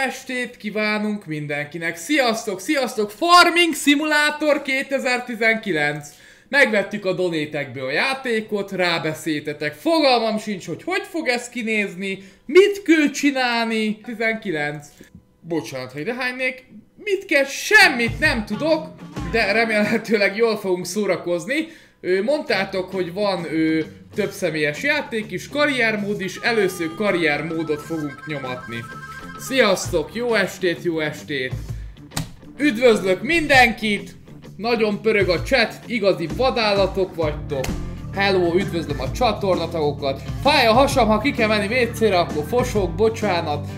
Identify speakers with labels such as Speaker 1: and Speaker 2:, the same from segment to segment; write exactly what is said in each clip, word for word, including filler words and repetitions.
Speaker 1: estét kívánunk mindenkinek! Sziasztok, sziasztok! Farming Simulator kétezer-tizenkilenc! Megvettük a donétekből a játékot, rábeszéltetek. Fogalmam sincs, hogy hogy fog ez kinézni, mit kell csinálni. tizenkilenc. Bocsánat, ha idehánynék. Mit kell? Semmit nem tudok, de remélhetőleg jól fogunk szórakozni. Mondtátok, hogy van ő, több személyes játék is, karriermód is, először karriermódot fogunk nyomatni. Sziasztok, jó estét, jó estét! Üdvözlök mindenkit! Nagyon pörög a chat, igazi vadállatok vagytok. Hello, üdvözlöm a csatornatagokat. Fáj a hasam, ha ki kell menni vécére, akkor fosok, bocsánat.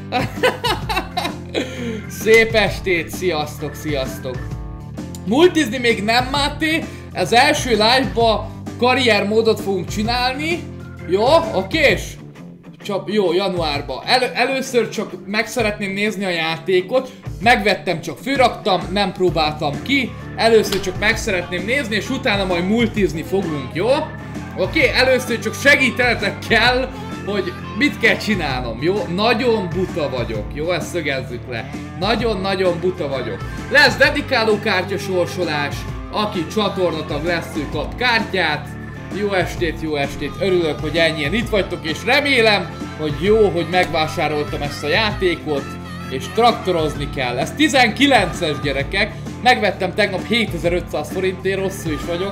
Speaker 1: Szép estét, sziasztok, sziasztok! Multizni még nem, Máté. Az első live-ba karriermódot fogunk csinálni. Jó, okés? Csak, jó, januárban. El, először csak meg szeretném nézni a játékot. Megvettem, csak főraktam, nem próbáltam ki. Először csak meg szeretném nézni, és utána majd multizni fogunk, jó? Oké, először csak segítenetek kell, hogy mit kell csinálnom, jó? Nagyon buta vagyok, jó? Ezt szögezzük le. Nagyon-nagyon buta vagyok. Lesz dedikáló kártya sorsolás. Aki csatornatag lesz, ő kap kártyát. Jó estét, jó estét, örülök, hogy ennyien itt vagytok, és remélem, hogy jó, hogy megvásároltam ezt a játékot, és traktorozni kell. Ez tizenkilences, gyerekek, megvettem tegnap hétezer-ötszáz forintért, rosszul is vagyok.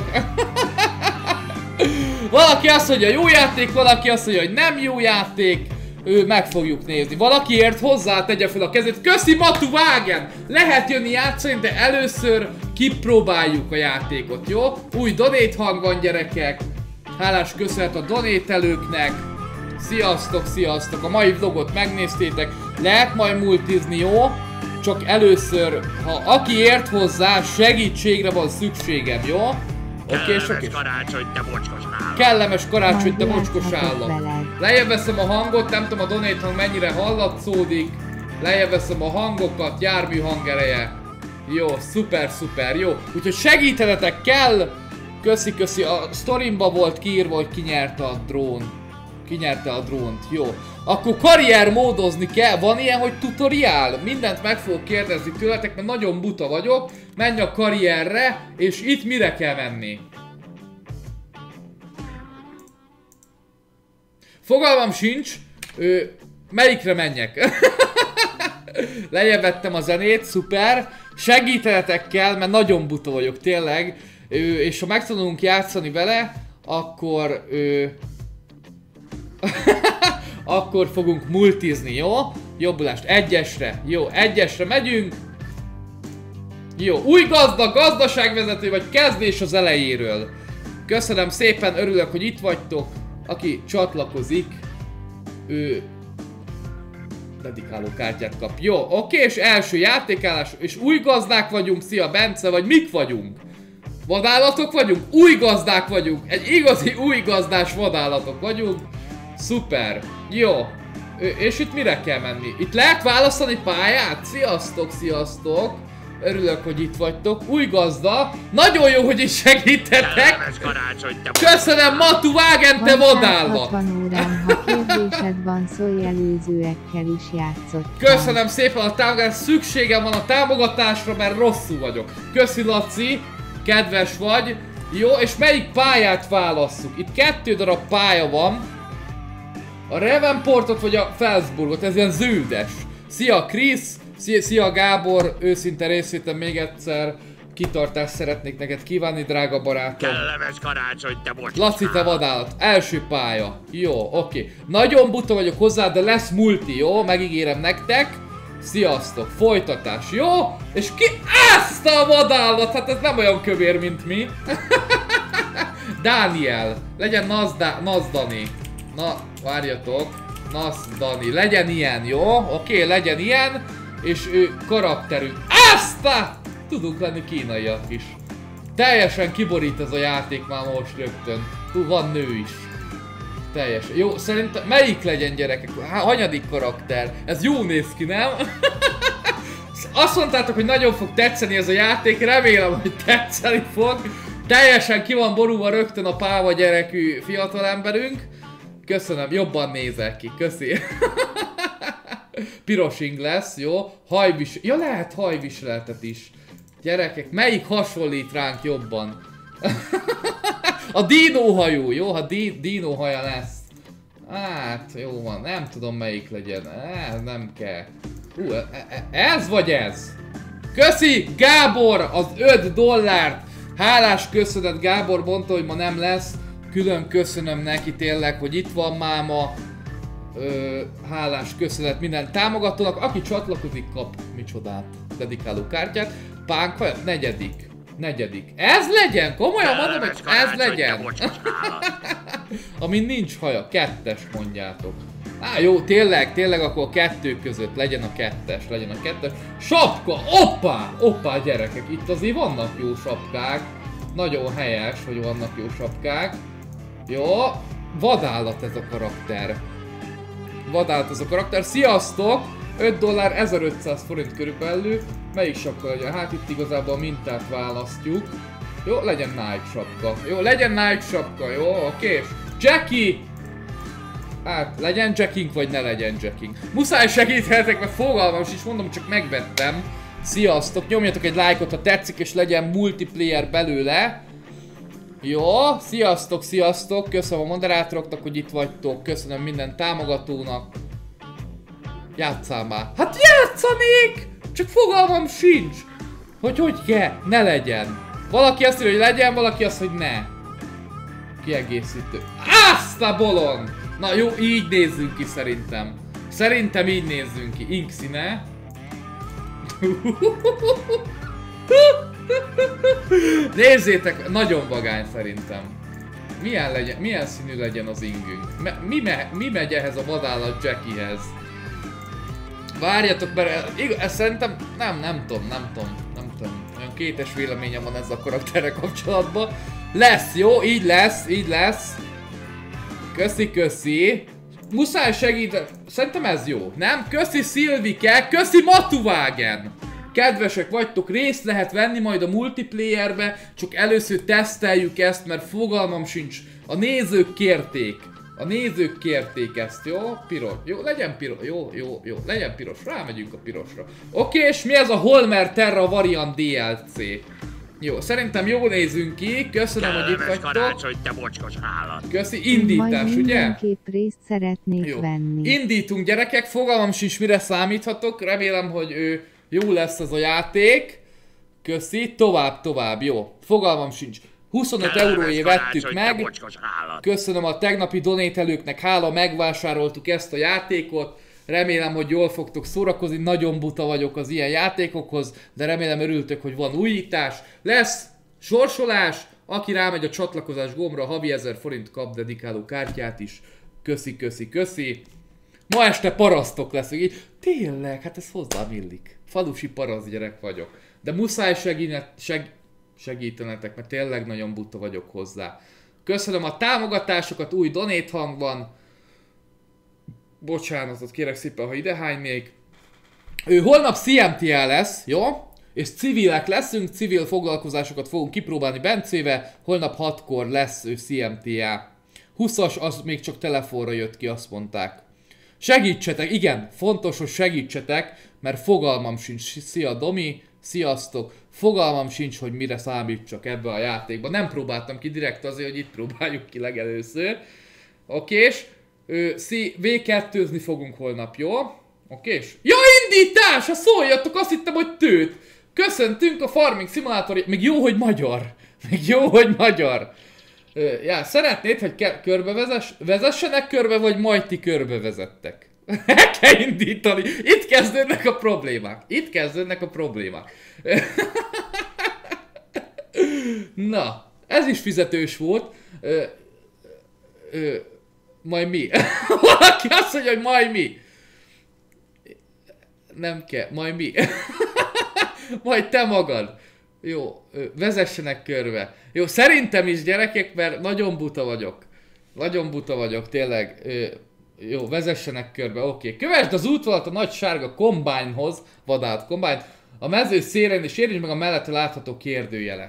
Speaker 1: Valaki azt mondja, jó játék, valaki azt mondja, hogy nem jó játék. Ő, meg fogjuk nézni. Valaki ért hozzá, tegye fel a kezét. Köszi, Matu Vágen! Lehet jönni játszani, de először kipróbáljuk a játékot, jó? Új donate hang van, gyerekek. Hálás köszönet a donételőknek. Sziasztok, sziasztok. A mai vlogot megnéztétek. Lehet majd multizni, jó? Csak először, ha aki ért hozzá, segítségre van szükségem, jó? Oké, és oké.
Speaker 2: Karácsony, te mocskos állat.
Speaker 1: Kellemes karácsony, te mocskos állat. Lejjebb veszem a hangot, nem tudom a donate hang mennyire hallatszódik. Lejjebb veszem a hangokat, jármű hangereje. Jó, szuper, szuper, jó. Úgyhogy segítenetek kell. Köszi, köszi. A sztorimba volt kiírva, hogy ki nyerte a drón. Ki nyerte a drónt, jó. Akkor karrier módozni kell. Van ilyen, hogy tutoriál? Mindent meg fogok kérdezni tőletek, mert nagyon buta vagyok. Menj a karrierre, és itt mire kell menni? Fogalmam sincs, ö, melyikre menjek. Lejjebb vettem a zenét, szuper. Segítenetek kell, mert nagyon buta vagyok, tényleg. Ö, és ha meg tudunk játszani vele, akkor... Ö, akkor fogunk multizni, jó? Jobbulást, egyesre, jó, egyesre megyünk. Jó, új gazda, gazdaságvezető vagy kezdés az elejéről. Köszönöm szépen, örülök, hogy itt vagytok. Aki csatlakozik, ő dedikáló kártyát kap. Jó, oké, és első játékállás, és új gazdák vagyunk, szia Bence, vagy mik vagyunk? Vadállatok vagyunk? Új gazdák vagyunk, egy igazi új gazdás vadállatok vagyunk. Szuper, jó. Ö, és itt mire kell menni? Itt lehet választani pályát? Sziasztok, sziasztok. Örülök, hogy itt vagytok. Új gazda. Nagyon jó, hogy is segítetek. Köszönöm, Matu Vágen, te vadállat.
Speaker 3: hatvan órán, ha kérdésed van, szólj, előzőekkel is játszott.
Speaker 1: Köszönöm szépen a támogatást. Szükségem van a támogatásra, mert rosszul vagyok. Köszi, Laci. Kedves vagy. Jó, és melyik pályát válasszuk? Itt kettő darab pálya van. A Revenportot vagy a Felsburgot, ez ilyen zöldes. Szia Krisz, szia, szia Gábor, őszinte részvétem még egyszer. Kitartást szeretnék neked kívánni, drága barátom.
Speaker 2: Kellemes karácsony, te mocskos
Speaker 1: Laci, te vadállat, első pálya. Jó, oké. Nagyon buta vagyok hozzá, de lesz multi, jó? Megígérem nektek. Sziasztok, folytatás, jó? És ki ezt a vadállat? Hát ez nem olyan kövér, mint mi. Dániel, legyen Nazdani. Na, várjatok. Nasz Dani, legyen ilyen, jó? Oké, legyen ilyen. És ő karakterű. Ezt a... Tudunk lenni kínaiak is. Teljesen kiborít ez a játék már most rögtön. Hú, van nő is. Teljesen. Jó, szerintem melyik legyen, gyerekek? Hanyadik karakter? Ez jó néz ki, nem? Azt mondtátok, hogy nagyon fog tetszeni ez a játék. Remélem, hogy tetszeni fog. Teljesen ki van borulva rögtön a páva gyerekű fiatalemberünk. Köszönöm, jobban nézel ki, köszi. Piros ing lesz, jó? Hajvis... Ja, lehet hajviseletet is. Gyerekek, melyik hasonlít ránk jobban? A dinóhajú, jó? Ha di dinóhaja lesz. Hát, jó van, nem tudom melyik legyen. Ez nem kell. Hú, ez vagy ez? Köszi, Gábor, az öt dollárt! Hálás köszönet, Gábor mondta, hogy ma nem lesz. Külön köszönöm neki tényleg, hogy itt van máma. Ö, hálás köszönet minden támogatónak. Aki csatlakozik, kap micsodát. Dedikáló kártyát. Pánka, negyedik. Negyedik. Ez legyen! Komolyan mondom, hogy ez legyen! Amin nincs haja. Kettes mondjátok. Á, jó, tényleg, tényleg akkor a kettő között legyen a kettes, legyen a kettes. Sapka! Oppá! Oppá, gyerekek, itt azért vannak jó sapkák. Nagyon helyes, hogy vannak jó sapkák. Jó, vadállat ez a karakter. Vadállat ez a karakter. Sziasztok! öt dollár, ezerötszáz forint körülbelül. Melyik sapka legyen? Hát itt igazából a mintát választjuk. Jó, legyen Nike sapka. Jó, legyen Nike sapka, jó, oké. Jackie! Hát, legyen Jacking, vagy ne legyen Jacking. Muszáj segíthetek, mert fogalmam sincs, mondom, csak megvettem. Sziasztok, nyomjatok egy lájkot, ha tetszik, és legyen multiplayer belőle. Jó, sziasztok, sziasztok, köszönöm a moderátoroknak, hogy itt vagytok, köszönöm minden támogatónak. Játsszál már. Hát játszanék! Csak fogalmam sincs, hogy hogy kell, ne legyen. Valaki azt mondja, hogy legyen, valaki azt, hogy ne. Kiegészítő. Azt a bolond! Na jó, így nézzünk ki szerintem. Szerintem így nézzünk ki. Ink színe. Nézzétek, nagyon vagány szerintem. Milyen, legyen, milyen színű legyen az ingünk? Me, mi, me, mi megy ehhez a vadállat Jackiehez? Várjatok, mert ez szerintem, nem, nem tudom, nem tudom, nem tudom. Olyan kétes véleményem van ezzel a karakterrel kapcsolatban. Lesz, jó? Így lesz, így lesz. Köszi, köszi. Muszáj segíteni. Szerintem ez jó, nem? Köszi Szilvike, köszi Matuvágen. Kedvesek vagytok, részt lehet venni majd a multiplayerbe, csak először teszteljük ezt, mert fogalmam sincs. A nézők kérték. A nézők kérték ezt, jó? Piros. Jó, legyen piros. Jó, jó, jó. Legyen piros. Rámegyünk a pirosra. Oké, és mi ez a Holmer Terra Variant dé el cé? Jó, szerintem jól nézünk ki. Köszönöm, hogy itt vagytok.
Speaker 2: Karácsony, te mocskos állat.
Speaker 1: Köszi, indítás, ugye?
Speaker 3: Mindenképp részt szeretnék
Speaker 1: jó.
Speaker 3: venni.
Speaker 1: Indítunk, gyerekek. Fogalmam sincs, mire számíthatok. Remélem, hogy ő jó lesz ez a játék. Köszi. Tovább, tovább. Jó. Fogalmam sincs. huszonöt euróért vettük meg. Köszönöm a tegnapi donételőknek, hála, megvásároltuk ezt a játékot. Remélem, hogy jól fogtok szórakozni, nagyon buta vagyok az ilyen játékokhoz, de remélem örültök, hogy van újítás. Lesz sorsolás, aki rámegy a csatlakozás gombra, havi ezer forint kap dedikáló kártyát is. Köszi, köszi, köszi. Ma este parasztok leszünk, így tényleg, hát ez hozzám illik. Falusi paraszt gyerek vagyok, de muszáj segítenek, seg segítenetek, mert tényleg nagyon buta vagyok hozzá. Köszönöm a támogatásokat, új donate hang van. Bocsánatot kérek szépen, ha idehánynék. Ő holnap cé em té á lesz, jó? És civilek leszünk, civil foglalkozásokat fogunk kipróbálni Bencével. Holnap hatkor lesz ő cé em té á. húszas, az még csak telefonra jött ki, azt mondták. Segítsetek, igen, fontos, hogy segítsetek, mert fogalmam sincs. Szia Domi, sziasztok. Fogalmam sincs, hogy mire számítsak ebbe a játékba. Nem próbáltam ki direkt azért, hogy itt próbáljuk ki legelőször. Okés. vé kettőzni fogunk holnap, jó? Okés? Ja, indítás! Ha szóljatok, azt hittem, hogy tőt! Köszöntünk a Farming Simulator... Még jó, hogy magyar! Még jó, hogy magyar! Ö, já, szeretnéd, hogy körbevezess... vezessenek körbe, vagy majd ti körbevezettek? El kell indítani! Itt kezdődnek a problémák! Itt kezdődnek a problémák! Na, ez is fizetős volt. Ö, ö, Majd mi? Valaki azt mondja, hogy majd mi? Nem kell, majd mi? Majd te magad. Jó, vezessenek körbe. Jó, szerintem is gyerekek, mert nagyon buta vagyok. Nagyon buta vagyok, tényleg. Jó, vezessenek körbe, oké. Okay. Kövesd az útvonalat a nagy sárga kombányhoz, vadállat kombány. A mező szélén és érjünk meg a mellette látható kérdőjelet.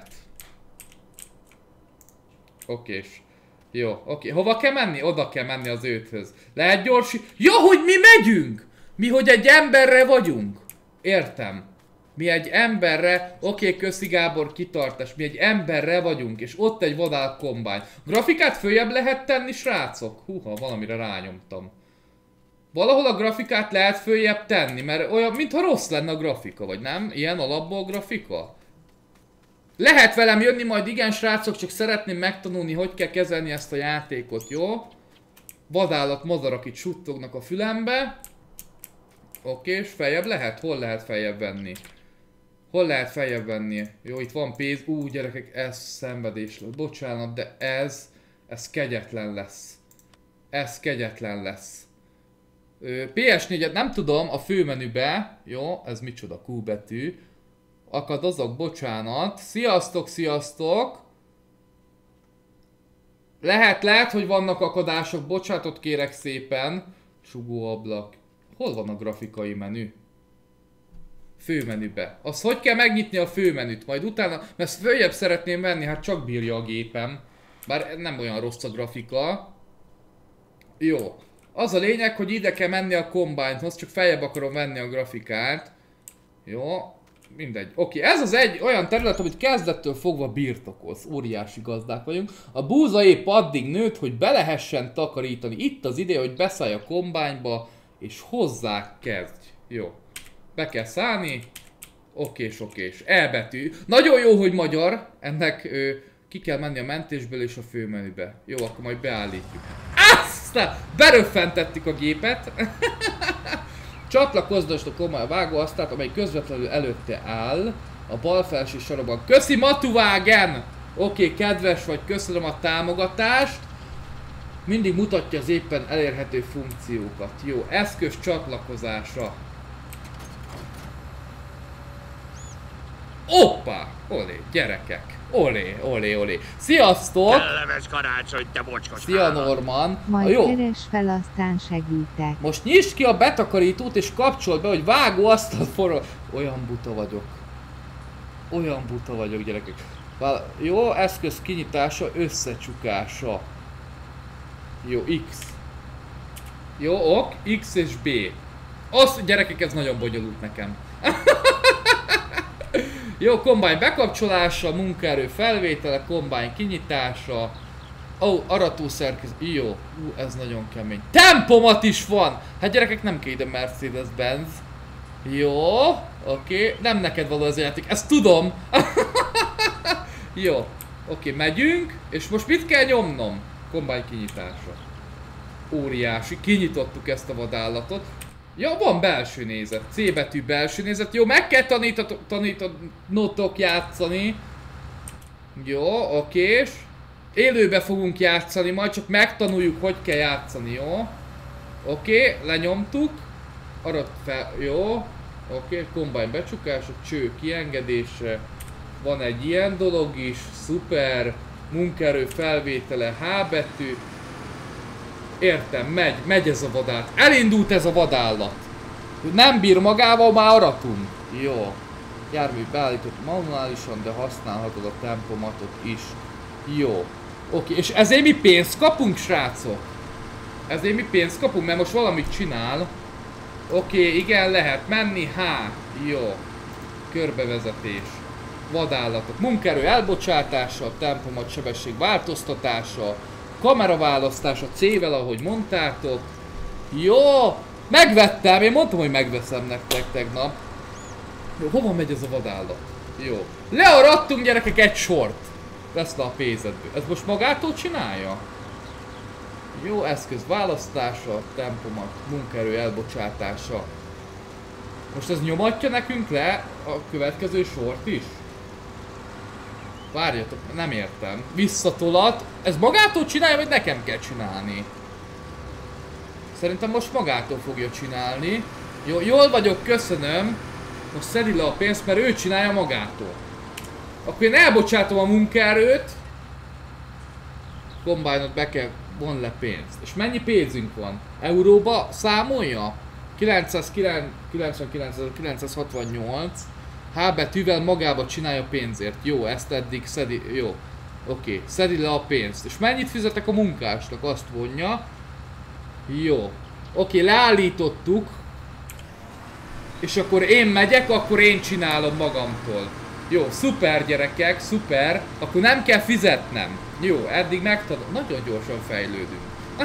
Speaker 1: Okés. Jó, oké. Hova kell menni? Oda kell menni az őthöz. Lehet gyorsi... Ja, hogy mi megyünk! Mi, hogy egy emberre vagyunk? Értem. Mi egy emberre, oké, okay, köszi Gábor, kitartás, mi egy emberre vagyunk, és ott egy vadál kombány. Grafikát följebb lehet tenni, srácok? Húha, valamire rányomtam. Valahol a grafikát lehet följebb tenni, mert olyan, mintha rossz lenne a grafika, vagy nem? Ilyen alapból grafika? Lehet velem jönni majd, igen srácok, csak szeretném megtanulni, hogy kell kezelni ezt a játékot, jó? Vadállat madarak itt suttognak a fülembe. Oké, és feljebb lehet? Hol lehet feljebb venni? Hol lehet feljebb venni? Jó, itt van pénz. Ú, gyerekek, ez szenvedés lesz. Bocsánat, de ez... Ez kegyetlen lesz. Ez kegyetlen lesz. pé es négyet nem tudom, a főmenübe. Jó, ez micsoda Q betű. Akadozok, bocsánat. Sziasztok, sziasztok! Lehet, lehet, hogy vannak akadások. Bocsánatot kérek szépen. Sugóablak. Hol van a grafikai menü? Főmenübe. Azt hogy kell megnyitni a főmenüt? Majd utána, mert ezt följebb szeretném venni, hát csak bírja a gépem. Bár nem olyan rossz a grafika. Jó. Az a lényeg, hogy ide kell menni a Combine-hoz, csak feljebb akarom venni a grafikát. Jó. Mindegy. Oké, ez az egy olyan terület, amit kezdettől fogva birtokolsz. Óriási gazdák vagyunk. A búza épp addig nőtt, hogy be lehessen takarítani. Itt az ideje, hogy beszállj a Combine-ba, és hozzá kezdj. Jó. Be kell szállni. Okés, okés. E betű. Nagyon jó, hogy magyar. Ennek ö, ki kell menni a mentésből és a főmenübe. Jó, akkor majd beállítjuk. Aztán beröffentettük a gépet. Csatlakozd a komoly vágóasztalt, amely közvetlenül előtte áll. A bal felső sarokban. Köszi Matuvágen! Oké, kedves vagy, köszönöm a támogatást. Mindig mutatja az éppen elérhető funkciókat. Jó, eszköz csatlakozása. Oppá! Olé, gyerekek! Olé, olé, olé. Sziasztok!
Speaker 2: Kellemes karácsony, te bocskos.
Speaker 1: Szia Norman!
Speaker 3: Majd
Speaker 1: jó.
Speaker 3: keres fel, aztán segítek.
Speaker 1: Most nyisd ki a betakarítót és kapcsold be, hogy vágó asztalt forró. Olyan buta vagyok. Olyan buta vagyok, gyerekek. Jó, eszköz kinyitása, összecsukása. Jó, X. Jó, ok, X és B. Az, gyerekek, ez nagyon bonyolult nekem. Jó, Combine bekapcsolása, munkaerő felvétele, Combine kinyitása. Ó, oh, aratószerkezet. Jó, ú, ez nagyon kemény. Tempomat is van! Hát gyerekek, nem kell ide Mercedes-Benz. Jó, oké. Okay. Nem neked való ez a játék, ezt tudom. Jó, oké, okay, megyünk. És most mit kell nyomnom? Combine kinyitása. Óriási, kinyitottuk ezt a vadállatot. Ja, van belső nézet, C betű belső nézet. Jó, meg kell tanítanotok játszani. Jó, okés. Élőbe fogunk játszani, majd csak megtanuljuk, hogy kell játszani, jó? Oké, lenyomtuk. Arra fel, jó. Oké, Combine becsukása, cső kiengedésre. Van egy ilyen dolog is, szuper. Munkaerő felvétele, H betű. Értem, megy, megy ez a vadállat. Elindult ez a vadállat. Nem bír magával, már aratunk. Jó. Jármű beállított manuálisan, de használhatod a tempomatot is. Jó. Oké, és ezért mi pénzt kapunk, srácok? Ezért mi pénzt kapunk, mert most valamit csinál. Oké, igen, lehet menni. H. Jó. Körbevezetés. Vadállatok. Munkaerő elbocsátása, tempomat sebesség változtatása. Kameraválasztás a C-vel, ahogy mondtátok. Jó! Megvettem! Én mondtam, hogy megveszem nektek tegnap. Jó, hova megy ez a vadállat? Jó. Learadtunk, gyerekek, egy sort. Vesz le a pénzedből. Ez most magától csinálja? Jó, eszköz választása, tempomat, munkaerő elbocsátása. Most ez nyomatja nekünk le a következő sort is? Várjatok, nem értem. Visszatolat. Ez magától csinálja, vagy nekem kell csinálni? Szerintem most magától fogja csinálni. Jó, jól vagyok, köszönöm. Most szedi le a pénzt, mert ő csinálja magától. Akkor én elbocsátom a munkaerőt. Combine-ot be kell, von le pénzt. És mennyi pénzünk van? Euróba számolja? kilencszázkilencvenkilencezer-kilencszázhatvannyolc. H betűvel magába csinálja pénzért. Jó, ezt eddig szedi... Jó. Oké, okay. Szedi le a pénzt. És mennyit fizetek a munkásnak? Azt vonja. Jó. Oké, okay, leállítottuk. És akkor én megyek, akkor én csinálom magamtól. Jó, szuper gyerekek, szuper. Akkor nem kell fizetnem. Jó, eddig megtanul. Nagyon gyorsan fejlődünk.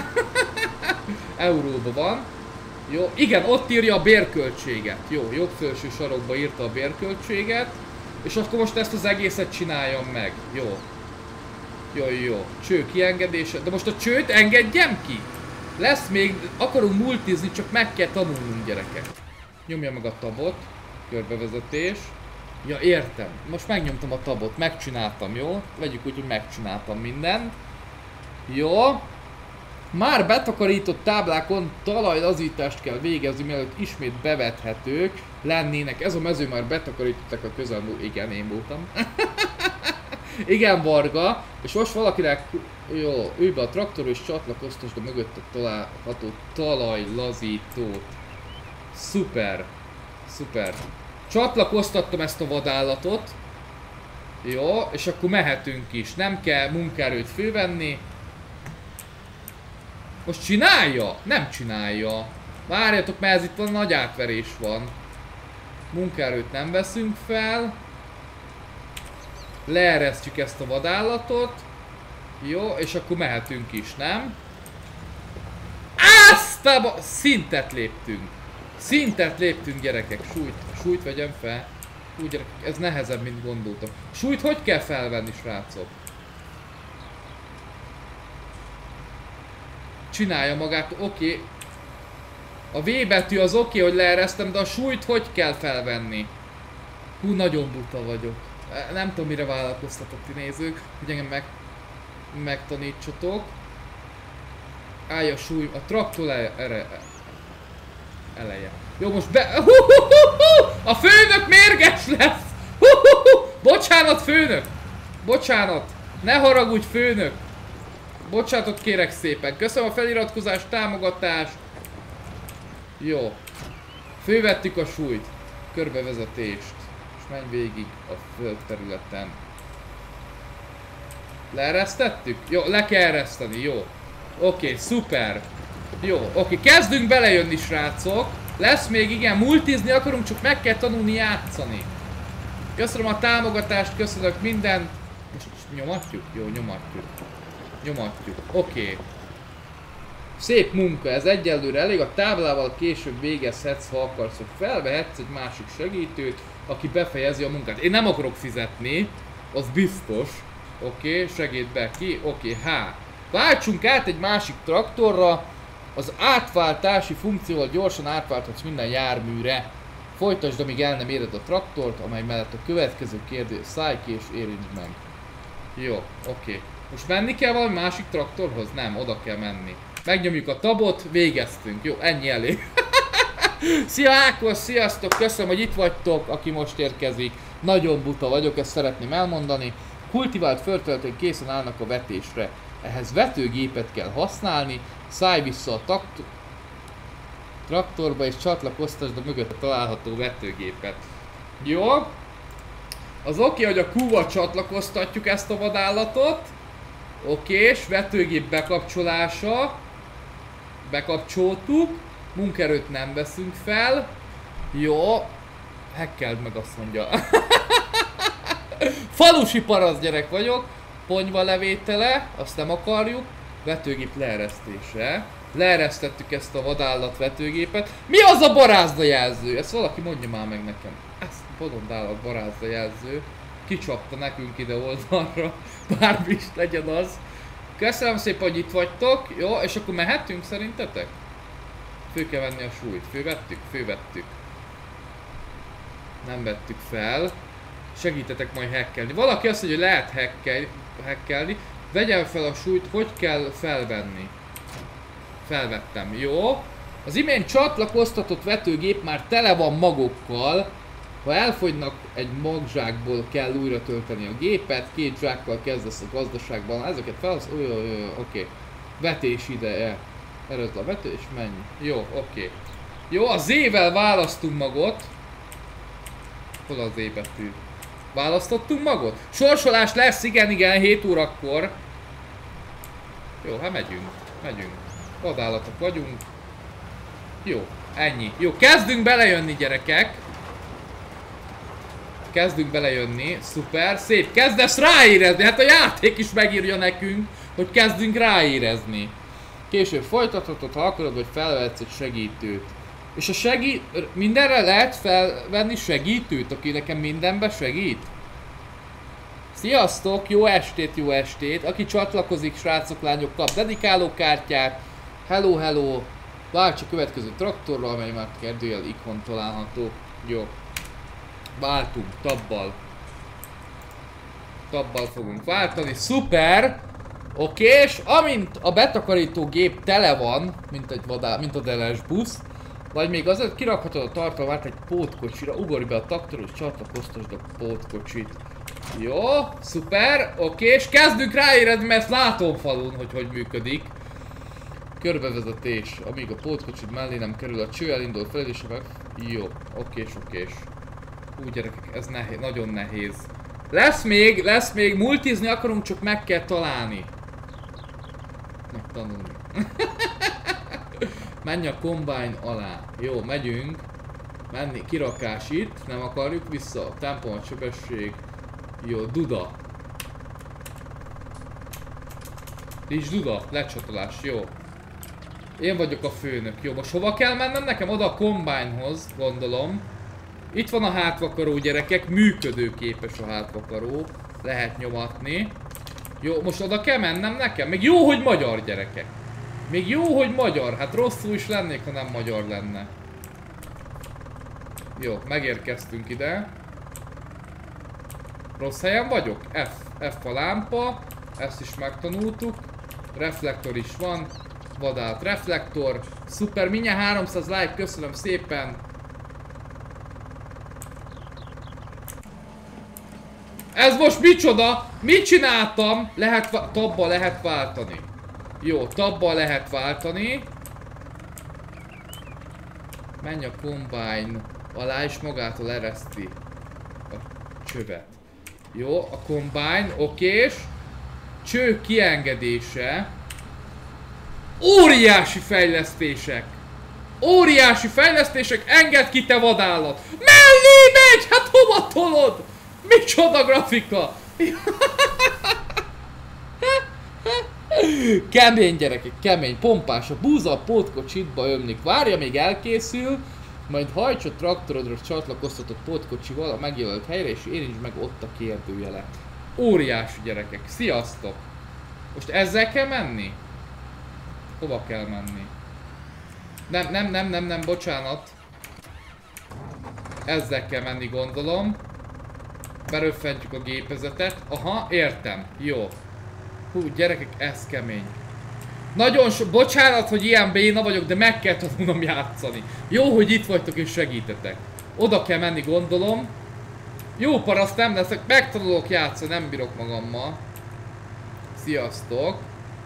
Speaker 1: Euróba van. Jó, igen, ott írja a bérköltséget. Jó, jobb felső sarokba írta a bérköltséget. És akkor most ezt az egészet csináljam meg. Jó. Jó, jó. Cső kiengedése. De most a csőt engedjem ki? Lesz még, akarunk multizni, csak meg kell tanulnunk, gyerekek. Nyomja meg a tabot. Körbevezetés. Ja, értem. Most megnyomtam a tabot, megcsináltam, jó? Vegyük úgy, hogy megcsináltam mindent. Jó. Már betakarított táblákon talajlazítást kell végezni, mielőtt ismét bevethetők lennének. Ez a mező már betakarítottak a közelmúlt. Igen, én voltam. Igen, Varga. És most valakinek... Jó, ülj be a traktor és csatlakoztasd a mögötte található talajlazítót. Szuper. Szuper. Csatlakoztattam ezt a vadállatot. Jó, és akkor mehetünk is. Nem kell munkaerőt fővenni. Most csinálja? Nem csinálja. Várjatok, mert ez itt van, nagy átverés van. Munkaerőt nem veszünk fel. Leeresztjük ezt a vadállatot. Jó, és akkor mehetünk is, nem? Azt a... Szintet léptünk. Szintet léptünk, gyerekek. Súlyt, súlyt vegyem fel. Úgy, gyerekek, ez nehezebb, mint gondoltam. Súlyt hogy kell felvenni, srácok? Csinálja magát, oké. Okay. A V betű az oké, okay, hogy leeresztem, de a súlyt hogy kell felvenni? Hú, nagyon buta vagyok. Nem tudom, mire vállalkoztatok ti nézők, hogy engem meg, megtanítsatok. Állj a súly, a traktor erre eleje. Jó, most be... A főnök mérges lesz! Bocsánat, főnök! Bocsánat! Ne haragudj, főnök! Bocsánatot kérek szépen. Köszönöm a feliratkozást, támogatást. Jó. Fővettük a súlyt. Körbevezetést. És menj végig a földterületen. Leeresztettük? Jó, le kell ereszteni, jó. Oké, okay, szuper. Jó, oké, okay. Kezdünk belejönni, srácok. Lesz még, igen, multizni akarunk, csak meg kell tanulni játszani. Köszönöm a támogatást, köszönök mindent. Most nyomatjuk? Jó, nyomatjuk. Nyomatjuk, oké. Okay. Szép munka, ez egyelőre elég, a táblával később végezhetsz, ha akarsz, hogy felvehetsz egy másik segítőt, aki befejezi a munkát. Én nem akarok fizetni, az biztos. Oké, okay, segít be ki, oké, okay, há. Váltsunk át egy másik traktorra, az átváltási funkcióval gyorsan átválthatsz minden járműre. Folytasd, amíg el nem éred a traktort, amely mellett a következő kérdés szállj ki és érintsd meg. Jó, oké. Okay. Most menni kell valami másik traktorhoz? Nem, oda kell menni. Megnyomjuk a tabot, végeztünk. Jó, ennyi elég. Szia Ákos, sziasztok, köszönöm, hogy itt vagytok, aki most érkezik. Nagyon buta vagyok, ezt szeretném elmondani. Kultivált földterületén készen állnak a vetésre. Ehhez vetőgépet kell használni, szállj vissza a takt traktorba és csatlakoztasd a mögött található vetőgépet. Jó? Az oké, okay, hogy a Q-val csatlakoztatjuk ezt a vadállatot. Oké, és vetőgép bekapcsolása. Bekapcsoltuk. Munkerőt nem veszünk fel. Jó. Hackeld meg, azt mondja. Falusi parasz gyerek vagyok. Ponyva levétele, azt nem akarjuk. Vetőgép leeresztése. Leeresztettük ezt a vadállat vetőgépet. Mi az a barázda jelző? Ezt valaki mondja már meg nekem. Ez bolondállat barázda jelző. Kicsapta nekünk ide oldalra. Bármi is legyen az. Köszönöm szépen, hogy itt vagytok. Jó, és akkor mehetünk szerintetek? Fő kell venni a súlyt. Fővettük? Fővettük. Nem vettük fel. Segítetek majd hackelni. Valaki azt mondja, hogy lehet hackel, hackelni. Vegyem fel a súlyt, hogy kell felvenni. Felvettem, jó. Az imént csatlakoztatott vetőgép már tele van magokkal. Ha elfogynak, egy magzsákból kell újra tölteni a gépet. Két zsákkal kezdesz a gazdaságban. Ezeket felhassz... Oké. Okay. Vetés ideje. Erőd a vető és menj. Jó, oké. Okay. Jó, a Z-vel választunk magot. Hol az Z betű? Választottunk magot? Sorsolás lesz, igen, igen, hét órakor. Jó, hát megyünk. Megyünk. Vadállatok vagyunk. Jó. Ennyi. Jó, kezdünk belejönni, gyerekek. Kezdünk belejönni. Szuper, szép. Kezdesz ráérezni. Hát a játék is megírja nekünk, hogy kezdünk ráérezni. Később folytathatod, ha akarod, hogy felvehetsz egy segítőt. És a segít... mindenre lehet felvenni segítőt, aki nekem mindenbe segít? Sziasztok! Jó estét, jó estét! Aki csatlakozik, srácok, lányok, kap dedikáló kártyát. Hello, hello! Válts a következő traktorra, amely már kérdőjel ikon található. Jó. Váltunk, tabbal. Tabbal fogunk váltani. Szuper! Oké, és amint a betakarító gép tele van, mint egy vadá, mint a deles busz, vagy még azért kirakhatod a tartalmát egy pótkocsira, ugorj be a traktorhoz, csatlakoztasd a pótkocsit. Jó, szuper, oké, és kezdünk ráérezni, mert látom falun, hogy hogy működik. Körbevezetés, amíg a pótkocsid mellé nem kerül a cső, elindul fel, és meg... Jó, okés, okés. Hú, gyerekek, ez nehéz, nagyon nehéz. Lesz még, lesz még, multizni akarunk, csak meg kell találni. Megtanulni. Menj a combine alá. Jó, megyünk. Menni, kirakás itt, nem akarjuk, vissza. Tempomat, sebesség. Jó, duda. Nincs duda, lecsatolás, jó. Én vagyok a főnök, jó. Most hova kell mennem nekem? Oda a combinehoz, gondolom. Itt van a hátvakaró, gyerekek, működőképes a hátvakaró. Lehet nyomatni. Jó, most oda kell mennem nekem? Még jó, hogy magyar, gyerekek. Még jó, hogy magyar. Hát rosszul is lennék, ha nem magyar lenne. Jó, megérkeztünk ide. Rossz helyen vagyok? F. F a lámpa. Ezt is megtanultuk. Reflektor is van. Vadállt reflektor. Szuper, mindjárt háromszáz like, köszönöm szépen. Ez most micsoda? Mit csináltam? Lehet, tabba lehet váltani. Jó, tabba lehet váltani. Menj a combine alá, és magától ereszti a csövet. Jó, a combine, okés. Cső kiengedése. Óriási fejlesztések. Óriási fejlesztések, engedd ki, te vadállat. Mellé megy, hát hova tolod? Micsoda grafika! Kemény, gyerekek, kemény, pompás. A búza a pótkocsitba ömlik. Várja, még elkészül, majd hajts a traktorodra csatlakoztatott pótkocsival a megjelölt helyre, és érintsd meg ott a kérdőjelet. Óriási, gyerekek, sziasztok! Most ezzel kell menni? Hova kell menni? Nem, nem, nem, nem, nem, bocsánat. Ezzel kell menni, gondolom. Beröffentjük a gépezetet. Aha, értem. Jó. Hú, gyerekek, ez kemény. Nagyon so... Bocsánat, hogy ilyen béna vagyok, de meg kell tanulnom játszani. Jó, hogy itt vagytok és segítetek. Oda kell menni, gondolom. Jó paraszt nem leszek, megtanulok játszani, nem bírok magammal. Sziasztok.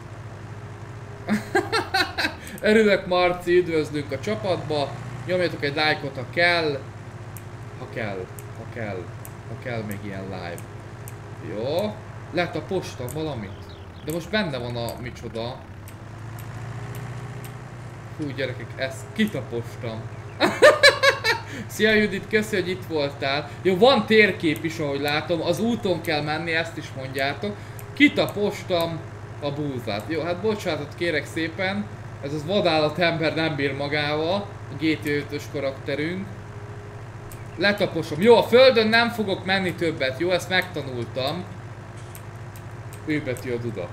Speaker 1: Örülök, Marci, üdvözlünk a csapatba. Nyomjatok egy lájkot, ha kell. Ha kell, ha kell. Ha kell még ilyen live. Jó. Lett a posta valamit. De most benne van a micsoda. Hú, gyerekek, ezt kitapostam. Szia Judit, köszi, hogy itt voltál. Jó, van térkép is, ahogy látom. Az úton kell menni, ezt is mondjátok. Kitapostam a búzát. Jó, hát bocsánatot kérek szépen. Ez az vadállat ember nem bír magával. A G T ötös karakterünk. Letaposom. Jó, a földön nem fogok menni többet. Jó, ezt megtanultam. Ő betű a duda.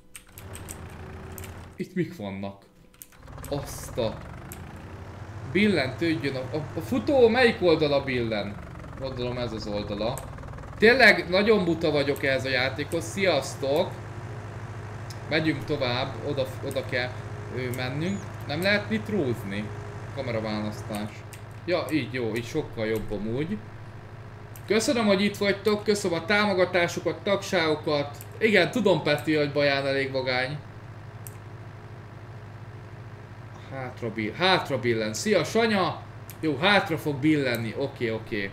Speaker 1: Itt mik vannak? Azt a... Billentődjön a, a, a futó melyik oldala billen? Gondolom ez az oldala. Tényleg nagyon buta vagyok ehhez a játékhoz. Sziasztok! Megyünk tovább. Oda, oda kell ő, mennünk. Nem lehet nitrózni? Kameraválasztás. Ja, így jó, így sokkal jobb amúgy. Köszönöm, hogy itt vagytok, köszönöm a támogatásokat, tagságokat. Igen, tudom, Peti, hogy Baján elég vagány. Hátra, bill hátra billen. Szia, Sanya! Jó, hátra fog billenni. Oké, oké.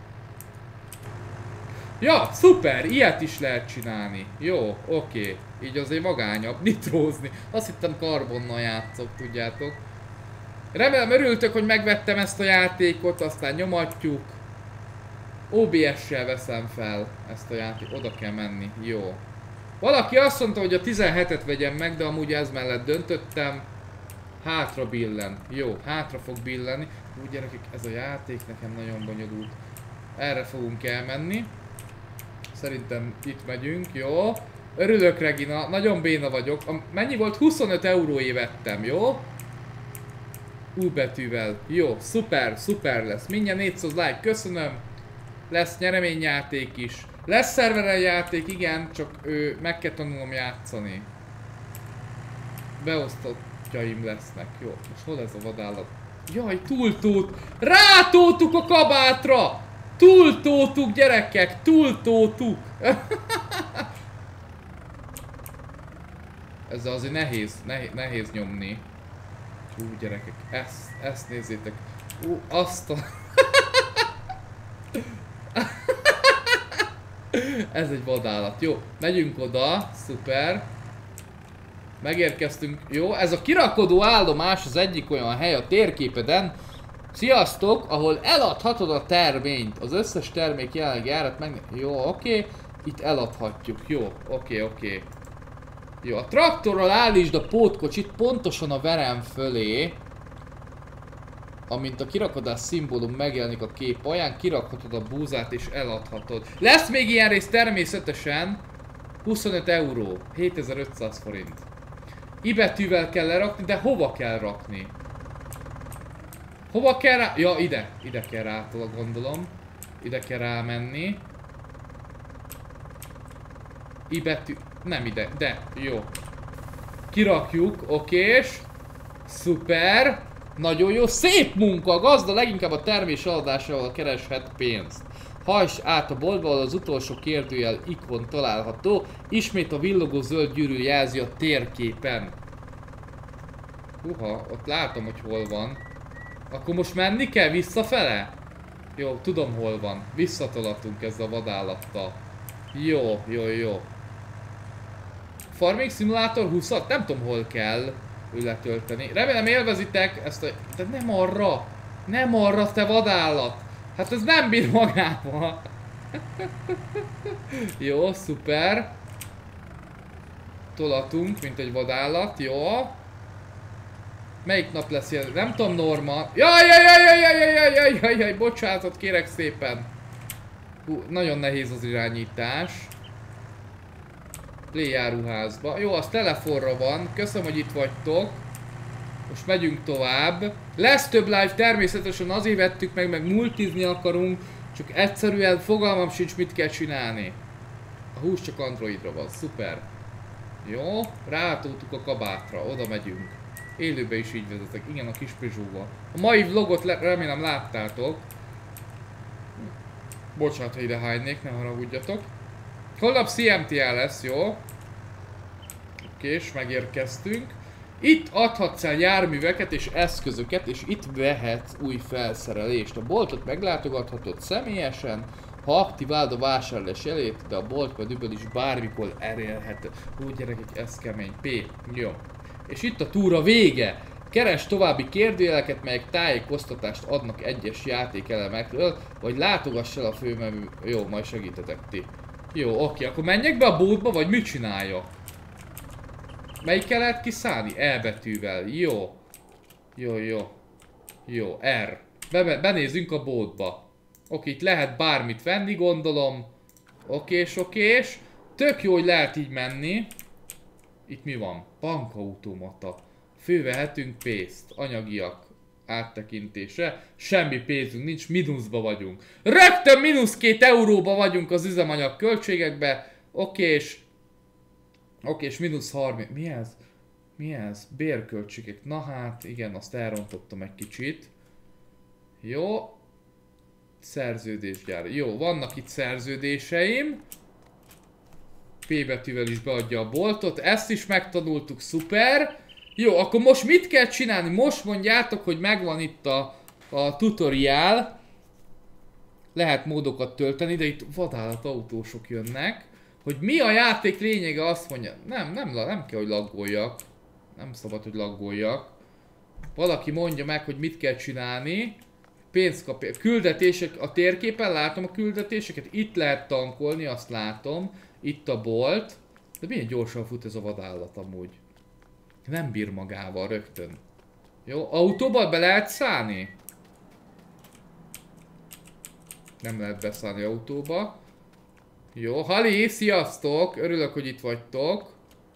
Speaker 1: Ja, szuper! Ilyet is lehet csinálni. Jó, oké. Így azért vagányabb nitrózni. Azt hittem karbonnal játszok, tudjátok. Remélem örültök, hogy megvettem ezt a játékot, aztán nyomatjuk. o bé es-sel veszem fel ezt a játékot, oda kell menni, jó. Valaki azt mondta, hogy a tizenhetet vegyem meg, de amúgy ez mellett döntöttem. Hátra billen, jó, hátra fog billenni. Úgy gyerekek, ez a játék nekem nagyon bonyolult. Erre fogunk elmenni. Szerintem itt megyünk, jó. Örülök, Regina, nagyon béna vagyok. A, mennyi volt? huszonöt euróé vettem, jó? U betűvel. Jó, szuper, szuper lesz. Mindjárt négyszáz like, köszönöm. Lesz nyereményjáték is. Lesz szerveren játék, igen, csak ő, meg kell tanulnom játszani. Beosztottjaim lesznek. Jó, most hol ez a vadállat? Jaj, túltót! Rátótuk a kabátra! Túltótuk, gyerekek! Túltótuk! Ezzel azért nehéz, nehéz, nehéz nyomni. Ú, gyerekek, ezt, ezt nézzétek. Ú, azt a... Ez egy vadállat. Jó, megyünk oda, szuper. Megérkeztünk, jó, ez a kirakodó állomás az egyik olyan hely a térképeden. Sziasztok, ahol eladhatod a terményt. Az összes termék jelenlegi árat meg... Jó, oké. Itt eladhatjuk, jó, oké, oké. Jó, a traktorral állítsd a pótkocsit pontosan a verem fölé. Amint a kirakodás szimbólum megjelenik a kép alján, kirakhatod a búzát és eladhatod. Lesz még ilyen rész természetesen. huszonöt euró, hétezer-ötszáz forint. I betűvel kell lerakni, de hova kell rakni? Hova kell rá... Ja, ide. Ide kell rától, gondolom. Ide kell rámenni. I betű... Nem ide, de jó. Kirakjuk, okés. Szuper. Nagyon jó, szép munka! A gazda leginkább a termés eladásával kereshet pénzt. Hajts át a boltba, ahol az utolsó kérdőjel ikon található. Ismét a villogó zöld gyűrű jelzi a térképen. Huha, ott látom, hogy hol van. Akkor most menni kell visszafele? Jó, tudom hol van. Visszatolatunk ezzel a vadállattal. Jó, jó, jó. Farming Simulator huszat? Nem tudom hol kell ő letölteni. Remélem élvezitek ezt a... De nem arra! Nem arra, te vadállat! Hát ez nem bír magába! Jó, szuper. Tolatunk, mint egy vadállat, jó. Melyik nap lesz ilyen? Nem tudom, Norma. Jaj, jaj, jaj, jaj, jaj, jaj, jaj, jaj, jaj, bocsánatot kérek szépen. Hú, nagyon nehéz az irányítás. Play áruházba. Jó, az telefonra van. Köszönöm, hogy itt vagytok. Most megyünk tovább. Lesz több live, természetesen azért vettük meg, meg multizni akarunk. Csak egyszerűen fogalmam sincs, mit kell csinálni. A hús csak Androidra van, szuper. Jó, rátoltuk a kabátra, oda megyünk. Élőben is így vezetek, igen, a kis Peugeot-val. A mai vlogot remélem láttátok. Bocsánat, ha ide hánynék, ne haragudjatok. Holnap cé em té á lesz, jó? Oké, és megérkeztünk. Itt adhatsz el járműveket és eszközöket, és itt vehetsz új felszerelést. A boltot meglátogathatod személyesen, ha aktiválod a vásárlás elét, de a bolt menüből is bármikor elérhető. Úgy gyerekek, ez kemény. P. Jó. És itt a túra vége. Keres további kérdőjeleket, melyek tájékoztatást adnak egyes játékelemekről, vagy látogass el a főmenü. Jó, majd segítetek ti. Jó, oké, akkor menjek be a boltba, vagy mit csináljak? Melyikkel lehet kiszállni? E betűvel. Jó. Jó, jó. Jó, R. Be benézzünk a boltba. Oké, itt lehet bármit venni, gondolom. Okés, okés. Tök jó, hogy lehet így menni. Itt mi van? Bankautomata. Fővehetünk pénzt. Anyagiak. Áttekintése. Semmi pénzünk nincs, mínuszba vagyunk. Rögtön mínusz két euróba vagyunk az üzemanyag költségekbe. Okés. Oké, és mínusz harminc. Mi ez? Mi ez? Bérköltségek. Na hát, igen, azt elrontottam egy kicsit. Jó. Szerződésgyár. Jó, vannak itt szerződéseim. P betűvel is beadja a boltot. Ezt is megtanultuk, szuper. Jó, akkor most mit kell csinálni? Most mondjátok, hogy megvan itt a, a tutoriál. Lehet módokat tölteni, de itt vadállat autósok jönnek. Hogy mi a játék lényege, azt mondja. Nem, nem, nem kell, hogy laggoljak. Nem szabad, hogy laggoljak. Valaki mondja meg, hogy mit kell csinálni. Pénzt kapja. Küldetések, a térképen látom a küldetéseket. Itt lehet tankolni, azt látom. Itt a bolt. De milyen gyorsan fut ez a vadállat amúgy. Nem bír magával rögtön. Jó, autóba be lehet szállni? Nem lehet beszállni autóba. Jó, Hali, sziasztok! Örülök, hogy itt vagytok.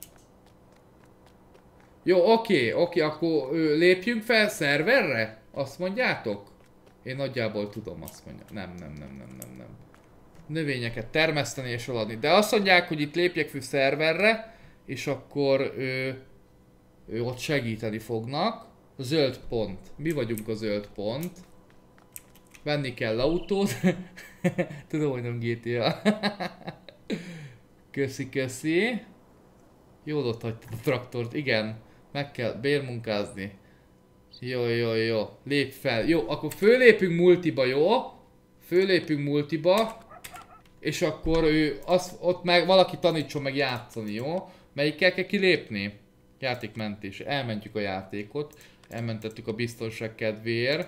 Speaker 1: Jó, oké, oké, akkor ö, lépjünk fel szerverre? Azt mondjátok? Én nagyjából tudom, azt mondja. Nem, nem, nem, nem, nem, nem. Növényeket termeszteni és eladni. De azt mondják, hogy itt lépjek fel szerverre, és akkor ö, ö, ott segíteni fognak. A zöld pont. Mi vagyunk a zöld pont. Venni kell autót. Tudom, hogy nem gé té á. Köszi, köszi. Jól ott hagytad a traktort. Igen. Meg kell bérmunkázni. Jó, jó, jó. Lép fel. Jó, akkor fölépünk multiba, jó? Fölépünk multiba. És akkor ő, az, ott meg valaki tanítson meg játszani, jó? Melyikkel kell kilépni? Játékmentés. Elmentjük a játékot. Elmentettük a biztonság kedvéért.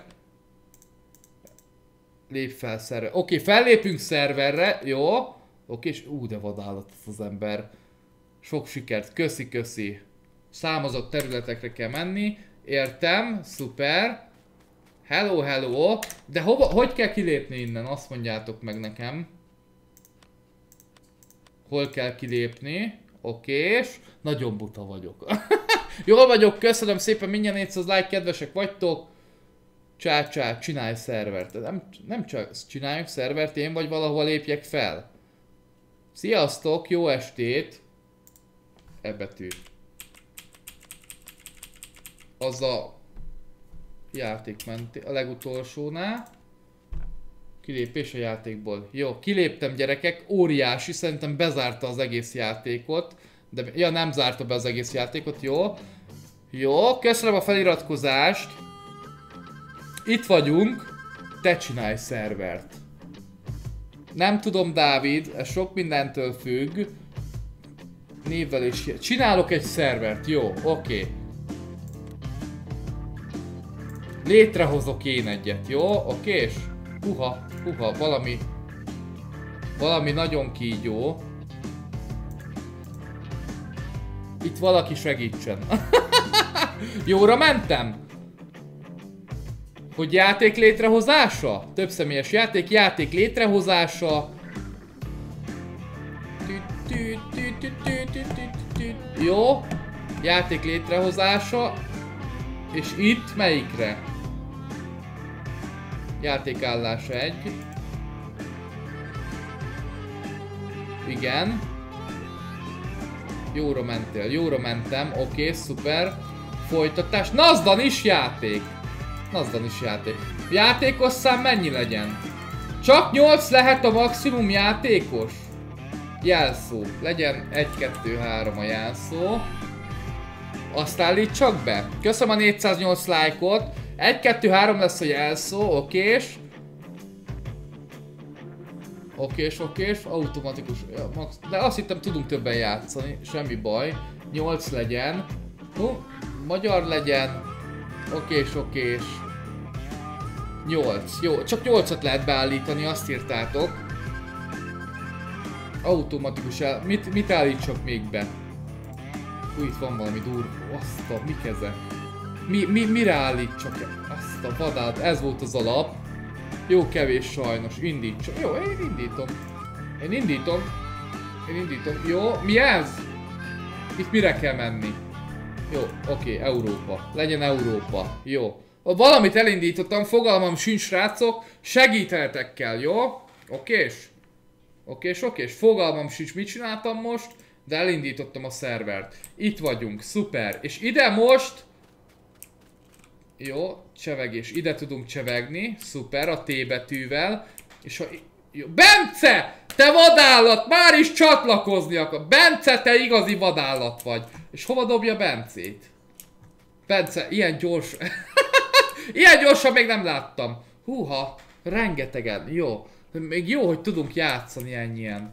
Speaker 1: Lép fel szerver. Oké, okay, fellépünk szerverre, jó? Oké, okay, és ú, de vadállat ez az ember. Sok sikert, köszi, köszi. Számozott területekre kell menni. Értem, szuper. Hello, hello. De hova, hogy kell kilépni innen? Azt mondjátok meg nekem. Hol kell kilépni? Okés. Nagyon buta vagyok. Jól vagyok, köszönöm szépen, mindjárt négyszáz like, kedvesek vagytok. Csá, csá, csinálj szervert. Nem, nem csak csináljunk szervert, én vagy valahol lépjek fel. Sziasztok, jó estét. E betű. Az a játék menti, a legutolsónál. Kilépés a játékból. Jó, kiléptem gyerekek, óriási, szerintem bezárta az egész játékot. De, ja, nem zárta be az egész játékot, jó. Jó, köszönöm a feliratkozást. Itt vagyunk. Te csinálj szervert. Nem tudom, Dávid, ez sok mindentől függ. Névvel is. Csinálok egy szervert, jó, oké. Okay. Létrehozok én egyet, jó? Okés? Huha, huha, valami... Valami nagyon kígyó. Itt valaki segítsen. Jóra mentem? Hogy játék létrehozása? Több személyes játék, játék létrehozása. Jó. Játék létrehozása. És itt melyikre? Játékállás egy. Igen. Jóra mentél, jóra mentem, oké, okay, szuper. Folytatás, Nazdan is játék. Nazdan is játék. Játékos szám mennyi legyen? Csak nyolc lehet a maximum játékos? Jelszó, legyen egy, kettő, három a jelszó. Azt állítsak be. Köszönöm a négyszáznyolc lájkot. egy, kettő, három lesz a jelszó, okés. Okés, okés, automatikus. Ja, max. De azt hittem tudunk többen játszani, semmi baj. nyolc legyen. Hú, magyar legyen. Okés, okés. nyolc. Jó, csak nyolcat lehet beállítani, azt írtátok. Automatikus el... Mit, mit állítsak még be? Hú, itt van valami durva. Azt a, mik ezek? Mi, mi, mire állítsak? Azt a vadát, ez volt az alap. Jó, kevés sajnos, indítsa. Jó, én indítom. Én indítom. Én indítom. Jó, mi ez? Itt mire kell menni? Jó, oké, okay, Európa. Legyen Európa. Jó. Valamit elindítottam, fogalmam sincs, srácok. Segíthetek kell, jó? Okés? Okés, okés. Fogalmam sincs, mit csináltam most, de elindítottam a szervert. Itt vagyunk, szuper. És ide most... Jó, csevegés. Ide tudunk csevegni. Szuper, a T betűvel. És ha... Jó. Bence! Te vadállat! Már is csatlakozni akar. Bence, te igazi vadállat vagy. És hova dobja Bencét? Bence, ilyen gyors... ilyen gyorsan még nem láttam. Húha, rengetegen. Jó. Még jó, hogy tudunk játszani ennyien.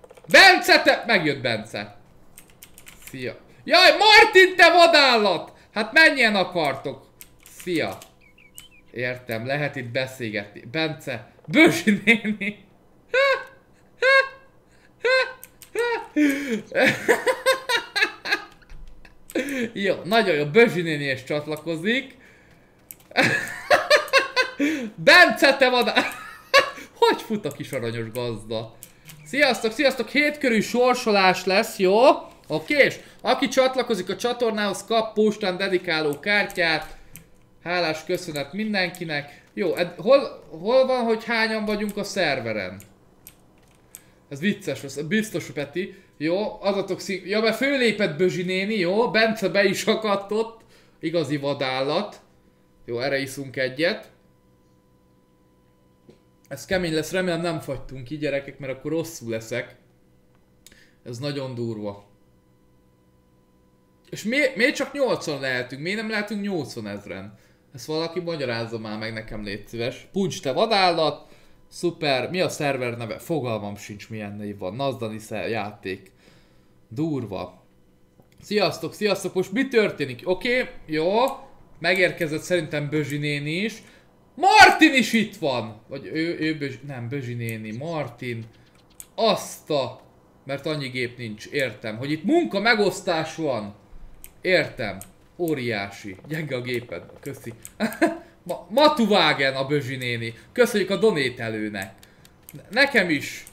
Speaker 1: Bence, te... Megjött Bence. Szia. Jaj, Martin, te vadállat! Hát menjen akartok! Szia! Értem, lehet itt beszélgetni. Bence, Bözsi néni! Jó, nagyon jó, Bözsi néni is csatlakozik. Bence, te van... Hogy fut a kis aranyos gazda? Sziasztok, sziasztok, hétkörű sorsolás lesz, jó? Oké, és aki csatlakozik a csatornához, kap postán dedikáló kártyát. Hálás köszönet mindenkinek. Jó, ed, hol, hol van, hogy hányan vagyunk a szerveren? Ez vicces lesz, biztos, Peti. Jó, adatok szín... Ja, mert fölépett Bözsi néni, jó? Bence be is akadtott. Igazi vadállat. Jó, erre iszunk egyet. Ez kemény lesz, remélem nem fagytunk ki, gyerekek, mert akkor rosszul leszek. Ez nagyon durva. És mi, miért csak nyolcvan lehetünk? Miért nem lehetünk nyolcvan ezren? Ezt valaki magyarázza már meg nekem, légy szíves. Puncs, te vadállat. Szuper. Mi a szerver neve? Fogalmam sincs, milyen név van. Nazdani játék. Durva. Sziasztok, sziasztok. Most mi történik? Oké, okay, jó. Megérkezett szerintem Bözsi néni is. Martin is itt van! Vagy ő, ő Bözsi... Nem, Bözsi néni. Martin. Azt a... Mert annyi gép nincs. Értem. Hogy itt munka megosztás van. Értem. Óriási. Gyenge a géped. Köszi. Ma Matuvágen a Bözsi néni. Köszönjük a donételőnek. Nekem is.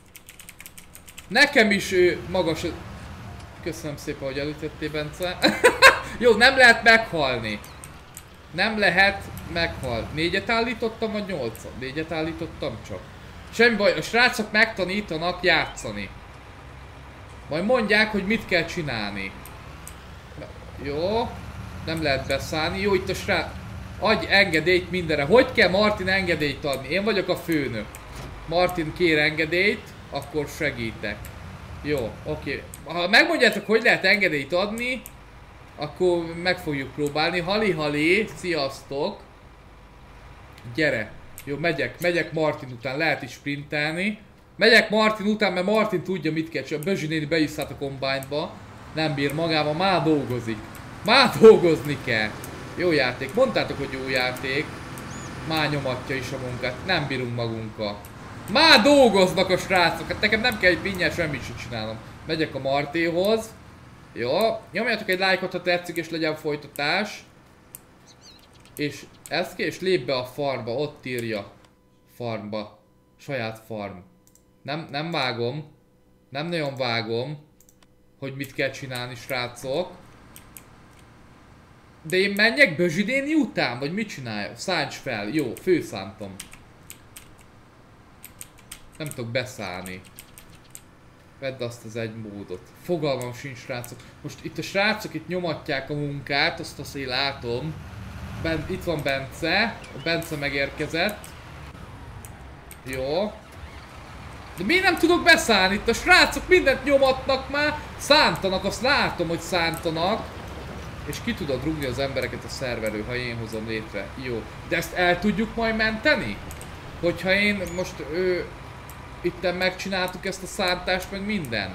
Speaker 1: Nekem is ő magas... Köszönöm szépen, hogy elütöttél, Bence. Jó, nem lehet meghalni. Nem lehet meghalni. Négyet állítottam, vagy nyolcat? Négyet állítottam csak. Semmi baj, a srácok megtanítanak játszani. Majd mondják, hogy mit kell csinálni. Jó. Nem lehet beszállni. Jó, itt a srác... Adj engedélyt mindenre. Hogy kell Martin engedélyt adni? Én vagyok a főnök. Martin kér engedélyt, akkor segítek. Jó, oké. Ha megmondjátok, hogy lehet engedélyt adni, akkor meg fogjuk próbálni. Hali-hali, sziasztok. Gyere. Jó, megyek, megyek Martin után, lehet is sprintelni. Megyek Martin után, mert Martin tudja, mit kell csinálni. Bözsi néni beisszált a kombányba. Nem bír magával, már dolgozik. Már dolgozni kell. Jó játék. Mondtátok, hogy jó játék. Már nyomatja is a munkát. Nem bírunk magunkkal. Már dolgoznak a srácok. Hát nekem nem kell egy pinnyel semmit sem csinálnom. Megyek a Martéhoz. Jó. Nyomjatok egy lájkot, ha tetszik, és legyen folytatás. És ezt kell, és lép be a farmba. Ott írja. Farmba. Saját farm. Nem, nem vágom. Nem nagyon vágom, hogy mit kell csinálni, srácok. De én menjek Bözsi néni után? Vagy mit csinálja? Szánts fel. Jó, főszántom. Nem tudok beszállni. Vedd azt az egy módot. Fogalmam sincs, srácok. Most itt a srácok itt nyomatják a munkát, azt azt én látom. Ben, itt van Bence. A Bence megérkezett. Jó. De miért nem tudok beszállni? Itt a srácok mindent nyomatnak már. Szántanak, azt látom, hogy szántanak. És ki tudod rúgni az embereket a szerverő, ha én hozom létre. Jó. De ezt el tudjuk majd menteni? Hogyha én most ő, itten megcsináltuk ezt a szántást, meg minden.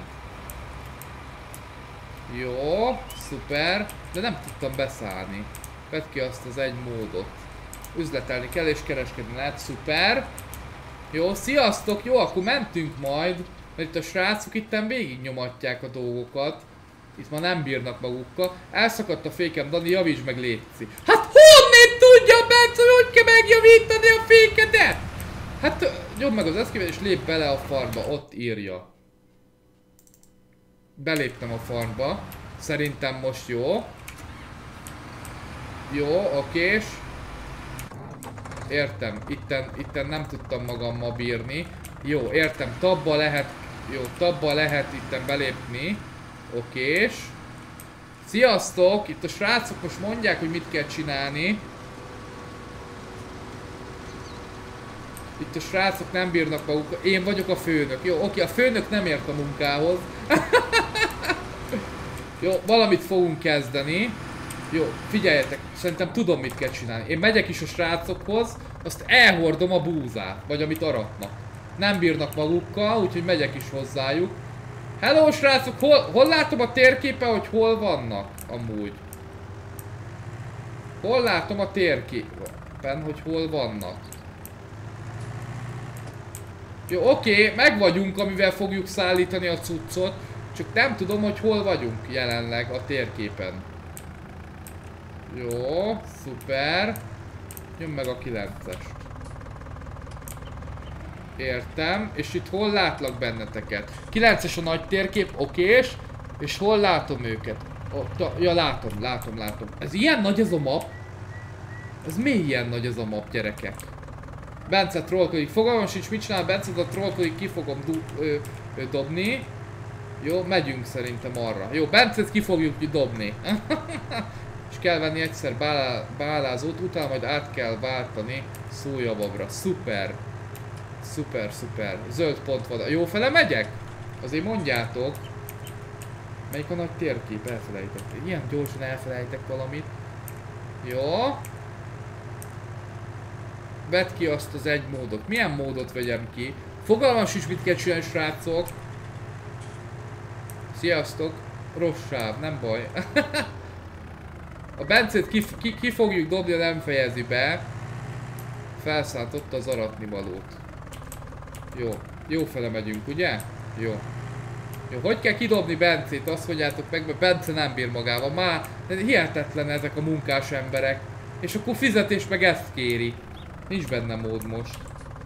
Speaker 1: Jó, szuper. De nem tudtam beszállni. Vedd ki azt az egy módot. Üzletelni kell és kereskedni lehet. Szuper. Jó, sziasztok. Jó, akkor mentünk majd. Mert itt a srácok itten végig nyomatják a dolgokat. Itt már nem bírnak magukkal. Elszakadt a fékem, Dani, javítsd meg, létszik. Hát honnét tudja Bence, hogy kell megjavítani a fékedet? Hát nyomd meg az eszkövet és lép bele a farmba, ott írja. Beléptem a farmba. Szerintem most jó. Jó, okés. Értem, itten, itten nem tudtam magammal bírni. Jó, értem, tabba lehet, jó, tabba lehet itten belépni. Okés. Sziasztok! Itt a srácok most mondják, hogy mit kell csinálni. Itt a srácok nem bírnak magukkal. Én vagyok a főnök. Jó, oké, a főnök nem ért a munkához. Jó, valamit fogunk kezdeni. Jó, figyeljetek, szerintem tudom, mit kell csinálni. Én megyek is a srácokhoz, azt elhordom a búzát, vagy amit aratnak. Nem bírnak magukkal, úgyhogy megyek is hozzájuk. Hello, srácok, hol, hol látom a térképen, hogy hol vannak amúgy? Hol látom a térképen, hogy hol vannak? Jó, oké, meg vagyunk, amivel fogjuk szállítani a cuccot. Csak nem tudom, hogy hol vagyunk jelenleg a térképen. Jó, szuper. Jön meg a kilences. Értem, és itt hol látlak benneteket? kilences a nagy térkép, okés. És hol látom őket? Oh, ja, látom, látom, látom. Ez ilyen nagy ez a map? Ez miért ilyen nagy ez a map, gyerekek? Bence trollkodik. Fogalmam sincs, mit csinál Bence, a trollkodik, ki fogom du ö, ö, dobni. Jó, megyünk szerintem arra. Jó, Bencét ki fogjuk dobni. És kell venni egyszer bálá, bálázót, utána majd át kell váltani szójavagra. Szuper. Szuper, szuper. Zöld pont van. Jó fele megyek? Azért mondjátok. Melyik a nagy térkép? Elfelejtettem. Ilyen gyorsan elfelejtek valamit. Jó. Vedd ki azt az egy módot. Milyen módot vegyem ki? Fogalmam sincs, mit kell csinálni, srácok. Sziasztok. Rossz sáv, nem baj. A Bencét ki, ki, ki fogjuk dobni, ha nem fejezi be. Felszántotta az aratnivalót. Jó. Jó fele megyünk, ugye? Jó. Jó, hogy kell kidobni Bencét? Azt mondjátok meg, mert Bence nem bír magával. Már hihetetlen ezek a munkás emberek. És akkor fizetés meg ezt kéri. Nincs benne mód most.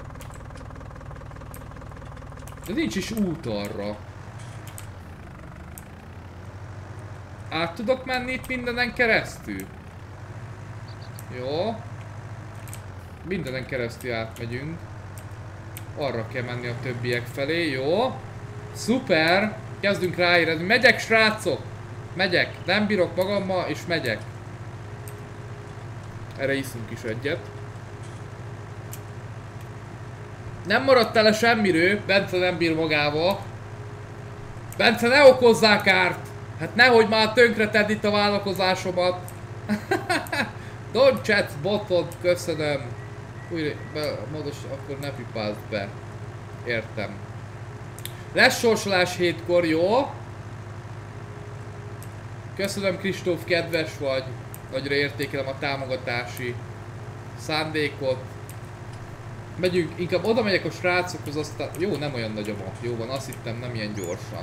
Speaker 1: De nincs is út arra. Át tudok menni itt mindenen keresztül? Jó. Mindenen keresztül átmegyünk. Arra kell menni a többiek felé, jó. Szuper! Kezdünk ráérezni. Megyek, srácok! Megyek. Nem bírok magammal, és megyek. Erre iszunk is egyet. Nem maradt tele semmiről. Bence nem bír magával. Bence, ne okozzál kárt! Hát nehogy már tönkre tedd itt a vállalkozásomat. Don't chat botod, köszönöm. Újra, módos, akkor ne pipázd be. Értem. Lesz sorsolás hétkor, jó? Köszönöm, Kristóf, kedves vagy. Nagyra értékelem a támogatási szándékot. Megyünk, inkább oda megyek a srácokhoz, aztán... Jó, nem olyan nagy a map. Jó van, azt hittem, nem ilyen gyorsan.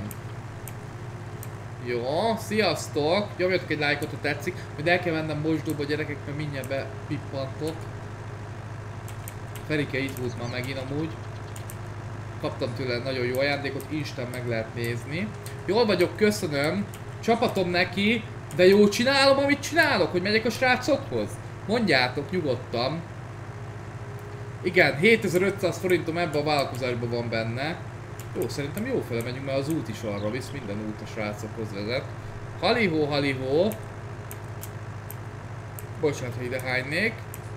Speaker 1: Jó, sziasztok! Nyomjatok egy lájkot, ha tetszik. Majd el kell mennem mosdóba, gyerekek, mert mindjárt bepippantok. Ferike itt húz már megint amúgy. Kaptam tőle nagyon jó ajándékot, Instán meg lehet nézni. Jól vagyok, köszönöm. Csapatom neki, de jó csinálom, amit csinálok, hogy megyek a srácokhoz. Mondjátok nyugodtan. Igen, hétezer-ötszáz forintom ebben a vállalkozásban van benne. Jó, szerintem jó fele megyünk, mert az út is arra visz, minden út a srácokhoz vezet. Halihó, halihó. Bocsánat, ha ide hánynék.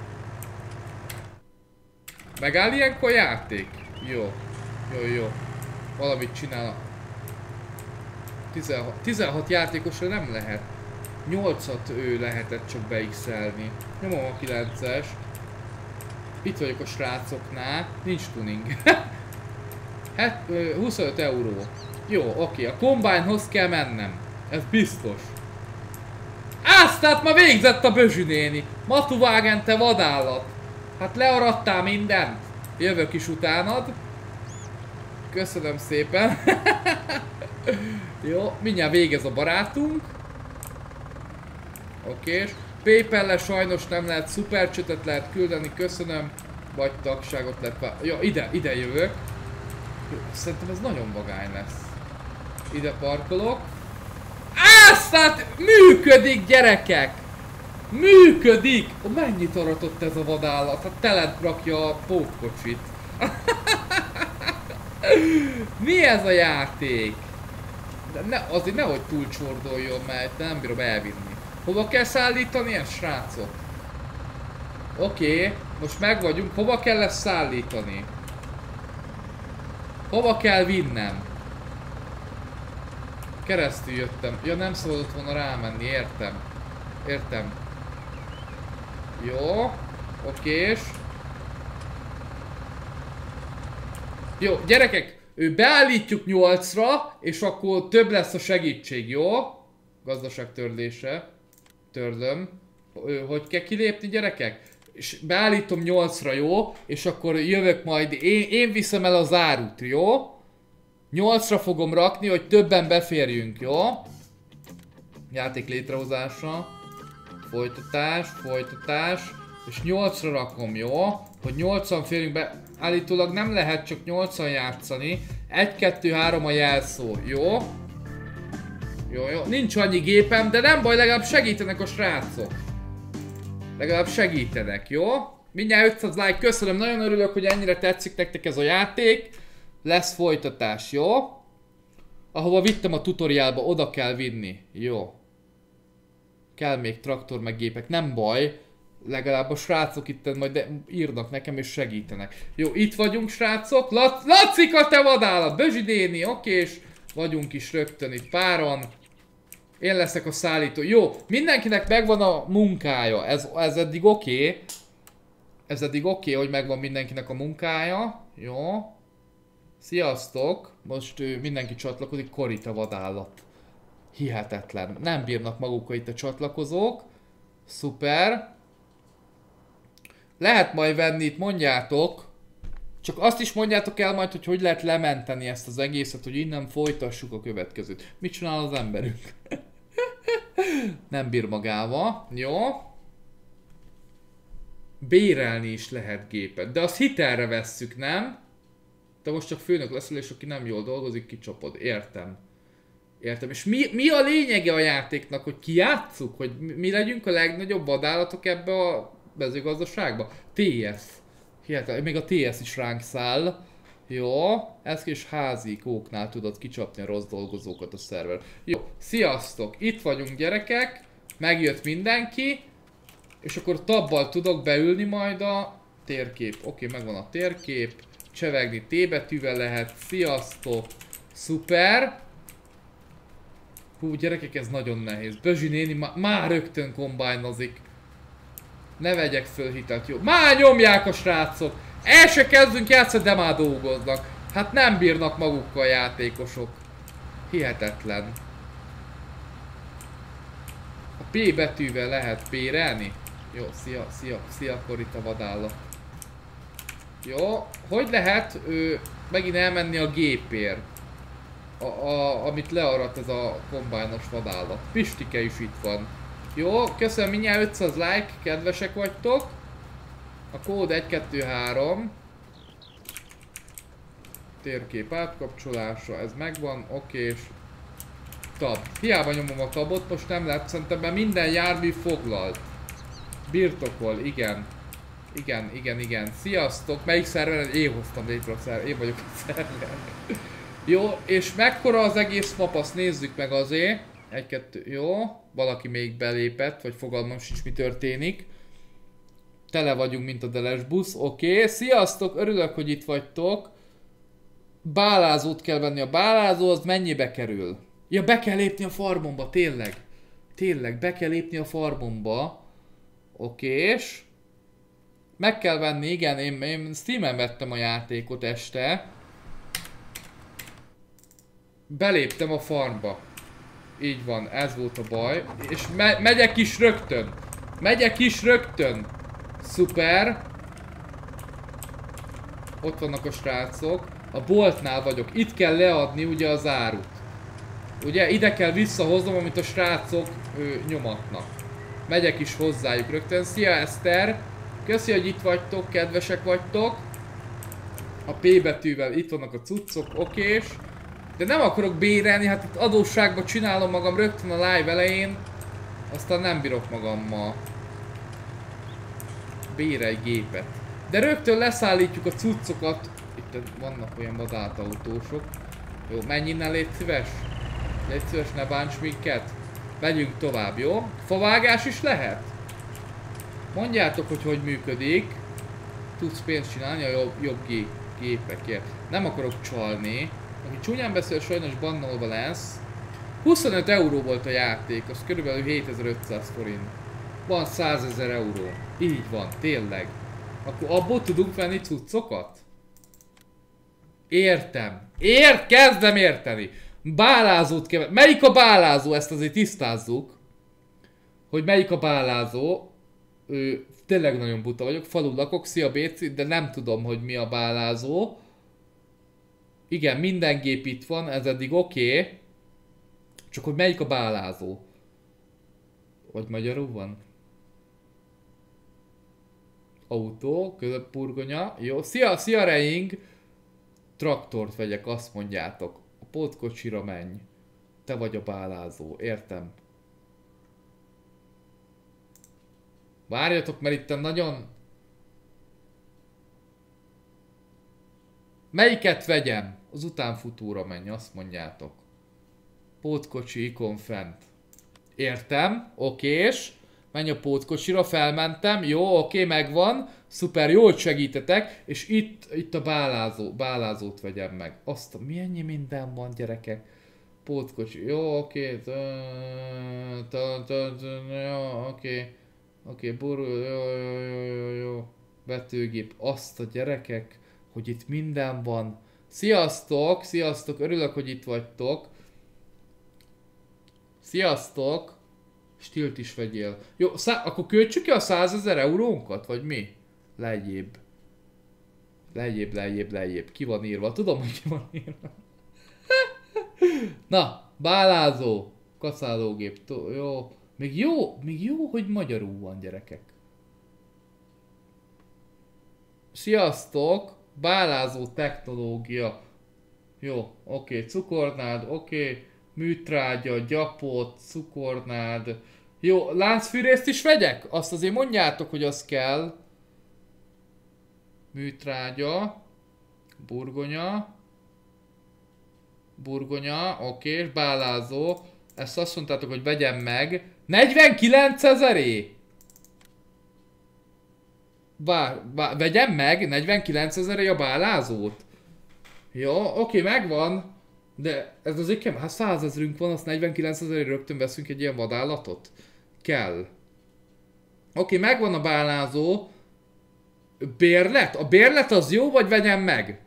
Speaker 1: Megáll ilyenkor játék? Jó. Jó, jó. Valamit csinál. tizenhat, tizenhat játékosra nem lehet. nyolcat ő lehetett csak beixelni. Nyomom a kilences. Itt vagyok a srácoknál. Nincs tuning. Hát, huszonöt euró. Jó, oké. A Combine-hoz kell mennem. Ez biztos. Ász, tehát ma végzett a Bözsü néni. Matuvágen, te vadállat. Hát learadtál mindent. Jövök is utánad. Köszönöm szépen. Jó, mindjárt végez a barátunk. Oké. PayPal-le sajnos nem lehet, szupercsetet lehet küldeni, köszönöm. Vagy tagságot lehet. Ja, ide, ide jövök. Jó, szerintem ez nagyon vagány lesz. Ide parkolok. Ász, tehát működik, gyerekek! Működik! Oh, mennyit aratott ez a vadállat? Hát tele rakja a pótkocsit. Mi ez a játék? De ne, azért nehogy túlcsordoljon, mert nem bírom elvinni. Hova kell szállítani ezt, srácok? Oké, okay, most meg vagyunk. Hova kell ezt szállítani? Hova kell vinnem? Keresztül jöttem. Ja, nem szabadott volna rámenni, értem. Értem. Jó, okés. Jó, gyerekek, ő beállítjuk nyolcra, és akkor több lesz a segítség, jó? Gazdaság törlése. Törlöm. hogy kell kilépni, gyerekek? És beállítom nyolcra, jó? És akkor jövök majd, én, én viszem el az árut, jó? nyolcra fogom rakni, hogy többen beférjünk, jó? Játék létrehozása. Folytatás, folytatás. És nyolcra rakom, jó? Hogy nyolcan férjünk be. Állítólag nem lehet csak nyolcan játszani. egy, kettő, három a jelszó, jó? Jó, jó. Nincs annyi gépem, de nem baj, legalább segítenek a srácok. Legalább segítenek, jó? Mindjárt ötszáz like, köszönöm, nagyon örülök, hogy ennyire tetszik nektek ez a játék. Lesz folytatás, jó? Ahova vittem a tutoriálba, oda kell vinni, jó? Kell még traktor meg gépek, nem baj. Legalább a srácok itt majd írnak nekem és segítenek. Jó, itt vagyunk srácok. Lac Lacika, te vadállat! Bözsidéni, okés. Vagyunk is rögtön itt páran. Én leszek a szállító. Jó, mindenkinek megvan a munkája. Ez, ez eddig oké. Okay. Ez eddig oké, okay, hogy megvan mindenkinek a munkája. Jó. Sziasztok. Most ő, mindenki csatlakozik. Korita vadállat. Hihetetlen. Nem bírnak magukkal itt a csatlakozók. Szuper. Lehet majd venni, itt mondjátok. Csak azt is mondjátok el majd, hogy hogy lehet lementeni ezt az egészet, hogy innen folytassuk a következőt. Mit csinál az emberünk? Nem bír magával. Jó. Bérelni is lehet gépet. De azt hitelre vesszük, nem? Te most csak főnök leszel, és aki nem jól dolgozik, kicsapod. Értem. Értem. És mi, mi a lényege a játéknak, hogy kijátsszuk? Hogy mi legyünk a legnagyobb vadállatok ebbe a mezőgazdaságba? té es. Hihetetlen, még a té es is ránk száll. Jó, ez kis házi kóknál tudod kicsapni a rossz dolgozókat a szerver. Jó, sziasztok, itt vagyunk gyerekek. Megjött mindenki. És akkor tabbal tudok beülni majd a térkép. Oké, megvan a térkép. Csevegni T betűvel lehet. Sziasztok. Szuper. Hú, gyerekek, ez nagyon nehéz. Bözsi néni má már rögtön kombájnozik. Ne vegyek föl hitelt, jó. Már nyomják a srácok! El se kezdünk játszani, de már dolgoznak. Hát nem bírnak magukkal a játékosok. Hihetetlen. A P betűvel lehet pérelni? Jó, szia, szia, szia, Korita vadállat. Jó, hogy lehet ő, megint elmenni a gépért? A, a, amit learat ez a kombájnos vadállat. Pistike is itt van. Jó, köszönöm, mindjárt ötszáz like, kedvesek vagytok. A kód egy kettő három. Térkép átkapcsolása, ez megvan, okés. Tab. Hiába nyomom a tabot, most nem lehet, szerintem mert minden jármű foglalt. Birtokol, igen. Igen, igen, igen. Sziasztok, melyik szerveren? Én hoztam létre a szerver, én vagyok a szerver. Jó, és mekkora az egész map, azt nézzük meg azért. Egy, kettő, jó. Valaki még belépett, vagy fogalmam sincs mi történik. Tele vagyunk, mint a Deles busz, oké. Okay. Sziasztok, örülök, hogy itt vagytok. Bálázót kell venni, a bálázó az mennyibe kerül? Ja, be kell lépni a farmomba, tényleg. Tényleg, be kell lépni a farmomba. Okés. Meg kell venni, igen, én, én Steamen vettem a játékot este. Beléptem a farmba. Így van, ez volt a baj. És me megyek is rögtön. Megyek is rögtön. Szuper. Ott vannak a srácok. A boltnál vagyok. Itt kell leadni ugye az árut. Ugye ide kell visszahoznom, amit a srácok ő, nyomatnak. Megyek is hozzájuk rögtön. Szia Eszter. Köszi, hogy itt vagytok, kedvesek vagytok. A P betűvel itt vannak a cuccok, okés. De nem akarok bérelni, hát itt adósságba csinálom magam rögtön a live elején. Aztán nem bírok magammal. Bérelj gépet. De rögtön leszállítjuk a cuccokat. Itt vannak olyan vadált autósok. Jó, menj innen, légy szíves. Légy szíves, ne bánts minket. Megyünk tovább, jó? Favágás is lehet? Mondjátok, hogy hogy működik. Tudsz pénzt csinálni a jobb, jobb gé gépekért. Nem akarok csalni. Aki csúnyán beszél, sajnos bannolva lesz. huszonöt euró volt a játék, az körülbelül hétezer-ötszáz forint. Van százezer euró. Így van, tényleg. Akkor abból tudunk venni cuccokat? Értem. Ért, kezdem érteni. Bálázót kell. Melyik a bálázó? Ezt azért tisztázzuk. Hogy melyik a bálázó. Ö, tényleg nagyon buta vagyok, falu lakok, szia Béci, de nem tudom, hogy mi a bálázó. Igen, minden gép itt van, ez eddig oké. Okay. Csak hogy melyik a bálázó? Vagy magyarul van? Autó, közöppurgonya, jó. Szia, szia Reing! Traktort vegyek, azt mondjátok. A pótkocsira menj. Te vagy a bálázó, értem. Várjatok, mert itt nagyon... Melyiket vegyem? Az utánfutóra menj, azt mondjátok. Pótkocsi ikon fent. Értem, okés. Menj a pótkocsira, felmentem. Jó, oké, megvan. Szuper, jól segítetek. És itt, itt a bálázó, bálázót vegyem meg. Azt a milyen minden van, gyerekek. Pótkocsi, jó, oké. Jó, oké. Oké, borul, jó, jó, jó, jó, jó. Vetőgép, azt a gyerekek, hogy itt minden van. Sziasztok, sziasztok, örülök, hogy itt vagytok. Sziasztok. Stilt is vegyél. Jó, szá akkor költsük ki a százezer eurónkat, vagy mi? Legyéb. Legyéb, legyéb, legyéb. Ki van írva? Tudom, hogy ki van írva. Na, bálázó. Kaszálógép. Jó. Még jó, még jó, hogy magyarul van, gyerekek. Sziasztok. Bálázó technológia. Jó, oké. Cukornád, oké. Műtrágya, gyapot, cukornád. Jó, láncfűrészt is vegyek? Azt azért mondjátok, hogy az kell. Műtrágya. Burgonya. Burgonya, oké, és bálázó. Ezt azt mondtátok, hogy vegyem meg. negyvenkilencezeré! Bár, bár, vegyem meg negyvenkilencezeré a bálázót. Jó, oké, megvan. De ez azért kemény, hát százezrünk van, azt negyvenkilencezeré rögtön veszünk egy ilyen vadállatot? Kell. Oké, megvan a bálázó. Bérlet? A bérlet az jó, vagy vegyem meg?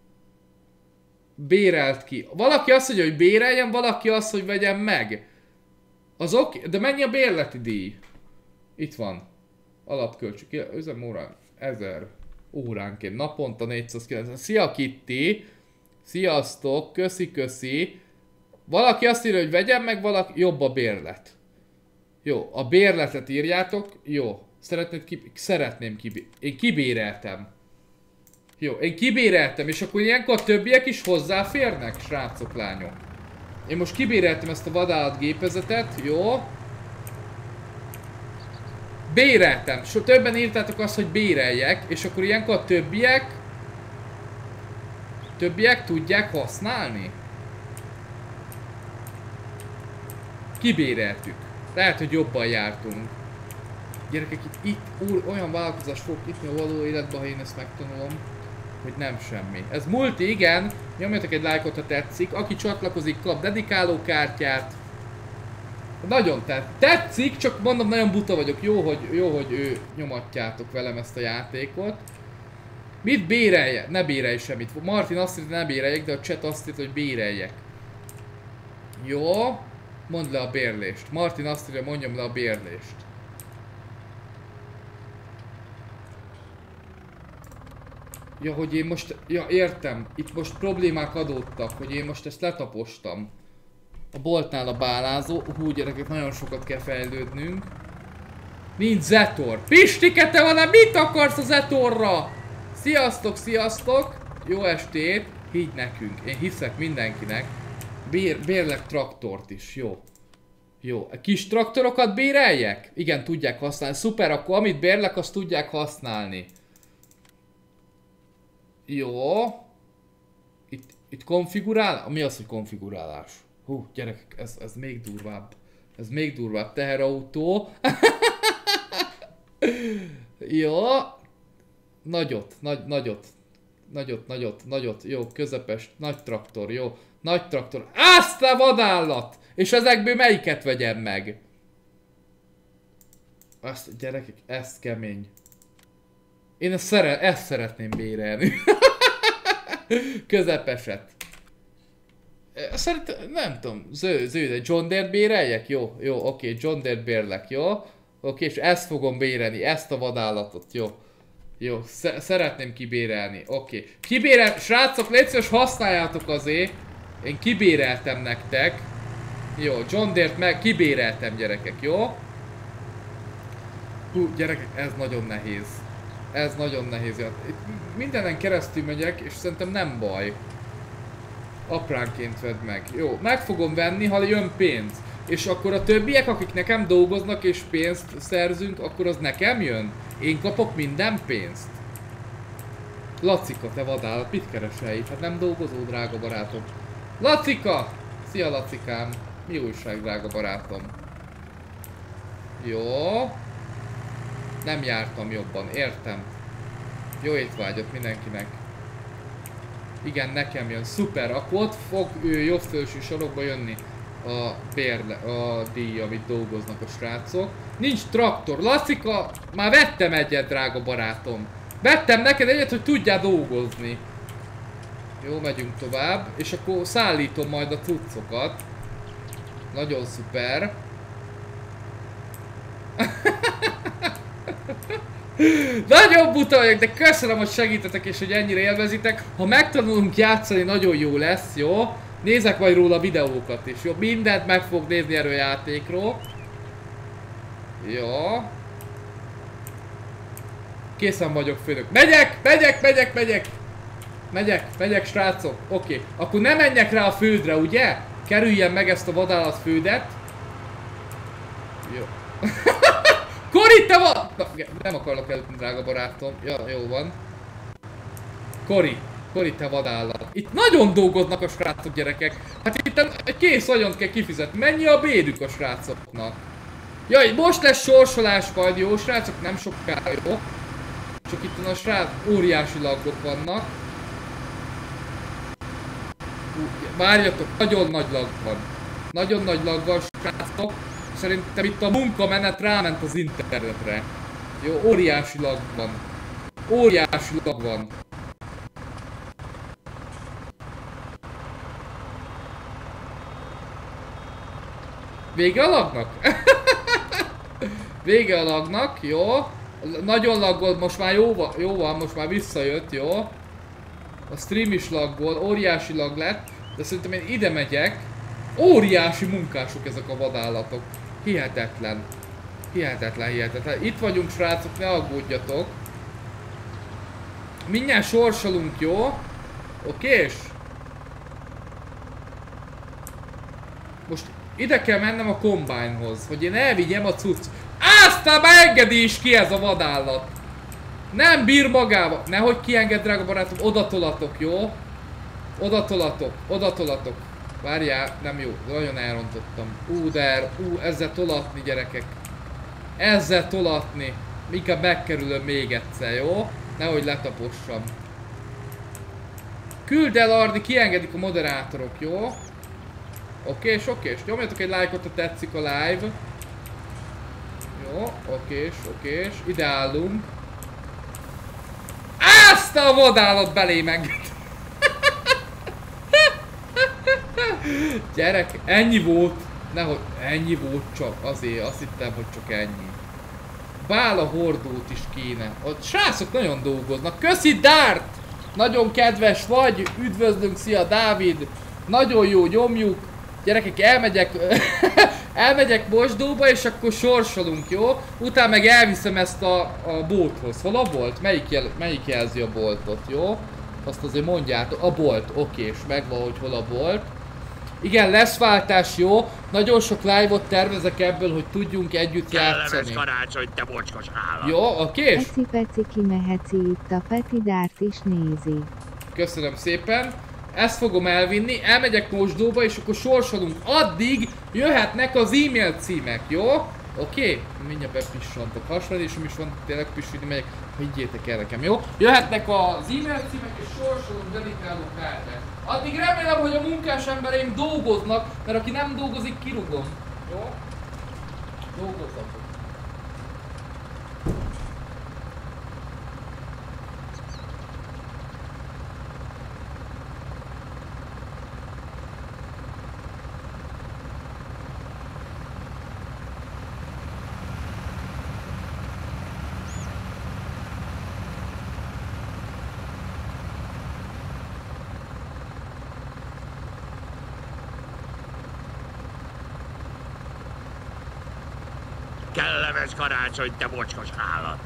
Speaker 1: Bérelt ki. Valaki azt mondja, hogy béreljem, valaki azt, hogy vegyem meg. Az oké, de mennyi a bérleti díj? Itt van. Alapköltség. Üzemórán ezer óránként. Naponta négyszázkilencven. Szia Kitty! Sziasztok! Köszi, köszi! Valaki azt írja, hogy vegyem meg, valaki... Jobb a bérlet. Jó, a bérletet írjátok. Jó. Szeretnéd ki... Szeretném kibé... Én kibéreltem. Jó, én kibéreltem, és akkor ilyenkor a többiek is hozzáférnek, srácok, lányok. Én most kibéreltem ezt a vadállatgépezetet, jó. Béreltem, so többen írtátok azt, hogy béreljek, és akkor ilyenkor a többiek... Többiek tudják használni? Kibéreltük. Lehet, hogy jobban jártunk. Gyerekek, itt, itt úr, olyan vállalkozás fog itt a való életben, ha én ezt megtanulom, hogy nem semmi. Ez multi, igen. Nyomjatok egy lájkot, ha tetszik. Aki csatlakozik, kap dedikáló kártyát. Nagyon tett. Tetszik, csak mondom, nagyon buta vagyok. Jó, hogy, jó, hogy ő nyomatjátok velem ezt a játékot. Mit bérelje? Ne bérelj semmit. Martin azt írta, ne béreljek, de a chat azt írta, hogy béreljek. Jó. Mondd le a bérlést. Martin azt írja, mondjam le a bérlést. Ja, hogy én most... Ja, értem. Itt most problémák adódtak, hogy én most ezt letapostam. A boltnál a bálázó. Hú, gyerekek, nagyon sokat kell fejlődnünk. Nincs Zetor. Pistike, te van-e? Mit akarsz a Zetorra? Sziasztok, sziasztok! Jó estét! Higgy nekünk. Én hiszek mindenkinek. Bér, bérlek traktort is. Jó. Jó. A kis traktorokat béreljek? Igen, tudják használni. Szuper, akkor amit bérlek, azt tudják használni. Jó. Itt, itt konfigurál? Mi az, hogy konfigurálás? Hú, gyerekek, ez, ez még durvább. Ez még durvább. Teherautó. Jó. Nagyot, nagy, nagyot. Nagyot, nagyot, nagyot. Jó, közepes. Nagy traktor, jó. Nagy traktor. Azt a vadállat! És ezekből melyiket vegyem meg? Azt, gyerekek, ez kemény. Én ezt, szere ezt szeretném bérelni. Közepeset. Szerintem, nem tudom, zöld, zöld, John Deere béreljek? Jó, jó, oké, John Deere bérlek, jó? Oké, és ezt fogom bérelni, ezt a vadállatot, jó. Jó, sz szeretném kibérelni, oké. Kibérel, srácok, légy szíves, használjátok azért. Én kibéreltem nektek. Jó, John Deere-t meg kibéreltem, gyerekek, jó? Hú, gyerekek, ez nagyon nehéz. Ez nagyon nehéz. Itt mindenen keresztül megyek, és szerintem nem baj. Apránként vedd meg. Jó, meg fogom venni, ha jön pénz. És akkor a többiek, akik nekem dolgoznak és pénzt szerzünk, akkor az nekem jön? Én kapok minden pénzt? Lacika, te vadállat, mit keresel itt? Hát nem dolgozó, drága barátom. Lacika! Szia, Lacikám! Mi újság, drága barátom? Jó. Nem jártam jobban, értem. Jó étvágyat mindenkinek. Igen, nekem jön. Szuper, akkor ott fog ő jobb felső sorokba jönni a bérle, a díj, amit dolgoznak a srácok. Nincs traktor. Lassika, már vettem egyet, drága barátom. Vettem neked egyet, hogy tudjál dolgozni. Jó, megyünk tovább. És akkor szállítom majd a cuccokat. Nagyon szuper. Nagyon buta vagyok, de köszönöm, hogy segítetek és hogy ennyire élvezitek. Ha megtanulunk játszani, nagyon jó lesz, jó? Nézek majd róla videókat is, jó? Mindent meg fog nézni erről a játékról. Jó. Készen vagyok, főnök. Megyek, megyek, megyek, megyek. Megyek, megyek, srácok. Oké, okay. Akkor ne menjek rá a földre, ugye? Kerüljen meg ezt a vadállatföldet. Jó. Kori, te van! Na, nem akarlak elütni, drága barátom. Ja, jó van. Kori, Kori, te vadállat. Itt nagyon dolgoznak a srácok, gyerekek. Hát itt egy kész vagyont kell kifizetni. Mennyi a bérük a srácoknak? Jaj, most lesz sorsolás majd, jó srácok? Nem sokára, jó? Csak itt a srác óriási laggok vannak. Várjatok, nagyon nagy lag van. Nagyon nagy lag van, srácok. Szerintem itt a munkamenet ráment az internetre. Jó, óriási lag van. Óriási lag van. Vége a lagnak? Vége a lagnak, jó. Nagyon laggolt, most már jó van, jó van, most már visszajött, jó. A stream is laggol, óriási lag lett. De szerintem én ide megyek. Óriási munkások ezek a vadállatok. Hihetetlen. Hihetetlen, hihetetlen. Itt vagyunk, srácok, ne aggódjatok. Mindjárt sorsolunk, jó? Okés? Most ide kell mennem a kombányhoz, hogy én elvigyem a cucc. Aztán engedi is ki ez a vadállat. Nem bír magába. Nehogy kienged, drága barátom, oda tolatok, jó? Oda tolatok, oda tolatok. Várjál, nem jó, nagyon elrontottam. Ú, de ú, ezzel tolatni, gyerekek. Ezzel tolatni. Inkább megkerülöm még egyszer, jó? Nehogy letapossam. Küld el, Ardi, kiengedik a moderátorok, jó? Okés, okés. Nyomjatok egy lájkot, ha tetszik a live. Jó, okés, okés. Ide állunk. Azt a vadállat belém enged. Gyerek, ennyi volt. Nehogy, ennyi volt csak. Azért, azt hittem, hogy csak ennyi. Bála hordót is kéne. A srácok nagyon dolgoznak. Köszi, Dart! Nagyon kedves vagy. Üdvözlünk, szia, Dávid. Nagyon jó, nyomjuk. Gyerekek, elmegyek, elmegyek mosdóba, és akkor sorsolunk, jó? Utána meg elviszem ezt a, a bolthoz. Hol a bolt? Melyik, jel, melyik jelzi a boltot, jó? Azt azért mondjátok. A bolt, oké, és megvan, hogy hol a bolt. Igen, lesz váltás, jó? Nagyon sok live-ot tervezek ebből, hogy tudjunk együtt játszani.
Speaker 2: Kellemes karácsony, te bocskos állat.
Speaker 1: Jó, oké?
Speaker 3: Eci peci kimeheci, itt a Peti Dárt is nézi.
Speaker 1: Köszönöm szépen. Ezt fogom elvinni, elmegyek mosdóba, és akkor sorsolunk. Addig jöhetnek az e-mail címek, jó? Oké? Okay? Mindjárt bepissantok. Hasonlítom is van, tényleg pisülni megyek. Higgyétek el nekem, jó? Jöhetnek az e-mail címek, és sorsolunk dedikáló kártyát. Addig remélem, hogy a munkás embereim dolgoznak, mert aki nem dolgozik, kirúgom. Jó? Dolgozzatok.
Speaker 2: Kellemes karácsony, te mocskos állat!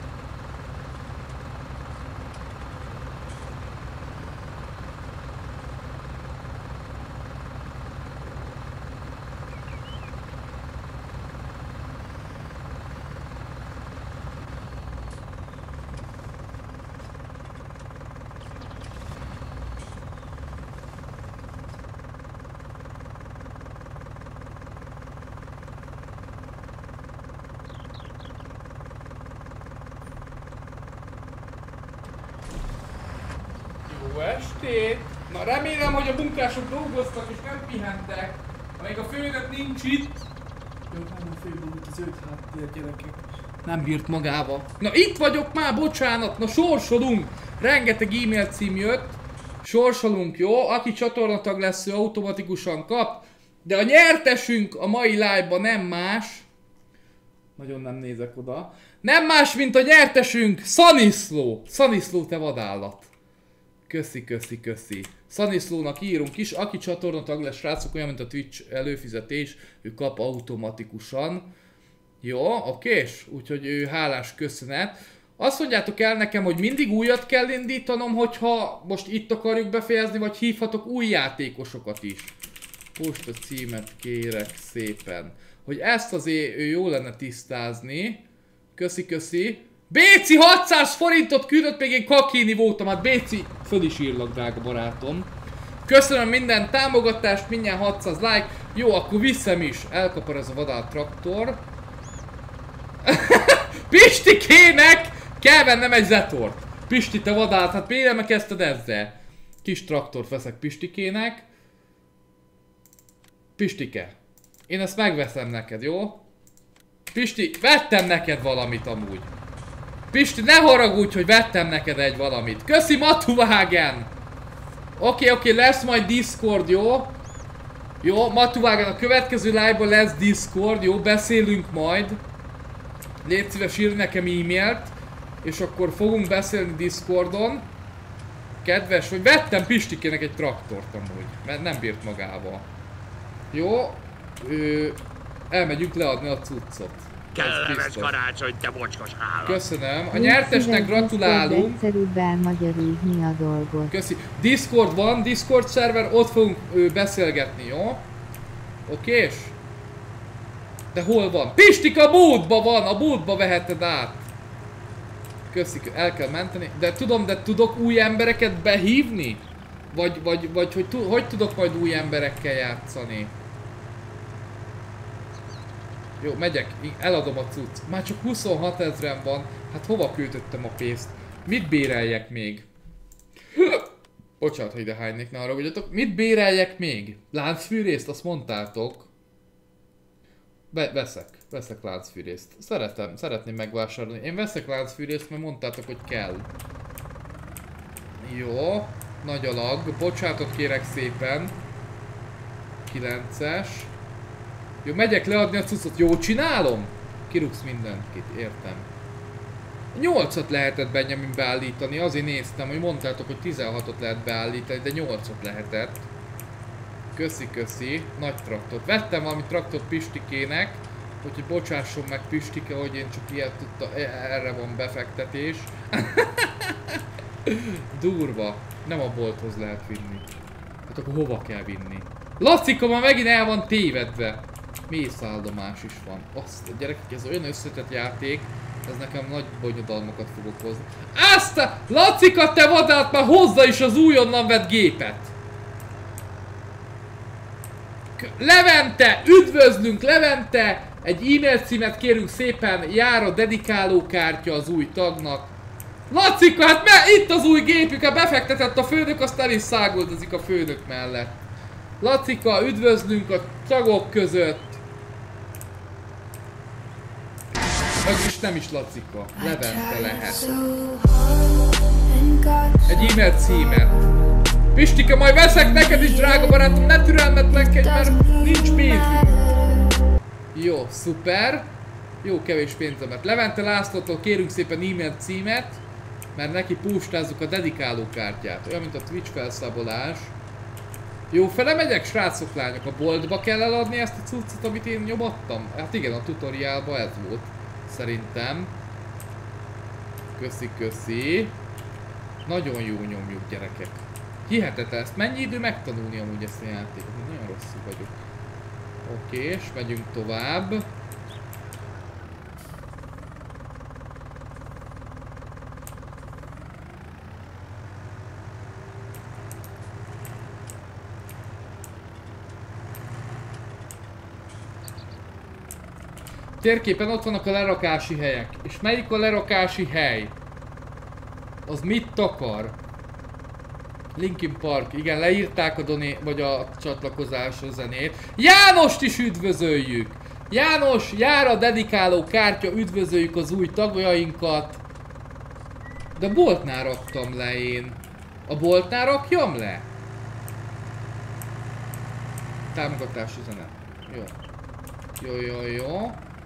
Speaker 1: Jó estét! Na remélem, hogy a munkások dolgoztak és nem pihentek. Amíg a főnök nincs itt. Jó, nem a főnök, az zöld háttér gyerekek. Nem bírt magába. Na itt vagyok már, bocsánat, na sorsolunk. Rengeteg e-mail cím jött. Sorsolunk, jó? Aki csatornatag lesz, ő automatikusan kap. De a nyertesünk a mai live-ban nem más. Nagyon nem nézek oda. Nem más, mint a nyertesünk, Szaniszló. Szaniszló, te vadállat. Köszi, köszi, köszi. Szaniszlónak írunk is, aki csatornatag lesz, srácok, olyan, mint a Twitch előfizetés, ő kap automatikusan. Jó, okés? Úgyhogy ő hálás köszönet. Azt mondjátok el nekem, hogy mindig újat kell indítanom, hogyha most itt akarjuk befejezni, vagy hívhatok új játékosokat is. Posta címet kérek szépen. Hogy ezt azért jó lenne tisztázni. Köszi, köszi. Béci hatszáz forintot küldött, még én kakini voltam, hát Béci, föl is írlak, drága barátom. Köszönöm minden támogatást, mindjárt hatszáz like. Jó, akkor viszem is. Elkapar ez a vadál traktor. Pistikének kell vennem egy zetort. Pisti, te vadál, hát miért nem kezdted ezzel? Kis traktort veszek Pistikének. Pistike, én ezt megveszem neked, jó? Pisti, vettem neked valamit amúgy. Pisti, ne haragudj, hogy vettem neked egy valamit. Köszi, Matuvágen! Oké, oké, lesz majd Discord, jó? Jó, Matuvágen, a következő live-ban lesz Discord, jó? Beszélünk majd. Légy szíves, írj nekem e-mailt. És akkor fogunk beszélni Discordon. Kedves, hogy vettem Pistikének egy traktort amúgy, mert nem bírt magába. Jó, ö, elmegyünk leadni a cuccot.
Speaker 2: Kellemes karácsony, te mocskos állat!
Speaker 3: Köszönöm, a nyertesnek gratulálunk. Egyszerűbb elmagyarízni a dolgot.
Speaker 1: Köszi. Discord van, Discord szerver, ott fogunk ö, beszélgetni, jó? Okés? De hol van? Pistika, a bótba van, a bótba veheted át. Köszi, el kell menteni. De tudom, de tudok új embereket behívni? Vagy, vagy, vagy hogy, hogy tudok majd új emberekkel játszani? Jó, megyek, eladom a cucc. Már csak huszonhat ezren van. Hát hova költöttem a pénzt? Mit béreljek még? Bocsánat, ha ide hánynék, ne arra vagyatok. Mit béreljek még? Láncfűrészt, azt mondtátok. Be veszek, veszek láncfűrészt. Szeretem, szeretném megvásárolni. Én veszek láncfűrészt, mert mondtátok, hogy kell. Jó, nagy alag. Bocsánatot kérek szépen. kilences. Jó, megyek leadni a cuccot. Jó, csinálom? Kirúgsz mindenkit, értem. nyolcat lehetett Benjamin beállítani, azért néztem, hogy mondtátok, hogy tizenhatot lehet beállítani, de nyolcat lehetett. Köszi, köszi. Nagy traktort. Vettem valami traktort Pistikének, úgyhogy bocsásson meg Pistike, hogy én csak ilyet tudta, erre van befektetés. Durva. Nem a bolthoz lehet vinni. Hát akkor hova kell vinni? Lacika már megint el van tévedve. Mészáldomás is van. Azt, gyerekek, ez olyan összetett játék, ez nekem nagy bonyodalmakat fog okozni. Azt a... Lacika, te vadát, már hozza is az újonnan vett gépet! Levente! Üdvözlünk, Levente! Egy e-mail címet kérünk szépen, jár a dedikálókártya az új tagnak. Lacika, hát me, itt az új gépük, hát befektetett a főnök, azt el is szágoldozik a főnök mellett. Lacika, üdvözlünk a tagok között. Vagyis nem is Lacika, Levente lehet. Egy e-mail címet. Pistike, majd veszek neked is, drága barátom, ne türelmetlenkedj, mert nincs pénzünk. Jó, szuper. Jó, kevés pénzemet. Levente Lászlótól kérünk szépen e-mail címet, mert neki pustázzuk a dedikálókártyát. Olyan, mint a Twitch felszabolás. Jó, fele megyek, srácok, lányok. A boltba kell eladni ezt a cuccot, amit én nyomattam? Hát igen, a tutoriálban ez volt. Szerintem. Köszi, köszi. Nagyon jó nyomjuk, gyerekek. Hihetetlen, ezt mennyi idő megtanulni amúgy ezt a játékot? Nagyon rosszul vagyok. Oké, és megyünk tovább. Térképen ott vannak a lerakási helyek. És melyik a lerakási hely? Az mit akar? Linkin Park, igen, leírták a doné vagy a csatlakozásra zenét. Jánost is üdvözöljük! János, jár a dedikáló kártya, üdvözöljük az új tagjainkat. De boltnál raktam le én. A boltnál rakjam le? Támogatási zene. Jó. Jó, jó, jó.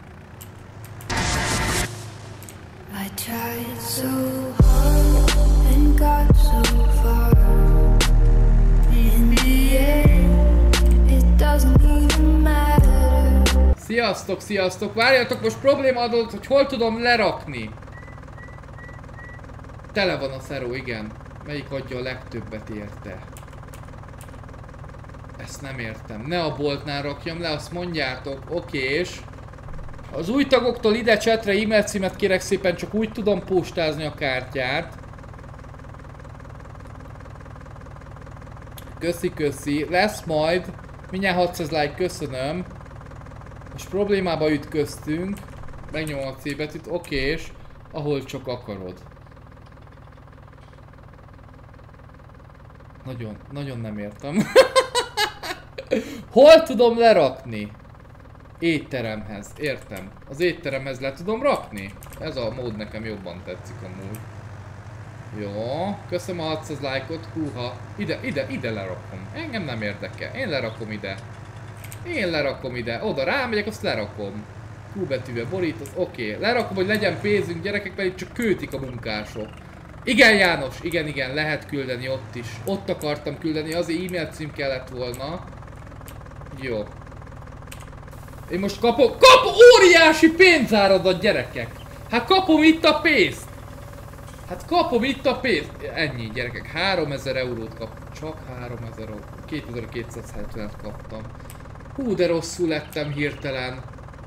Speaker 4: I tried so hard and got so far. In the end, it doesn't even matter.
Speaker 1: Sziasztok, sziasztok! Várjatok, most probléma adott, hogy hol tudom lerakni. Tele van a szeró, igen. Melyik adja a legtöbbet érte? Ezt nem értem. Ne a boltnál rakjam le, azt mondjátok. Okés. Az új tagoktól ide chatre e-mail címet kérek szépen, csak úgy tudom postázni a kártyát. Köszi, köszi. Lesz majd. Mindjárt hatszáz like, köszönöm. Most problémába ütköztünk. Megnyomom a C betűt, okés. Ahol csak akarod. Nagyon, nagyon nem értem. Hol tudom lerakni? Étteremhez, értem. Az étteremhez le tudom rakni? Ez a mód nekem jobban tetszik amúgy. Jó, köszönöm a hatszáz lájkot, húha. Ide, ide, ide lerakom. Engem nem érdekel, én lerakom ide. Én lerakom ide, oda rámegyek, azt lerakom. Q betűvel borít, az oké. Okay. Lerakom, hogy legyen pénzünk, gyerekek, pedig csak költik a munkások. Igen, János, igen, igen, lehet küldeni ott is. Ott akartam küldeni, azért e-mail cím kellett volna. Jó. Én most kapom, kapom óriási pénzáradat, gyerekek! Hát kapom itt a pénzt! Hát kapom itt a pénzt! Ennyi, gyerekek, háromezer eurót kaptam. Csak háromezer eurót. kétezer-kétszázhetvenet kaptam. Hú, de rosszul lettem hirtelen.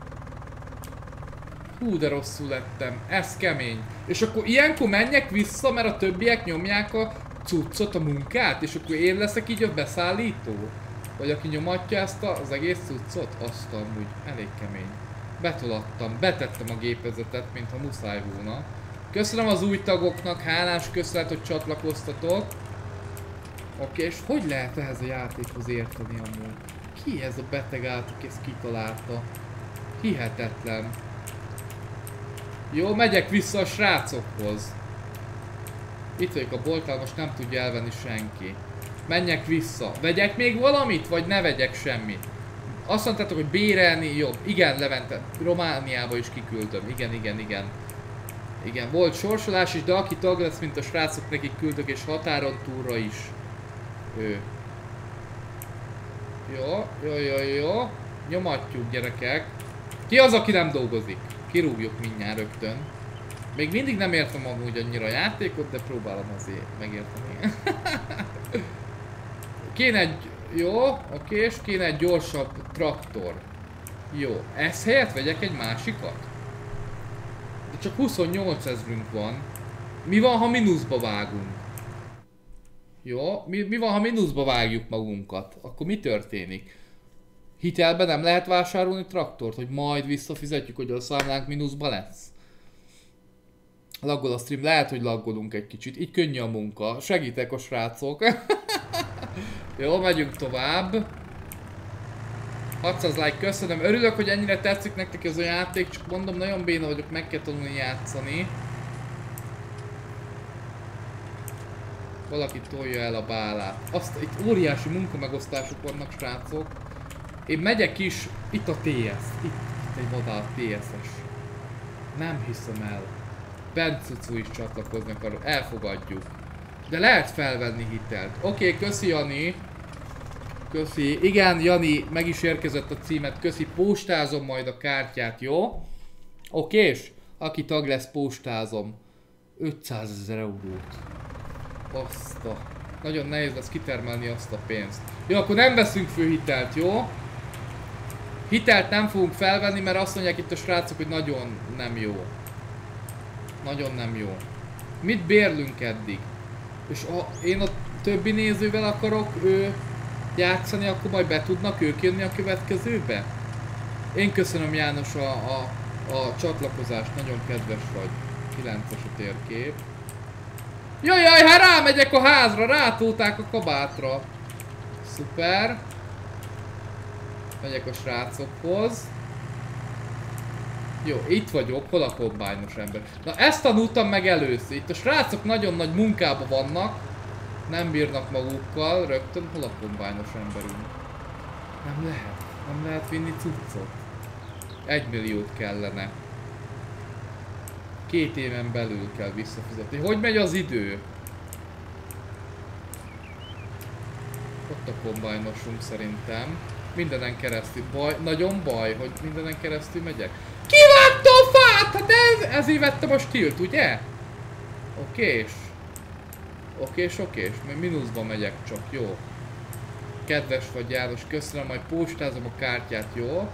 Speaker 1: Hú, de rosszul lettem. Ez kemény. És akkor ilyenkor menjek vissza, mert a többiek nyomják a cuccot, a munkát, és akkor én leszek így a beszállító? Vagy aki nyomatja ezt a, az egész cuccot? Azt amúgy elég kemény. Betolattam, betettem a gépezetet, mintha muszáj volna. Köszönöm az új tagoknak, hálás köszönet, hogy csatlakoztatok. Oké, és hogy lehet ehhez a játékhoz érteni amúgy? Ki ez a beteg állat, aki ezt kitalálta? Hihetetlen. Jó, megyek vissza a srácokhoz. Itt vagyok a bolttal, most nem tudja elvenni senki. Menjek vissza. Vegyek még valamit, vagy ne vegyek semmit? Azt mondtátok, hogy bérelni jobb. Igen, Levente. Romániába is kiküldöm. Igen, igen, igen. Igen, volt sorsolás is, de aki tag lesz, mint a srácok, nekik küldök, és határon túlra is. Ő. Jó, jó, jó, jó. Nyomatjuk, gyerekek. Ki az, aki nem dolgozik? Kirúgjuk mindjárt rögtön. Még mindig nem értem amúgy annyira a játékot, de próbálom azért megérteni. Kéne egy... Jó, oké, és kéne egy gyorsabb traktor. Jó, ez helyett vegyek egy másikat? De csak huszonnyolc ezrünk van. Mi van, ha mínuszba vágunk? Jó, mi, mi van, ha mínuszba vágjuk magunkat? Akkor mi történik? Hitelben nem lehet vásárolni traktort, hogy majd visszafizetjük, hogy a számlánk mínuszba lesz? Laggol a stream, lehet, hogy laggolunk egy kicsit. Így könnyű a munka. Segítek a srácok. Jó, megyünk tovább. hatszáz like, köszönöm. Örülök, hogy ennyire tetszik nektek ez a játék, csak mondom, nagyon béna vagyok, meg kell tanulni játszani. Valaki tolja el a bálát. Azt, itt óriási munkamegosztások vannak, srácok. Én megyek is, itt a té es. Itt, itt egy vadál té es-es. Nem hiszem el. Bencucu is csatlakozni akar, elfogadjuk. De lehet felvenni hitelt. Oké, okay, köszi Jani. Köszi. Igen, Jani, meg is érkezett a címet. Köszi, postázom majd a kártyát, jó? Okés? Aki tag lesz, postázom. ötszázezer eurót. Baszta. Nagyon nehéz lesz kitermelni azt a pénzt. Jó, akkor nem veszünk főhitelt, jó? Hitelt nem fogunk felvenni, mert azt mondják itt a srácok, hogy nagyon nem jó. Nagyon nem jó. Mit bérlünk eddig? És ha én a többi nézővel akarok ő, játszani, akkor majd be tudnak ők jönni a következőbe? Én köszönöm János a, a, a csatlakozást, nagyon kedves vagy. kilences a térkép. Jajjaj, hát rámegyek a házra, rátolták a kabátra. Szuper. Megyek a srácokhoz. Jó, itt vagyok, hol a kombájnos ember? Na ezt tanultam meg először. Itt a srácok nagyon nagy munkában vannak. Nem bírnak magukkal, rögtön hol a kombájnos emberünk? Nem lehet, nem lehet vinni cuccot. Egy milliót kellene. Két éven belül kell visszafizetni. Hogy megy az idő? Ott a kombájnosunk szerintem. Mindenen keresztül. Baj, nagyon baj, hogy mindenen keresztül megyek. Kivágta a fát! Hát ez, ezért vettem a stílt, ugye? Okés. Okés, okés. Mert mínuszba megyek csak, jó. Kedves vagy János, köszönöm, majd postázom a kártyát, jó?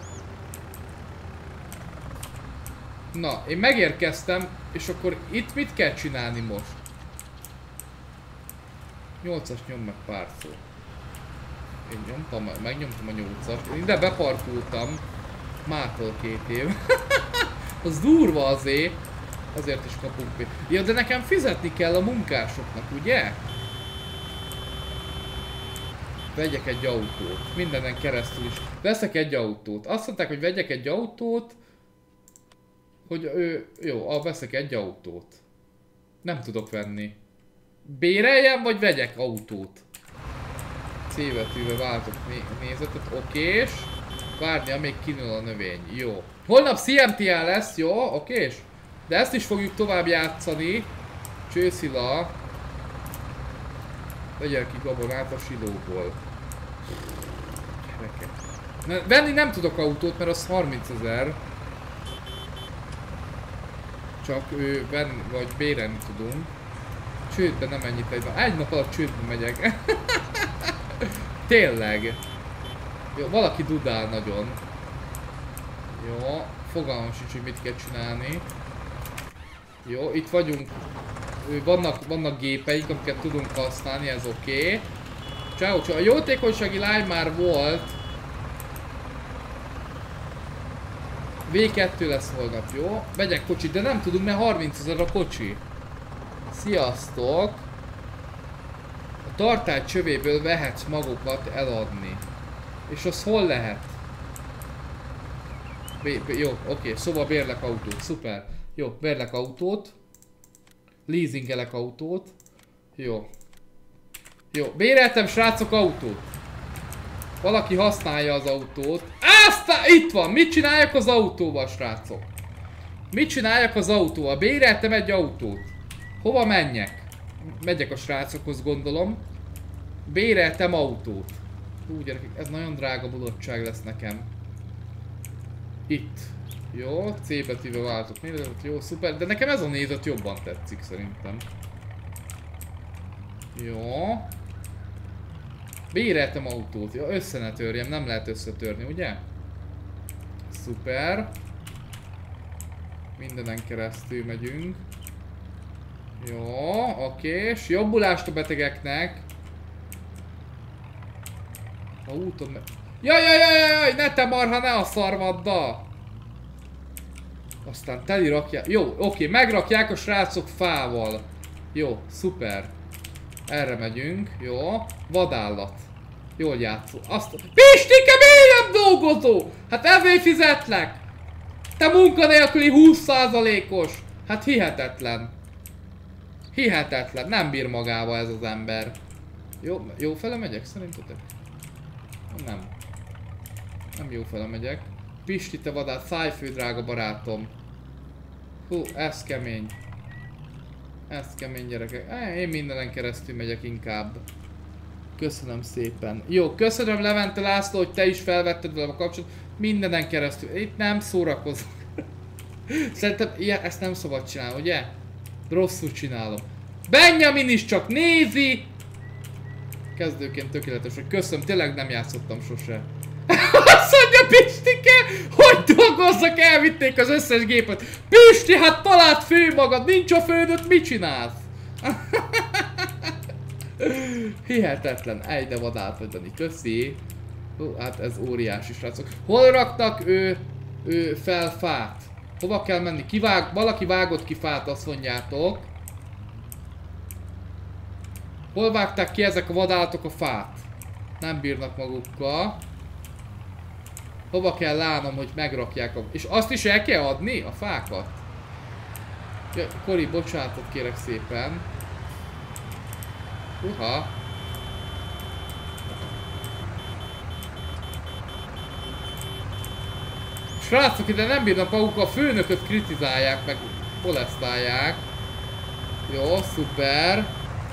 Speaker 1: Na, én megérkeztem, és akkor itt mit kell csinálni most? nyolcas nyom meg pár szó. Én nyomtam, megnyomtam a nyolcast, én ide beparkultam. Mától két év. Az durva azért. Azért is kapunk pénzt. Ja, de nekem fizetni kell a munkásoknak, ugye? Vegyek egy autót. Mindenen keresztül is. Veszek egy autót. Azt mondták, hogy vegyek egy autót. Hogy ő... Jó, ah, veszek egy autót. Nem tudok venni. Béreljem, vagy vegyek autót? C-betűvel váltok né nézetet. Okés. Várni, amíg kinől a növény. Jó. Holnap C M T A lesz, jó? Okés? De ezt is fogjuk tovább játszani. Csőszila. Legyen ki gabonát a silóból. Ne, venni nem tudok autót, mert az harmincezer. Csak ő venni, vagy bérelni tudunk. Csődbe nem ennyit egy nap. Egy nap alatt csődbe megyek. Tényleg. Jó, valaki dudál nagyon. Jó, fogalmam sincs, hogy mit kell csinálni. Jó, itt vagyunk. Vannak, vannak gépeink, amiket tudunk használni, ez oké. Okay. Ciao, ciao. A jótékonysági live már volt. V kettő lesz holnap, jó? Vegyek kocsit, de nem tudunk, mert harmincezer a kocsi. Sziasztok! A tartály csövéből vehetsz magokat eladni. És az hol lehet? B B jó, oké, okay. Szóval bérlek autót, szuper. Jó, bérlek autót. Leasingelek autót. Jó. Jó, béreltem srácok autót. Valaki használja az autót. Aztán itt van, mit csináljak az autóval, srácok? Mit csináljak az autóval? Béreltem egy autót. Hova menjek? Megyek a srácokhoz, gondolom. Béreltem autót. Hú, gyerekek, ez nagyon drága budottság lesz nekem. Itt. Jó, C betűvel váltok. Nézet, jó, szuper. De nekem ez a nézet jobban tetszik szerintem. Jó. Béreltem autót. Ja, össze ne törjem, nem lehet összetörni, ugye? Szuper. Mindenen keresztül megyünk. Jó, okés. Jobbulást a betegeknek. A úton me... Jaj, jaj, jaj, jaj, ne te marha, ne a szarvaddal! Aztán teli rakják. Jó, oké, megrakják a srácok fával. Jó, szuper. Erre megyünk, jó. Vadállat. Jól játszol. Azt... Pistike, miért nem dolgozó? Hát ezért fizetlek! Te munkanélküli húsz százalékos! Hát hihetetlen. Hihetetlen, nem bír magával ez az ember. Jó, jó fele megyek szerintetek? Nem. Nem jó fele megyek. Pisti, te vadát, szájfő, drága barátom. Hú, ez kemény. Ez kemény, gyerekek. Én mindenen keresztül megyek inkább. Köszönöm szépen. Jó, köszönöm Levente László, hogy te is felvetted velem a kapcsolatot. Mindenen keresztül. Itt nem szórakozok. Szerintem ilyen, ezt nem szabad csinálni, ugye? Rosszul csinálom. Benjamin is csak nézi! Kezdőként tökéletes, hogy köszönöm, tényleg nem játszottam sose. Azt mondja Pistike, hogy dolgozzak, elvitték az összes gépet. Pisti, hát találd fő magad, nincs a fődött, mit csinálsz? Hihetetlen, ejde vadát vagy Dani, köszi. Hú, hát ez óriási, srácok. Hol raktak ő, ő fel fát? Hova kell menni? Kivág, valaki vágott ki fát, azt mondjátok. Hol vágták ki ezek a vadállatok a fát? Nem bírnak magukkal. Hova kell lánom, hogy megrakják a... És azt is el kell adni? A fákat? Ja, Kori, bocsánatot kérek szépen. Uha. Srácok, ide nem bírnak maguk, a főnököt kritizálják, meg molesztálják. Jó, szuper.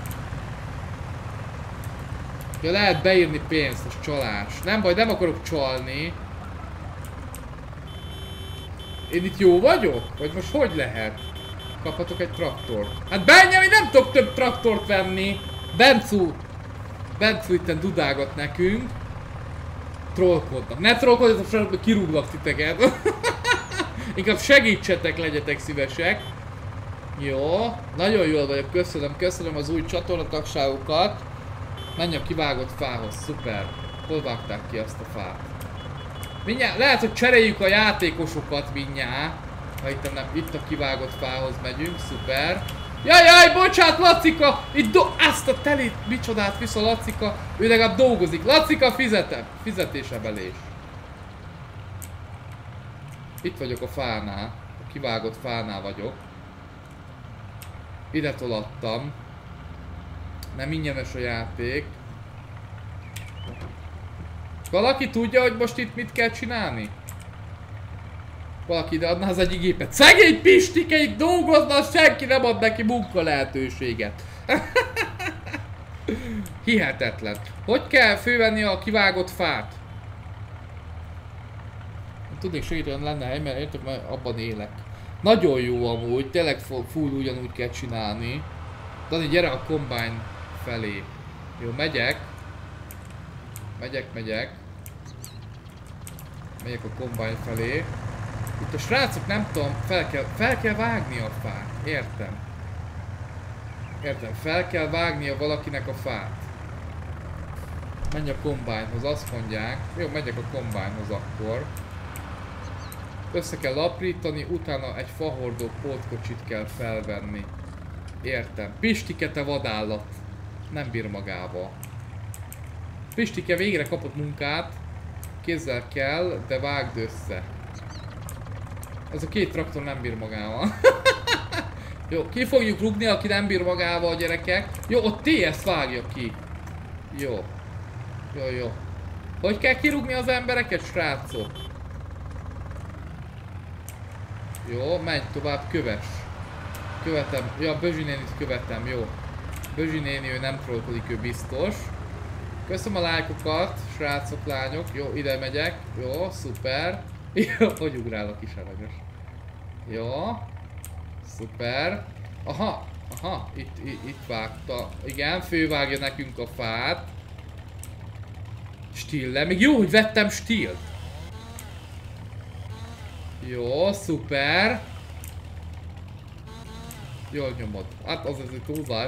Speaker 1: Ja, lehet beírni pénzt, az csalás. Nem baj, nem akarok csalni. Én itt jó vagyok? Vagy most hogy lehet? Kaphatok egy traktort. Hát Benjamin, nem tudok több traktort venni. Bencu. Bencu itten dudágat nekünk. Trollkodnak. Ne trollkodjatok, srácok, kirúglak titeket. Inkább segítsetek, legyetek szívesek. Jó. Nagyon jól vagyok, köszönöm, köszönöm az új csatornatagságokat. Menj a kivágott fához, szuper. Hol vágták ki azt a fát? Mindjárt, lehet, hogy cseréljük a játékosokat mindjárt. Ha itt, nem, itt a kivágott fához megyünk, szuper. Jaj, jaj, bocsánat, Lacika! Itt do... Azt a telit, micsodát visz a Lacika. Ő legalább dolgozik. Lacika, fizetem. Fizetésebelés. Itt vagyok a fánál. A kivágott fánál vagyok. Ide tolattam. Nem ingyenes a játék. Valaki tudja, hogy most itt mit kell csinálni? Valaki ide adná az egyik gépet. Szegény Pistike itt dolgozna, senki nem ad neki munka lehetőséget. Hihetetlen. Hogy kell fővenni a kivágott fát? Tudnék segíteni, lenne hely, mert értek, mert abban élek. Nagyon jó amúgy, tényleg full ugyanúgy kell csinálni. Dani, gyere a combine felé. Jó, megyek. Megyek, megyek. Megyek a combine felé. Itt a srácok, nem tudom, fel kell, fel kell vágni a fát. Értem. Értem, fel kell vágnia valakinek a fát. Menj a combinehoz, azt mondják. Jó, megyek a combinehoz akkor. Össze kell aprítani, utána egy fahordó pótkocsit kell felvenni. Értem. Pistike, te vadállat. Nem bír magával. Pistike végre kapott munkát. Kézzel kell, de vágd össze. Ez a két traktor nem bír magával. Jó, ki fogjuk rúgni, aki nem bír magával, a gyerekek. Jó, ott té es vágja ki. Jó. Jó, jó. Hogy kell kirúgni az embereket, srácok? Jó, menj tovább, köves. Követem, ja, Bözsi nénit követem, jó. Bözsi néni, ő nem trollkodik, ő biztos. Köszönöm a lájkokat, srácok, lányok. Jó, ide megyek. Jó, szuper. Jó, hogy ugrálok is aranyos. Jó. Szuper. Aha, aha, itt, itt, itt vágta. Igen, fővágja nekünk a fát. Stille, még jó, hogy vettem stilt. Jó, szuper. Jól nyomod. Hát az ez egy túlzás.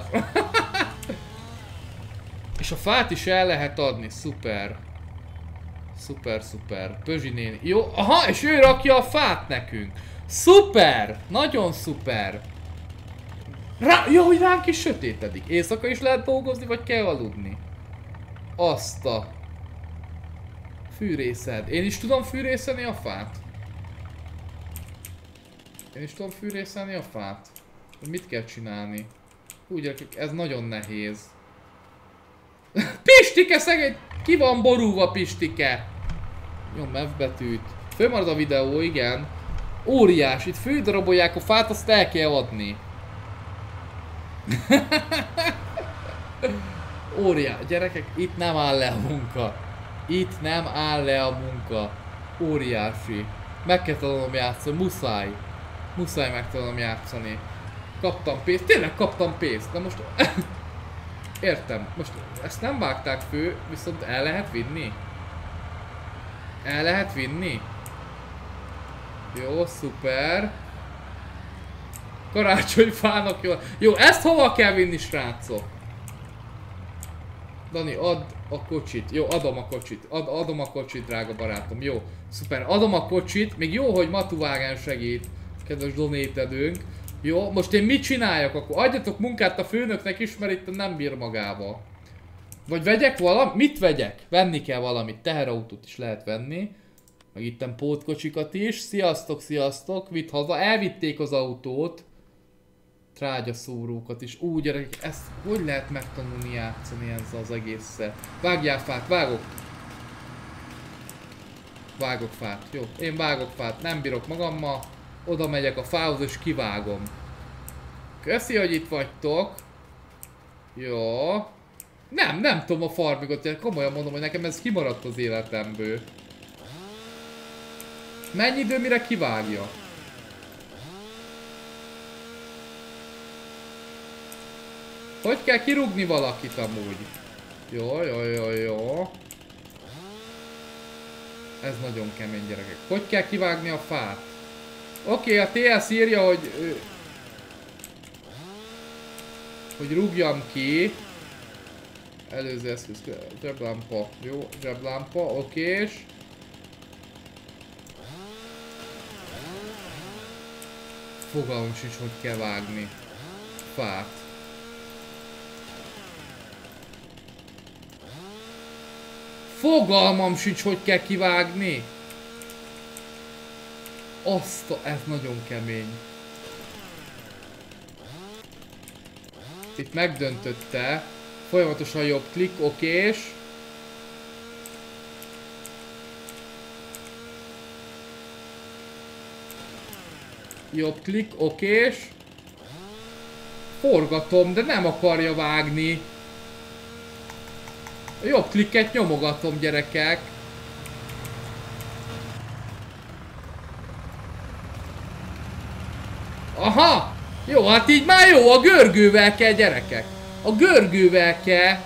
Speaker 1: És a fát is el lehet adni, szuper. Szuper, szuper. Pözsi néni. Jó, aha, és ő rakja a fát nekünk. Szuper! Nagyon szuper. Rá, jó, hogy ránk is sötétedik. Éjszaka is lehet dolgozni, vagy kell aludni? Azt a... Fűrészed. Én is tudom fűrészelni a fát? Én is tudom fűrészelni a fát? Mit kell csinálni? Úgy gyerekek, ez nagyon nehéz. Pistike szegény! Ki van borulva, Pistike? Nyom F betűt. Fölmarad a videó, igen. Óriás, itt fődarabolják a fát, azt el kell adni. Óriás, gyerekek, itt nem áll le a munka. Itt nem áll le a munka. Óriási. Meg kell tanulnom játszani, muszáj. Muszáj meg tudom játszani. Kaptam pénzt, tényleg kaptam pénzt, de most... Értem, most ezt nem vágták fő, viszont el lehet vinni? El lehet vinni? Jó, szuper. Karácsonyfának jó. Jó, ezt hova kell vinni, srácok? Dani, add a kocsit. Jó, adom a kocsit. Ad, adom a kocsit, drága barátom. Jó, szuper. Adom a kocsit. Még jó, hogy Matuvágán segít. Kedves donétedőnk. Jó, most én mit csináljak akkor? Adjatok munkát a főnöknek is, mert itt nem bír magával. Vagy vegyek valamit? Mit vegyek? Venni kell valamit. Teherautót is lehet venni. Meg itten pótkocsikat is. Sziasztok, sziasztok. Vitt haza. Elvitték az autót. Trágyaszórókat is. Úgy gyerekek, ezt hogy lehet megtanulni játszani ezzel az egésszel? Vágjál fát, vágok! Vágok fát, jó. Én vágok fát, nem bírok magammal. Oda megyek a fához és kivágom. Köszi, hogy itt vagytok. Jó. Nem, nem tudom a farmigot, komolyan mondom, hogy nekem ez kimaradt az életemből. Mennyi idő, mire kivágja? Hogy kell kirúgni valakit amúgy? Jó, jó, jó, jó. Ez nagyon kemény, gyerekek. Hogy kell kivágni a fát? Oké, okay, a té es írja, hogy... Hogy rúgjam ki. Előző eszköz, zseblámpa. Jó, zseblámpa, okés. Fogalmam sincs, hogy kell vágni fát. Fogalmam sincs, hogy kell kivágni. Azt a... ez nagyon kemény. Itt megdöntötte. Folyamatosan jobb klik, okés. Jobb klik, okés. Forgatom, de nem akarja vágni. A jobb klikket nyomogatom, gyerekek. Aha! Jó, hát így már jó, a görgővel kell, gyerekek. A görgővel kell.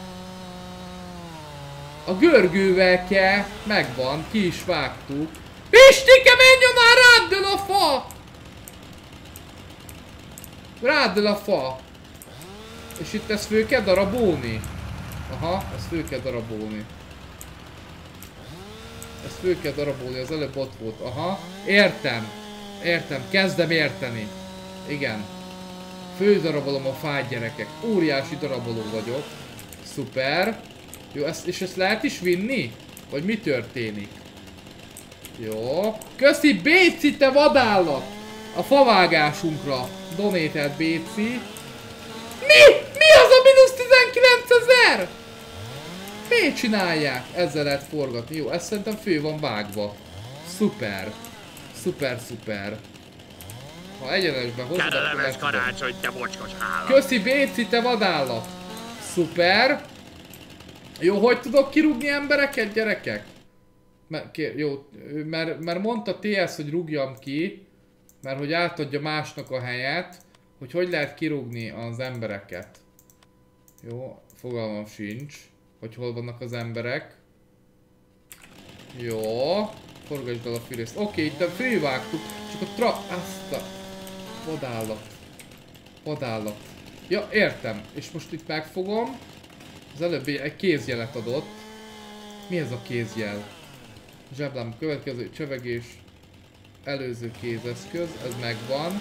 Speaker 1: A görgővel kell. Megvan, ki is vágtuk. Pistike, menj már, rád dől a fa! Rád dől a fa. És itt ezt föl kell darabolni. Aha, ezt föl kell darabolni. Ezt föl kell darabolni, az előbb ott volt. Aha, értem. Értem, kezdem érteni. Igen. Fődarabolom a fát, gyerekek. Óriási daraboló vagyok. Szuper. Jó, ezt, és ezt lehet is vinni? Vagy mi történik? Jó. Köszi, Béci, te vadállat! A favágásunkra donételt Béci. Mi? Mi az a mínusz tizenkilencezer? Miért csinálják? Ezzel lehet forgatni. Jó, ez szerintem fő van vágva. Szuper. Szuper, szuper. Ha egyenesben hozzá...
Speaker 2: Kellemes karácsony, te mocskos állat!
Speaker 1: Köszi, Béci, te vadállat! Szuper! Jó, hogy tudok kirúgni embereket, gyerekek? Mert, jó, mert, mert mondta té es, hogy rúgjam ki, mert hogy átadja másnak a helyet, hogy hogy lehet kirúgni az embereket. Jó, fogalmam sincs, hogy hol vannak az emberek. Jó, forgasd el a fűrészt. Oké, itt a fővágtuk, csak a tra... azt a... vadállat. Vadállat. Ja, értem. És most itt megfogom. Az előbb egy kézjelet adott. Mi ez a kézjel? Zseblám, következő csövegés. Előző kézeszköz, ez megvan.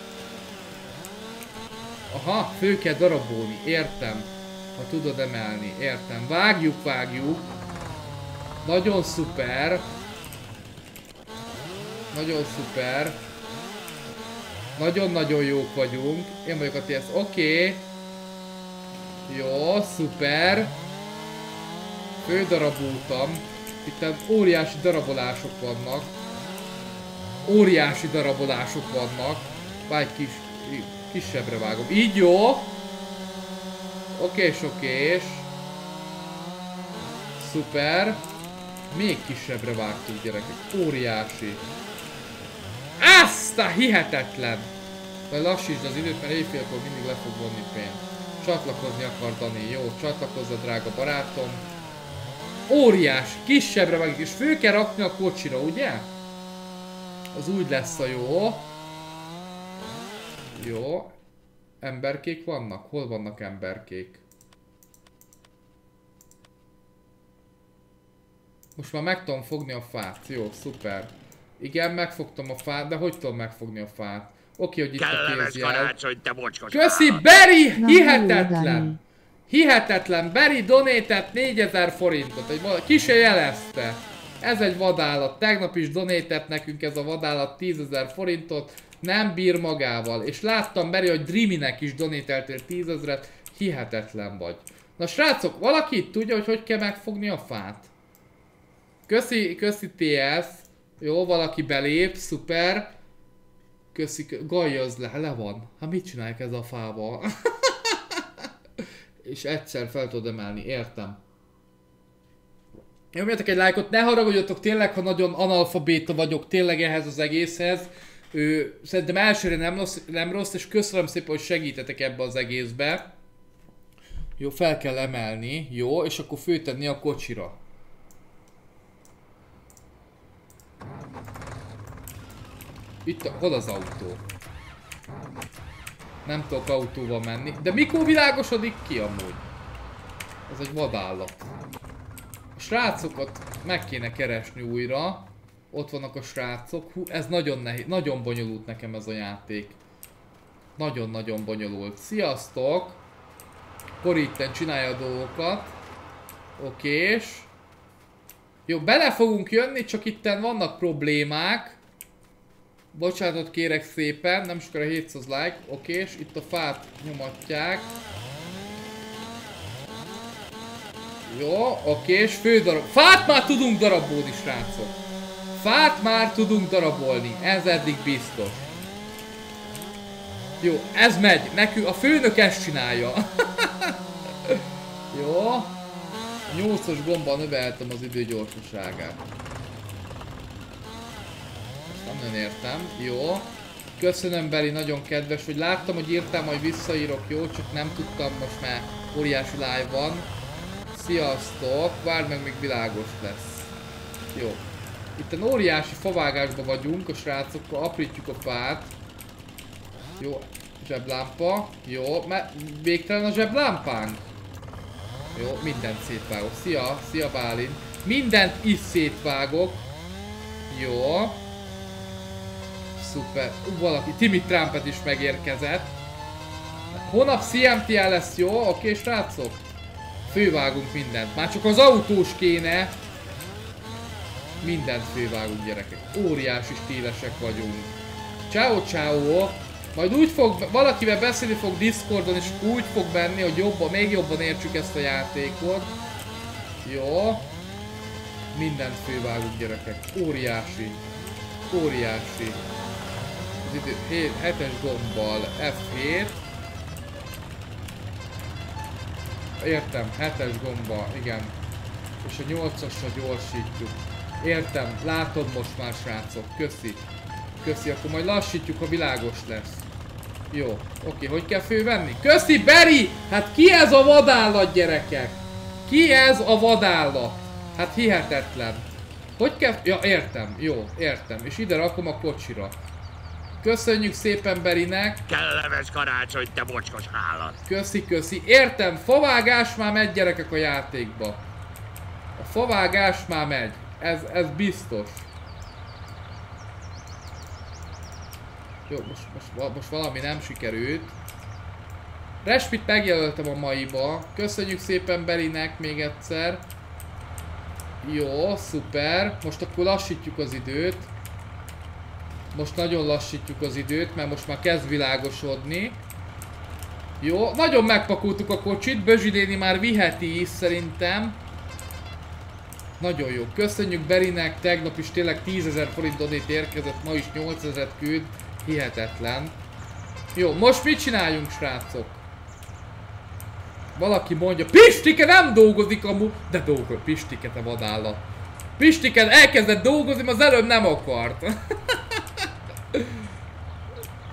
Speaker 1: Aha, fő kell darabolni, értem. Ha tudod emelni, értem. Vágjuk, vágjuk. Nagyon szuper. Nagyon szuper. Nagyon-nagyon jók vagyunk. Én vagyok a té es. Oké. Okay. Jó, szuper. Fődaraboltam. Itt óriási darabolások vannak. Óriási darabolások vannak. Vagy kis, kisebbre vágom. Így jó. Okés, okés. Szuper. Még kisebbre vágtuk, gyerekek. Óriási. Azt! Pusztán hihetetlen. De lassítsd az időt, mert éjfélkor mindig le fog vonni pénzt. Csatlakozni akar Dani. Jó, csatlakozz a drága barátom. Óriás, kisebbre meg, és fő kell rakni a kocsira, ugye? Az úgy lesz a jó. Jó. Emberkék vannak? Hol vannak emberkék? Most már meg tudom fogni a fát. Jó, szuper. Igen, megfogtam a fát, de hogy tudom megfogni a fát? Oké, hogy itt a kézjel. Köszi, Beri! Hihetetlen! Hihetetlen! Beri donétett négyezer forintot. Egy ki se jelezte. Ez egy vadállat. Tegnap is donétett nekünk ez a vadállat tízezer forintot. Nem bír magával. És láttam, Beri, hogy Dreaminek is donételtél tízezret. Hihetetlen vagy. Na srácok, valaki itt tudja, hogy hogy kell megfogni a fát? Köszi, köszi té es. Jó, valaki belép, szuper. Köszi, gajjazz le, le van. Hát mit csinálják ez a fával? És egyszer fel tudod emelni, értem. Nyomjatok egy lájkot, ne haragudjatok tényleg, ha nagyon analfabéta vagyok tényleg ehhez az egészhez. Ő, szerintem elsőre nem rossz, nem rossz, és köszönöm szépen, hogy segítetek ebbe az egészbe. Jó, fel kell emelni, jó, és akkor főtenni a kocsira. Itt a, hol az autó? Nem tudok autóval menni. De mikor világosodik ki amúgy? Ez egy vadállat. A srácokat meg kéne keresni újra. Ott vannak a srácok. Hú, ez nagyon nehéz. Nagyon bonyolult nekem ez a játék. Nagyon-nagyon bonyolult. Sziasztok! Kori itten csinálja a dolgokat. Okés. Jó, bele fogunk jönni, csak itten vannak problémák. Bocsánatot kérek szépen, nem sokára hétszáz like, okés, itt a fát nyomatják. Jó, okés, fő darab. Fát már tudunk darabolni, srácok. Fát már tudunk darabolni, ez eddig biztos. Jó, ez megy, nekünk a főnök ezt csinálja. Jó. nyolcas gombbal növeltem az idő gyorsaságát. Nem nagyon értem. Jó. Köszönöm, Beri, nagyon kedves, hogy láttam, hogy írtál, majd visszaírok, jó? Csak nem tudtam, most már óriási live van. Sziasztok! Várd meg, még világos lesz. Jó. Itt óriási favágásban vagyunk a srácokkal, aprítjuk a fát. Jó. Zseblámpa. Jó. Mert végtelen a zseblámpánk. Jó, mindent szétvágok. Szia! Szia, Bálint! Mindent is szétvágok. Jó. Szuper. Uh, valaki, Timmy Trumpet is megérkezett. Holnap cé em té el lesz, jó? Oké, srácok? Fővágunk mindent. Már csak az autós kéne. Mindent fővágunk, gyerekek. Óriási stílesek vagyunk. Ciao, ciao. Majd úgy fog, valakivel beszélni fog Discordon, és úgy fog benni, hogy jobban, még jobban értsük ezt a játékot. Jó. Mindent fővágunk, gyerekek. Óriási. Óriási. Az idő hetes gombbal ef hét. Értem, hetes gomba, igen. És a nyolcasra gyorsítjuk. Értem, látod most már, srácok. Köszi. Köszi, akkor majd lassítjuk, ha világos lesz. Jó, oké, hogy kell fővenni? Köszi, Beri! Hát ki ez a vadállat, gyerekek? Ki ez a vadállat? Hát hihetetlen. Hogy kell... Ja, értem, jó, értem. És ide rakom a kocsira. Köszönjük szépen Berinek.
Speaker 2: Kellemes karácsony, te mocskos állat.
Speaker 1: Köszi, köszi. Értem, favágás már megy, gyerekek, a játékba. A favágás már megy. Ez, ez biztos. Jó, most, most, most valami nem sikerült. Respit megjelöltem a maiba. Köszönjük szépen Berinek még egyszer. Jó, szuper. Most akkor lassítjuk az időt. Most nagyon lassítjuk az időt, mert most már kezd világosodni. Jó, nagyon megpakoltuk a kocsit. Bözsi néni már viheti is szerintem. Nagyon jó. Köszönjük Berinek, tegnap is tényleg tízezer forint donét érkezett, ma is nyolcezret küld. Hihetetlen. Jó, most mit csináljunk, srácok? Valaki mondja, Pistike nem dolgozik amúgy. De dolgozik, Pistike, te vadállat. Pistike elkezdett dolgozni, az előbb nem akart.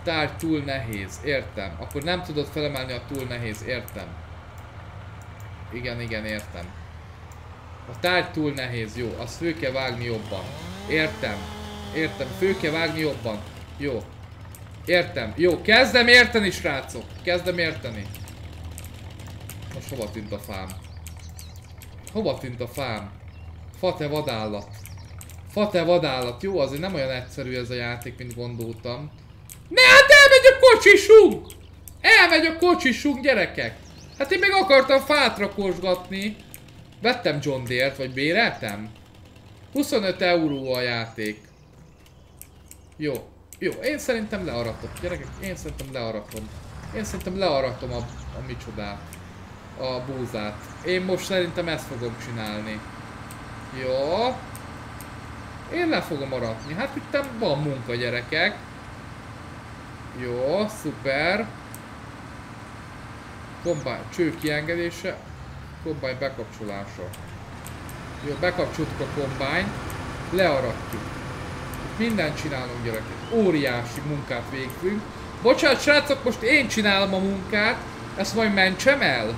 Speaker 1: tárgy túl nehéz, értem. Akkor nem tudod felemelni a túl nehéz, értem. Igen, igen, értem. A tárgy túl nehéz, jó, azt fő kell vágni jobban. Értem, értem, fő kell vágni jobban. Jó. Értem, jó, kezdem érteni, srácok. Kezdem érteni. Most hova tűnt a fám? Hova tűnt a fám? Fa te vadállat. Fa te vadállat, jó, azért nem olyan egyszerű ez a játék, mint gondoltam. Ne, hát elmegy a kocsisunk! Elmegy a kocsisunk, gyerekek! Hát én még akartam fát rakosgatni. Vettem John Deere-t, vagy béreltem? huszonöt euró a játék. Jó, jó, én szerintem learatok, gyerekek, én szerintem learatom. Én szerintem learatom a, a micsodát. A búzát. Én most szerintem ezt fogom csinálni. Jó. Én le fogom aratni. Hát itt van munka, gyerekek. Jó, szuper. Kombány cső kiengedése. Kombány bekapcsolása. Jó, bekapcsoltuk a kombányt. Learatjuk. Mindent csinálunk, gyerekek. Óriási munkát végzünk. Bocsánat, srácok, most én csinálom a munkát. Ezt majd mentsem el.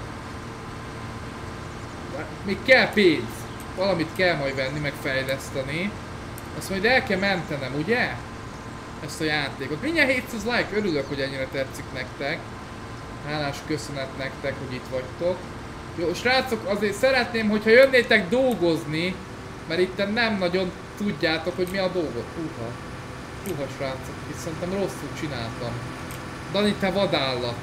Speaker 1: Még kell pénz. Valamit kell majd venni, meg fejleszteni. Ezt majd el kell mentenem, ugye? Ezt a játékot. Mindjárt hétszáz like, örülök, hogy ennyire tetszik nektek. Hálás köszönet nektek, hogy itt vagytok. Jó, srácok, azért szeretném, hogyha jönnétek dolgozni, mert itt nem nagyon tudjátok, hogy mi a dolgot. Húha. Húha, srácok, itt szerintem rosszul csináltam. Dani, te vadállat.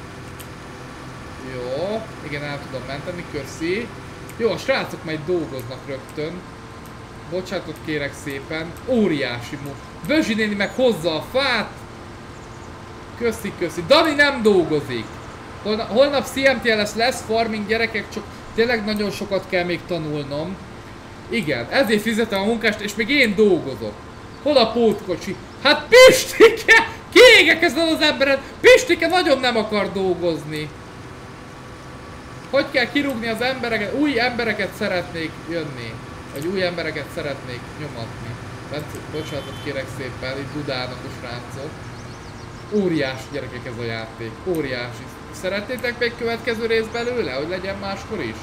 Speaker 1: Jó, igen, el tudom menteni, köszi. Jó, a srácok majd dolgoznak rögtön. Bocsánatot kérek szépen. Óriási munka. Bözsi néni meg hozza a fát. Köszi, köszi. Dani nem dolgozik. Holnap, holnap cé em té el lesz farming, gyerekek, csak tényleg nagyon sokat kell még tanulnom. Igen, ezért fizetem a munkást, és még én dolgozok. Hol a pótkocsi? Hát Pistike! Kiégek ezen az emberen! Pistike nagyon nem akar dolgozni. Hogy kell kirúgni az embereket? Új embereket szeretnék jönni. Vagy új embereket szeretnék nyomatni. Bence, bocsánatot kérek szépen, itt dudálnak a srácok. Óriási, gyerekek, ez a játék. Óriási. Szeretnétek még következő rész belőle, hogy legyen máskor is?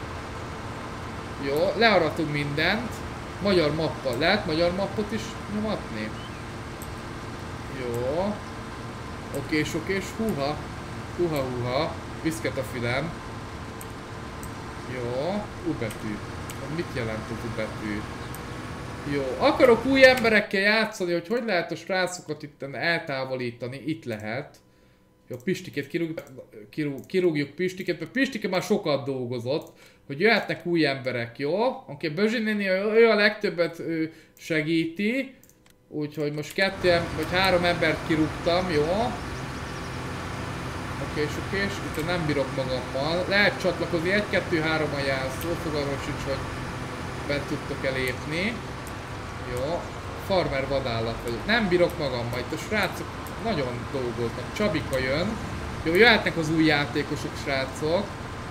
Speaker 1: Jó, learatunk mindent. Magyar mappa. Lehet magyar mappot is nyomatni? Jó. Okés, okés. Húha. Húha, húha. Viszket a fülem. Jó. U betű. Mit jelent az U betű? Jó. Akarok új emberekkel játszani, hogy hogy lehet a srácokat itt eltávolítani. Itt lehet. Jó, Pistikét kirúg, kirúg, kirúgjuk Pistikét, mert Pistike már sokat dolgozott, hogy jöhetnek új emberek, jó? Oké, Bözsi néni, ő a legtöbbet ő segíti, úgyhogy most kettő vagy három embert kirúgtam, jó? Oké, és oké, és itt nem bírok magammal. Lehet csatlakozni, egy, kettő, három a jelszó, fogalmam sincs, hogy bent tudtok elépni. Jó, farmer vadállat vagyok, nem bírok magammal, itt a srácok nagyon dolgoznak. Csabika jön. Jó, jöhetnek az új játékosok, srácok.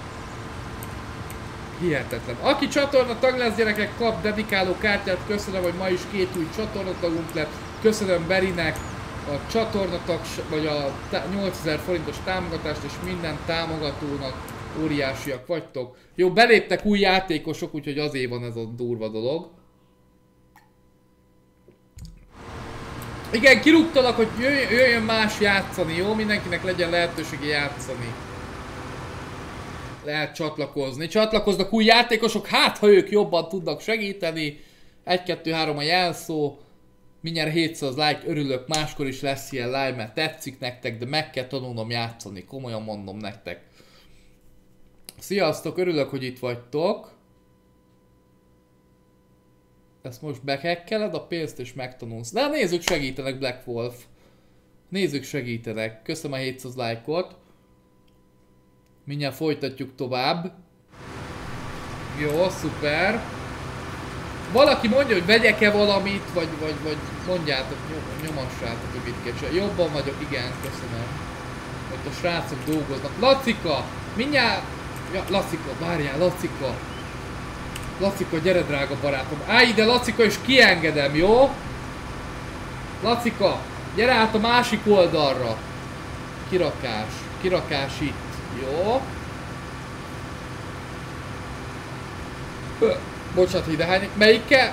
Speaker 1: Hihetetlen. Aki csatornatag lesz, gyerekek, kap dedikáló kártyát. Köszönöm, hogy ma is két új csatornatagunk lett. Köszönöm Berinek a csatornatag, vagy a nyolcezer forintos támogatást, és minden támogatónak. Óriásiak vagytok. Jó, beléptek új játékosok, úgyhogy azért van ez a durva dolog. Igen, kirúgtalak, hogy jöjjön, jöjjön más játszani, jó? Mindenkinek legyen lehetősége játszani. Lehet csatlakozni. Csatlakoznak új játékosok, hát ha ők jobban tudnak segíteni. egy, kettő, három a jelszó. Mindjárt hétszáz like, örülök, máskor is lesz ilyen live, mert tetszik nektek, de meg kell tanulnom játszani, komolyan mondom nektek. Sziasztok, örülök, hogy itt vagytok. Ezt most behekkeled a pénzt és megtanulsz. De nézzük, segítenek, Black Wolf. Nézzük, segítenek. Köszönöm a hétszáz lájkot. Mindjárt folytatjuk tovább. Jó, szuper. Valaki mondja, hogy vegyek-e valamit, vagy, vagy, vagy mondjátok, nyomassátok, hogy mit kell csinálni. Jobban vagyok, igen, köszönöm. Ott a srácok dolgoznak. Lacika! Mindjárt... Ja, Lacika, várjál, Lacika. Lacika, gyere drága barátom. Állj ide, Lacika, és kiengedem, jó? Lacika, Gyere át a másik oldalra. Kirakás. Kirakás itt. Jó. Bocsánat, idehány. Melyikkel?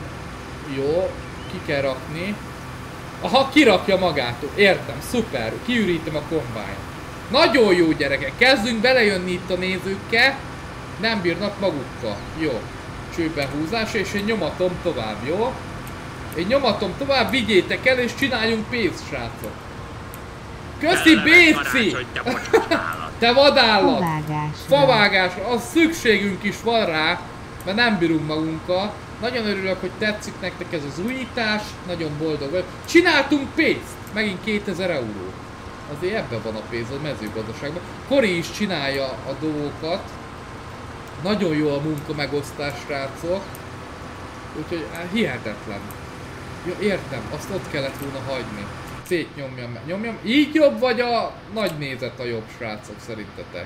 Speaker 1: Jó. Ki kell rakni. Aha, kirakja magától. Értem. Szuper. Kiürítem a kombányt. Nagyon jó gyerekek. Kezdünk belejönni itt a nézőkkel. Nem bírnak magukkal. Jó. Csőbehúzás, és én nyomatom tovább, jó? Én nyomatom tovább, vigyétek el, és csináljunk pénzt, srácok. Köszi, Béci! Te vadállat!
Speaker 3: Favágásra.
Speaker 1: Favágásra. Az szükségünk is van rá, mert nem bírunk magunkkal. Nagyon örülök, hogy tetszik nektek ez az újítás. Nagyon boldog vagyok. Csináltunk pénzt! Megint kétezer euró. Azért ebben van a pénz a mezőgazdaságban. Kori is csinálja a dolgokat. Nagyon jó a munka megosztás, srácok. Úgyhogy hihetetlen. Jó, értem, azt ott kellett volna hagyni. Szét nyomjam meg. Nyomjam. Így jobb, vagy a nagy nézet a jobb, srácok, szerintetek?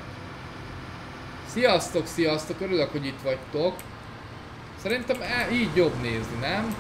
Speaker 1: Sziasztok, sziasztok, örülök, hogy itt vagytok. Szerintem e, így jobb nézni, nem?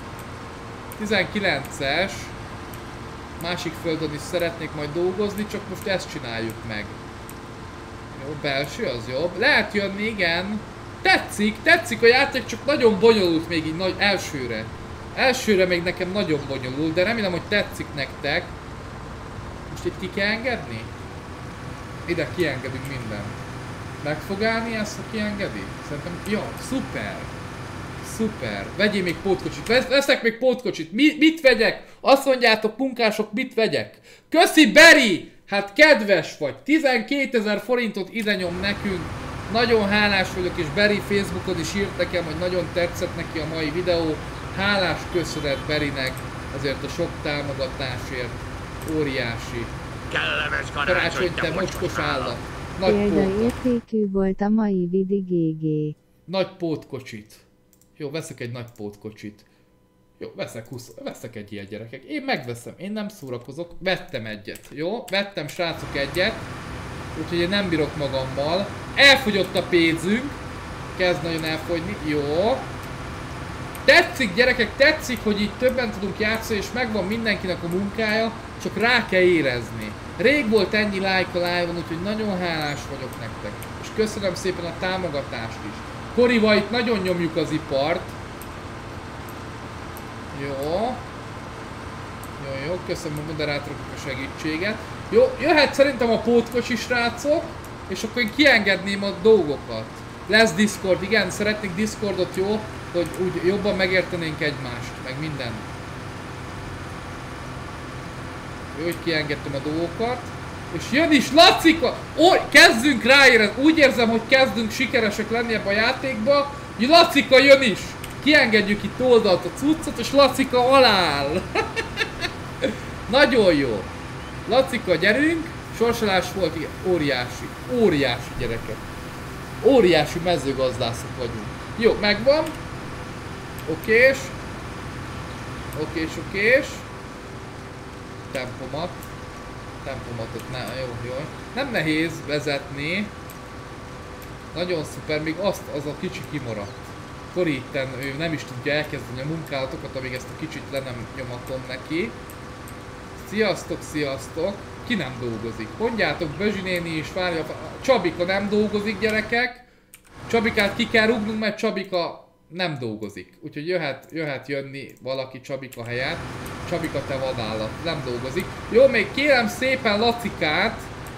Speaker 1: tizenkilences. Másik földön is szeretnék majd dolgozni, csak most ezt csináljuk meg. Jó, belső az jobb. Lehet jönni, igen. Tetszik, tetszik a játék, csak nagyon bonyolult még így nagy elsőre. Elsőre még nekem nagyon bonyolult, de remélem, hogy tetszik nektek. Most itt ki kell engedni? Ide kiengedünk mindent. Meg fog állni ezt, ha kiengedi? Szerintem, ja, szuper. Szuper. Vegyél még pótkocsit. Veszek még pótkocsit. Mi, mit vegyek? Azt mondjátok, munkások, mit vegyek? Köszi, Beri! Hát kedves vagy. tizenkétezer forintot ide nyom nekünk. Nagyon hálás vagyok, és Beri Facebookon is írt nekem, hogy nagyon tetszett neki a mai videó. Hálás köszönet Berinek azért a sok támogatásért. Óriási.
Speaker 2: Kellemes
Speaker 1: Karácsony, te mocskos állat. Nagy póta.
Speaker 3: Példaértékű volt a mai vidi gé gé.
Speaker 1: Nagy pótkocsit. Jó, veszek egy nagy pótkocsit. Jó, veszek húsz, veszek egy ilyen, gyerekek. Én megveszem, én nem szórakozok. Vettem egyet, jó? Vettem, srácok, egyet. Úgyhogy én nem bírok magammal. Elfogyott a pénzünk. Kezd nagyon elfogyni. Jó. Tetszik, gyerekek, tetszik, hogy így többen tudunk játszani, és megvan mindenkinek a munkája, csak rá kell érezni. Rég volt ennyi like a live-on, úgyhogy nagyon hálás vagyok nektek. És köszönöm szépen a támogatást is. Korival itt nagyon nyomjuk az ipart. Jó. Jó, jó, köszönöm a moderátoroknak a segítséget. Jó, jöhet szerintem a pótkocsi, srácok, és akkor én kiengedném a dolgokat. Lesz Discord, igen, szeretnék Discordot, jó, hogy úgy jobban megértenénk egymást, meg minden. Jó, hogy kiengedtem a dolgokat. És jön is Lacika! Ó, kezdünk ráérezni, úgy érzem, hogy kezdünk sikeresek lenni ebbe a játékba. Lacika jön is! Kiengedjük itt oldalt a cuccot, és Lacika alá. Nagyon jó! Lacika, gyerünk! Sorsolás volt, igen, óriási, óriási gyerekek. Óriási mezőgazdászok vagyunk. Jó, megvan. Okés. Okés, okés. Tempomat. Tempomatot, ne, jó, jó. Nem nehéz vezetni. Nagyon szuper, még azt, az a kicsi kimaradt. Kori itten, ő nem is tudja elkezdeni a munkálatokat, amíg ezt a kicsit le nem nyomatom neki. Sziasztok, sziasztok. Ki nem dolgozik? Mondjátok, Bözsi néni is várja. Csabika nem dolgozik, gyerekek. Csabikát ki kell rúgnunk, mert Csabika nem dolgozik. Úgyhogy jöhet, jöhet jönni valaki Csabika helyett. Csabika, te vadállat, nem dolgozik. Jó, még kérem szépen Lacikát.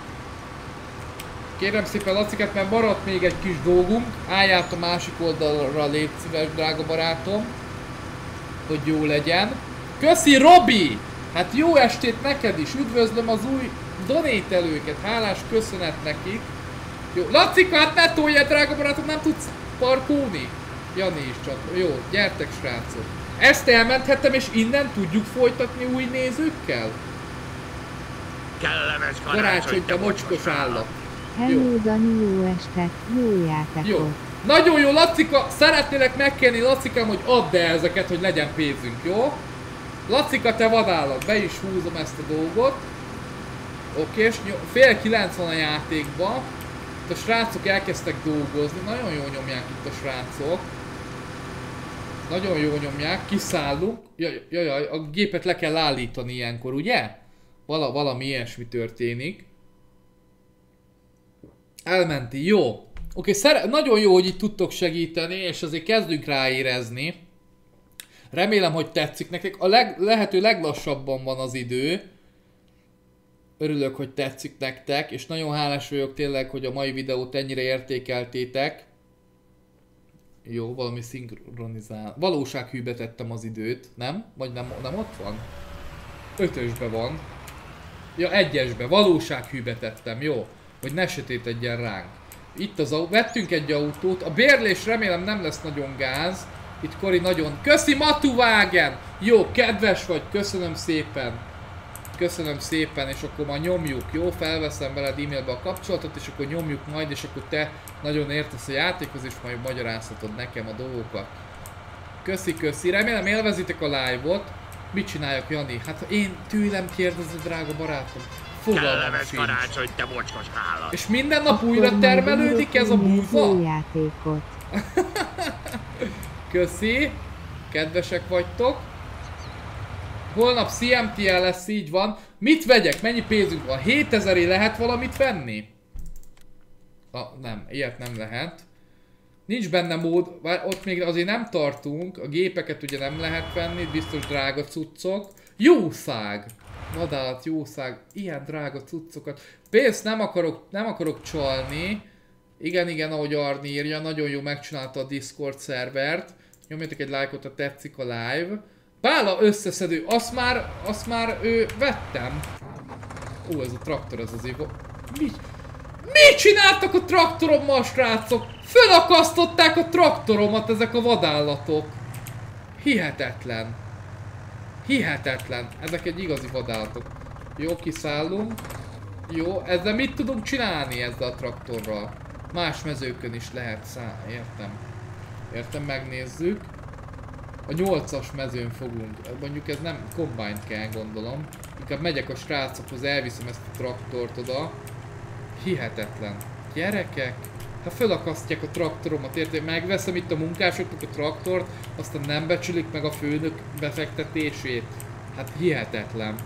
Speaker 1: Kérem szépen Lacikát, mert maradt még egy kis dolgunk. Állját a másik oldalra, légy szíves, drága barátom. Hogy jó legyen. Köszi, Robi! Hát jó estét neked is, üdvözlöm az új donételőket, hálás köszönet nekik. Jó, Lacika, hát ne tolja, drága barátom, nem tudsz parkolni? Jani is csak, jó, gyertek srácok. Ezt elmenthettem, és innen tudjuk folytatni új nézőkkel?
Speaker 2: Kellemes
Speaker 1: Karácsony, te mocskos állat.
Speaker 3: Hello Dani, jó estet, jó játékot.
Speaker 1: Jó. Nagyon jó, Lacika, szeretnélek megkérni Lacikám, hogy add el ezeket, hogy legyen pénzünk, jó? Lacika, te vadállat, be is húzom ezt a dolgot. Oké, és fél kilenc van a játékban. Itt a srácok elkezdtek dolgozni, nagyon jól nyomják itt a srácok. Nagyon jól nyomják, kiszállunk. Jaj, jaj, jaj, a gépet le kell állítani ilyenkor, ugye? Vala, valami ilyesmi történik. Elmenti, jó. Oké, okay, nagyon jó, hogy itt tudtok segíteni, és azért kezdünk ráérezni. Remélem, hogy tetszik nektek. A leg, lehető leglassabban van az idő. Örülök, hogy tetszik nektek, és nagyon hálás vagyok tényleg, hogy a mai videót ennyire értékeltétek. Jó, valami szinkronizál. Valósághűbe tettem az időt, nem? Vagy nem, nem ott van? Ötösbe van. Ja, egyesbe. Valósághűbe tettem, jó. Hogy ne sötétedjen ránk. Itt az autó. Vettünk egy autót. A bérlés remélem nem lesz nagyon gáz. Itt Kori nagyon... Köszi Matuvágen! Jó, kedves vagy, köszönöm szépen. Köszönöm szépen, és akkor ma nyomjuk, jó? Felveszem veled e-mailbe a kapcsolatot, és akkor nyomjuk majd, és akkor te nagyon értesz a játékhoz, és majd magyarázhatod nekem a dolgokat. Köszi, köszi. Remélem élvezitek a live-ot. Mit csináljak, Jani? Hát én tőlem kérdezed, drága barátom. Fogalmam sincs.
Speaker 2: Karácsony, te mocskos állat.
Speaker 1: És minden nap újra termelődik ez a búza?
Speaker 3: Játékot.
Speaker 1: Köszi. Kedvesek vagytok. Holnap cé em té el lesz, így van. Mit vegyek? Mennyi pénzünk van? hétezeré lehet valamit venni? Ah, nem, ilyet nem lehet. Nincs benne mód, ott még azért nem tartunk. A gépeket ugye nem lehet venni, biztos drága cuccok. Jószág! Vadállat, jószág, ilyen drága cuccokat. Pénzt nem akarok, nem akarok csalni. Igen, igen, ahogy Arni írja, nagyon jó megcsinálta a Discord szervert. Nyomjatok egy lájkot, ha tetszik a live. Bála összeszedő, azt már, azt már ő, vettem. Ó, ez a traktor, ez azért... Mi? Mit csináltak a traktorommal, srácok? Fölakasztották a traktoromat ezek a vadállatok. Hihetetlen. Hihetetlen. Ezek egy igazi vadállatok. Jó, kiszállunk. Jó, ezzel mit tudunk csinálni ezzel a traktorral? Más mezőkön is lehet száll. Értem. Értem, megnézzük. A nyolcas mezőn fogunk. Mondjuk ez nem combine kell, gondolom. Inkább megyek a srácokhoz, elviszem ezt a traktort oda. Hihetetlen. Gyerekek. Hát fölakasztják a traktoromat, érted? Megveszem itt a munkásoknak a traktort, aztán nem becsülik meg a főnök befektetését. Hát hihetetlen.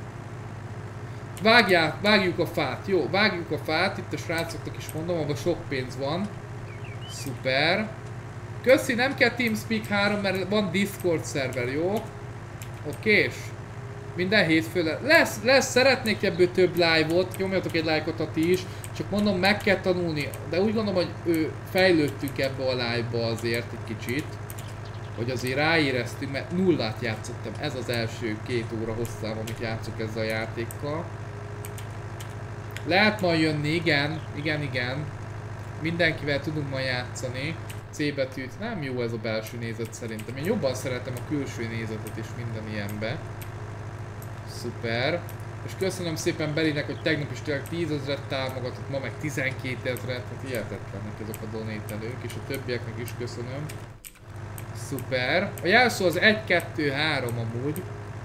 Speaker 1: Vágják, vágjuk a fát. Jó, vágjuk a fát. Itt a srácoknak is mondom, abban sok pénz van. Szuper. Köszi, nem kell TeamSpeak három, mert van Discord szerver, jó? Okés. Minden hétfő lesz, lesz, szeretnék ebből több live-ot, nyomjatok egy lájkot a ti is, csak mondom, meg kell tanulni, de úgy gondolom, hogy ő, fejlődtünk ebbe a live-ba azért egy kicsit, hogy azért ráéreztünk, mert nullát játszottam, ez az első két óra hosszám, amit játszok ezzel a játékkal. Lehet majd jönni, igen, igen, igen, mindenkivel tudunk majd játszani. C betűt, nem jó ez a belső nézet szerintem, én jobban szeretem a külső nézetet is minden ilyenbe. Szuper. És köszönöm szépen Berinek, hogy tegnap is tényleg tízezret támogatott, ma meg tizenkétezret, hát hihetetlenek ezek a donételők, és a többieknek is köszönöm. Szuper. A jelszó az egy kettő három amúgy.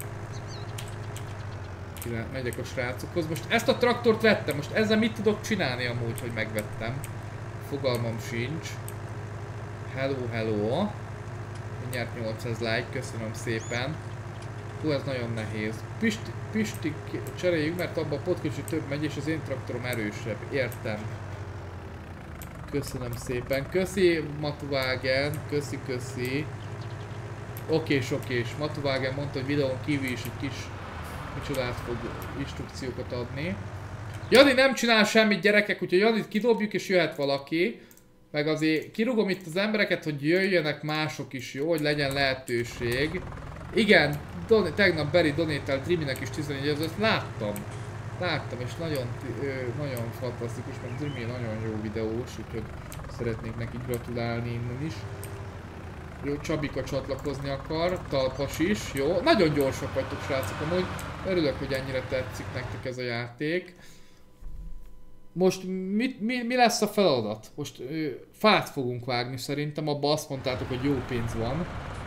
Speaker 1: Megyek a srácokhoz. Most ezt a traktort vettem, most ezzel mit tudok csinálni amúgy, hogy megvettem? Fogalmam sincs. Hello, hello. Mindjárt nyolcszáz like, köszönöm szépen. Hú, ez nagyon nehéz. Pisti, Pisti cseréljük, mert abban a podkocsi több megy, és az én traktorom erősebb. Értem. Köszönöm szépen. Köszi Matuvágen, köszi, köszi. Okés, okés. Matuvágen mondta, hogy videón kívül is egy kis micsodát fog instrukciókat adni. Jani nem csinál semmit, gyerekek, úgyhogy Janit kidobjuk és jöhet valaki. Meg azért kirúgom itt az embereket, hogy jöjjenek mások is, jó? Hogy legyen lehetőség. Igen, Don tegnap Beri donétel Driminek is tizenegy ezer, ezt láttam. Láttam, és nagyon, nagyon fantasztikus, mert Drimi nagyon jó videós, úgyhogy szeretnék neki gratulálni innen is. Jó, Csabika csatlakozni akar, Talpas is, jó. Nagyon gyorsak vagytok, srácok, amúgy örülök, hogy ennyire tetszik nektek ez a játék. Most mi, mi, mi lesz a feladat? Most ö, fát fogunk vágni szerintem, abban azt mondtátok, hogy jó pénz van.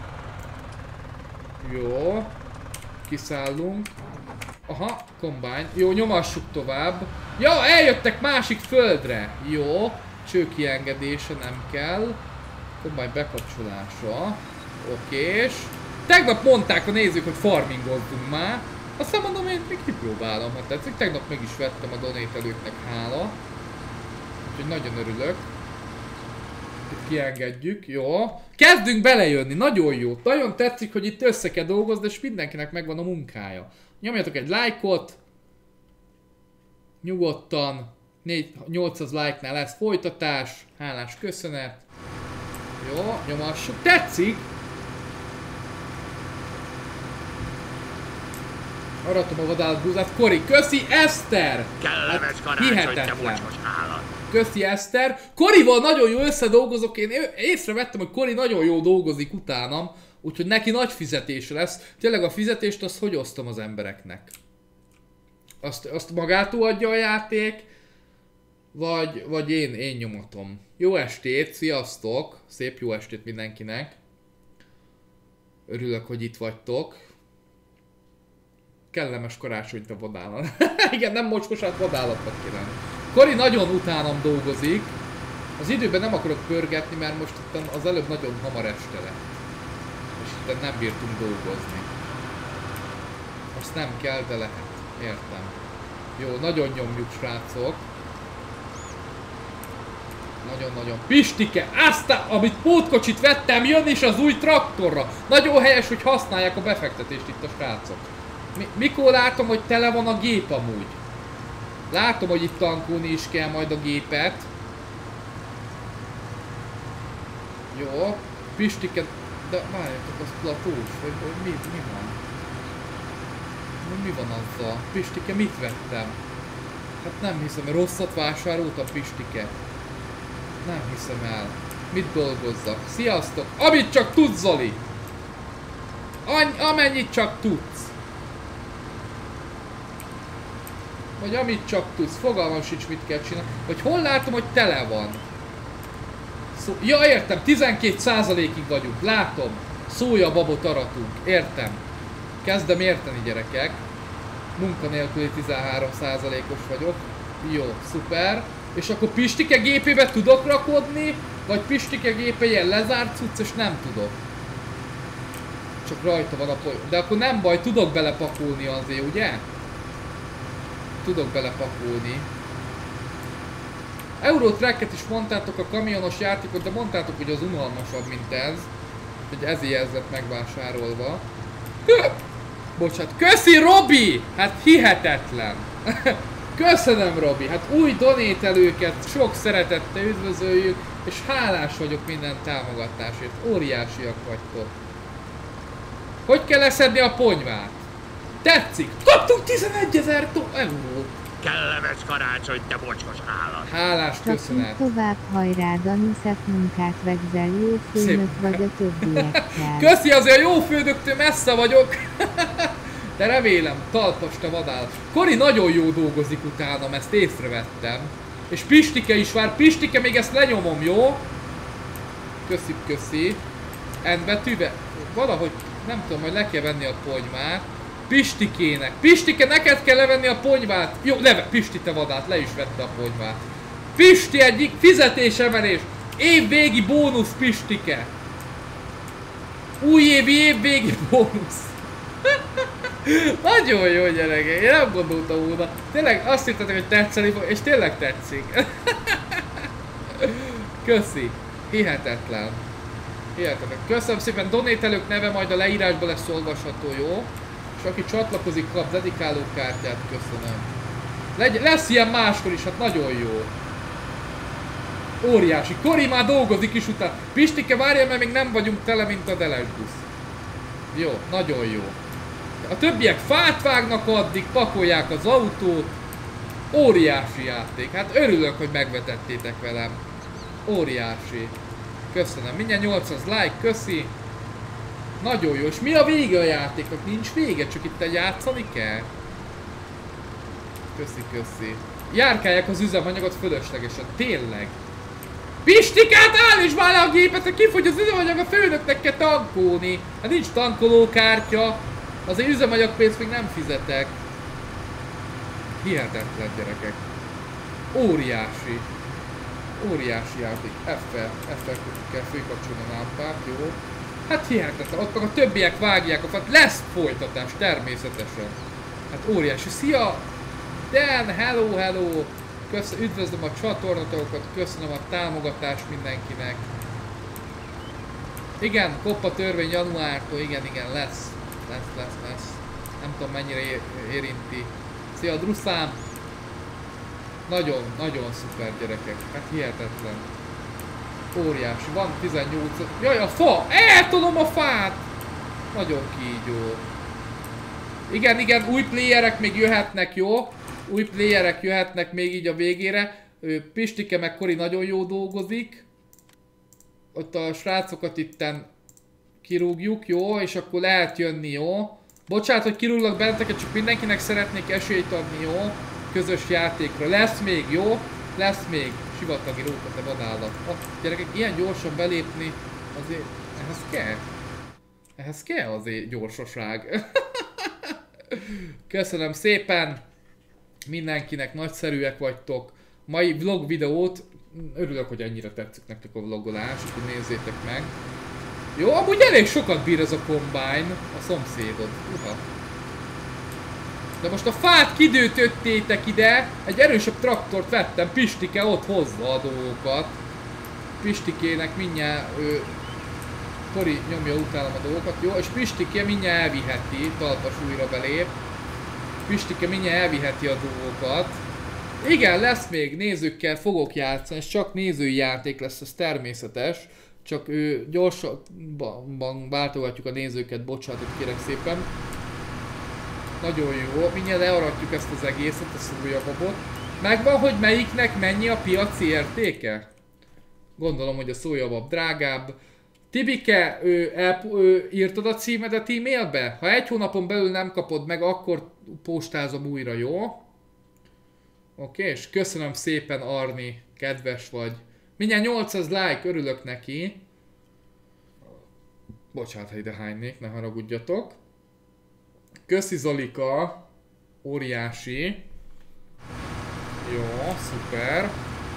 Speaker 1: Jó. Kiszállunk. Aha, combine. Jó, nyomassuk tovább. Ja, eljöttek másik földre. Jó. Csőki engedése nem kell. Combine bekapcsolása. Okés. Tegnap mondták a nézők, hogy farmingozzunk már. Aztán mondom, én még kipróbálom, ha tetszik. Tegnap meg is vettem a donételőknek, hála. Úgyhogy nagyon örülök. Itt kiengedjük, jó. Kezdünk belejönni, nagyon jó. Nagyon tetszik, hogy itt össze kell dolgozni, és mindenkinek megvan a munkája. Nyomjatok egy lájkot. Nyugodtan. nyolcszáz like-nál lesz folytatás. Hálás köszönet. Jó, nyomassuk. Tetszik? Aratom a vadállat búzát. Kori, köszi Eszter!
Speaker 2: Kellemes karácsony, te mocskos állat!
Speaker 1: Köszi Eszter. Korival nagyon jó összedolgozok. Én észrevettem, hogy Kori nagyon jó dolgozik utánam. Úgyhogy neki nagy fizetés lesz. Tényleg a fizetést azt hogy osztom az embereknek? Azt, azt magától adja a játék? Vagy, vagy én, én nyomatom. Jó estét, sziasztok! Szép jó estét mindenkinek. Örülök, hogy itt vagytok. Kellemes karácsonyt a vadállat. Igen, nem mocskosát, vadállatnak kéne. Kori nagyon utánam dolgozik. Az időben nem akarok pörgetni, mert most itt az előbb nagyon hamar este lett. És itt nem bírtunk dolgozni. Azt nem kell, de lehet. Értem. Jó, nagyon nyomjuk, srácok. Nagyon-nagyon. Pistike, aztán, amit pótkocsit vettem, jön is az új traktorra. Nagyon helyes, hogy használják a befektetést itt a srácok. Mi mikor látom, hogy tele van a gép amúgy? Látom, hogy itt tankolni is kell majd a gépet. Jó. Pistike, de várjátok, az platós, vagy, vagy mi, mi van? Mi van azzal? Pistike, mit vettem? Hát nem hiszem, rosszat vásároltam, Pistike. Nem hiszem el. Mit dolgozzak? Sziasztok! Amit csak tudsz, Zoli! Any amennyit csak tudsz! Vagy amit csak tudsz. Fogalmam sincs, mit kell csinálni. Vagy hol látom, hogy tele van? Szó ja, értem. tizenkét százalékig vagyunk. Látom. Szója babot aratunk. Értem. Kezdem érteni, gyerekek. Munkanélküli tizenhárom százalékos vagyok. Jó, szuper. És akkor Pistike gépébe tudok rakodni? Vagy Pistike gépe ilyen lezárt cucc, és nem tudok. Csak rajta van a poly... De akkor nem baj, tudok belepakolni azért, ugye? Tudok belepakolni. Eurotracket is mondtátok, a kamionos játékot, de mondtátok, hogy az unalmasabb, mint ez. Hogy ezért ez lett megvásárolva. Bocsát, köszi Robi! Hát hihetetlen! Köszönöm, Robi! Hát új donételőket sok szeretettel üdvözöljük, és hálás vagyok minden támogatásért. Óriásiak vagytok. Hogy kell leszedni a ponyvát? Tetszik! Kaptunk tizenegyezer eurót!
Speaker 2: Kellemes karácsony, te mocskos állat!
Speaker 1: Hálás
Speaker 3: Csak
Speaker 1: köszönet!
Speaker 3: így tovább, hajrá, Dani, szebb munkát végzel, jó főnök vagy a többiekkel.
Speaker 1: Köszi, azért a jó főnöktől messze vagyok! De remélem, talpas te vadállat. Kori nagyon jó dolgozik utánam, ezt észrevettem. És Pistike is vár. Pistike, még ezt lenyomom, jó? Köszi, köszi. N betűbe. Valahogy, nem tudom, hogy le kell venni a ponymát. Pistikének. Pistike, neked kell levenni a ponyvát. Jó, leve. Pisti, te vadát, le is vette a ponyvát. Pisti, egyik fizetésemelés. Évvégi bónusz, Pistike. Újévi évvégi bónusz. Nagyon jó, gyerekek, én nem gondoltam volna. Tényleg azt hittetek, hogy tetszeni fog, és tényleg tetszik. Köszi. Hihetetlen. Hihetetlen. Köszönöm szépen, donételők neve majd a leírásban lesz olvasható, jó? És aki csatlakozik, kap dedikáló kártyát, köszönöm. Legy lesz ilyen máskor is, hát nagyon jó. Óriási. Kori már dolgozik is utána. Pistike, várjál, mert még nem vagyunk tele, mint a Deles busz. Jó, nagyon jó. A többiek fát vágnak addig, pakolják az autót. Óriási játék. Hát örülök, hogy megvetettétek velem. Óriási. Köszönöm. Mindjárt nyolcszáz like, köszi. Nagyon jó. És mi a vége a játéknak? Nincs vége, csak itt játszani kell. Köszi, köszi. Járkálják az üzemanyagot fölöslegesen. Tényleg. Pistikát, állíts már le a gépet, hogy kifogy az üzemanyag, a főnöknek kell tankolni. Hát nincs tankolókártya. Azért üzemanyagpénzt még nem fizetek. Hihetetlen, gyerekek. Óriási. Óriási játék. F-fel. F-fel kell főkapcsolni a lámpát, jó. Hát hihetetlen, ott meg a többiek vágják a fát. Lesz folytatás, természetesen. Hát óriási. Szia! Dan, hello, hello! Köszön, üdvözlöm a csatornatokat, köszönöm a támogatást mindenkinek. Igen, koppa törvény januártól, igen, igen, lesz. Lesz, lesz, lesz. Nem tudom mennyire érinti. Szia, Druszám! Nagyon, nagyon szuper gyerekek. Hát hihetetlen. Óriási. Van tizennyolc. Jaj, a fa! Eltolom a fát! Nagyon kígyó. Igen, igen, új playerek még jöhetnek, jó? Új playerek jöhetnek még így a végére. Pistike meg Kori nagyon jó dolgozik. Ott a srácokat itten kirúgjuk, jó? És akkor lehet jönni, jó? Bocsánat, hogy kirúglak benneteket, csak mindenkinek szeretnék esélyt adni, jó? Közös játékra. Lesz még, jó? Lesz még. Sivatagi róka, te vadállat. Oh, gyerekek, ilyen gyorsan belépni, azért... Ehhez kell. Ehhez kell azért gyorsaság. Köszönöm szépen. Mindenkinek nagyszerűek vagytok. Mai vlog videót, örülök, hogy ennyire tetszik nektek a vlogolás, úgyhogy nézzétek meg. Jó, amúgy elég sokat bír ez a combine, a szomszédod. Uha. De most a fát kidőtöttétek ide, egy erősebb traktort vettem, Pistike ott hozza a dolgokat. Pistikének mindjárt ő, Kori nyomja utálom a dolgokat, jó? És Pistike mindjárt elviheti, Talpas újra belép. Pistike mindjárt elviheti a dolgokat. Igen, lesz még, nézőkkel fogok játszani, és csak nézői játék lesz, ez természetes. Csak ő gyorsabban váltogatjuk a nézőket, bocsánatot kérek szépen. Nagyon jó, mindjárt learatjuk ezt az egészet, a szójababot. Megvan, hogy melyiknek mennyi a piaci értéke? Gondolom, hogy a szójabab drágább. Tibike, ő, el, ő, írtad a címedet e-mailbe? Ha egy hónapon belül nem kapod meg, akkor postázom újra, jó? Oké, okay, és köszönöm szépen, Arni, kedves vagy. Mindjárt nyolcszáz like, örülök neki. Bocsánat, ha ide hánynék, ne haragudjatok. Köszi Zolika, óriási. Jó, szuper.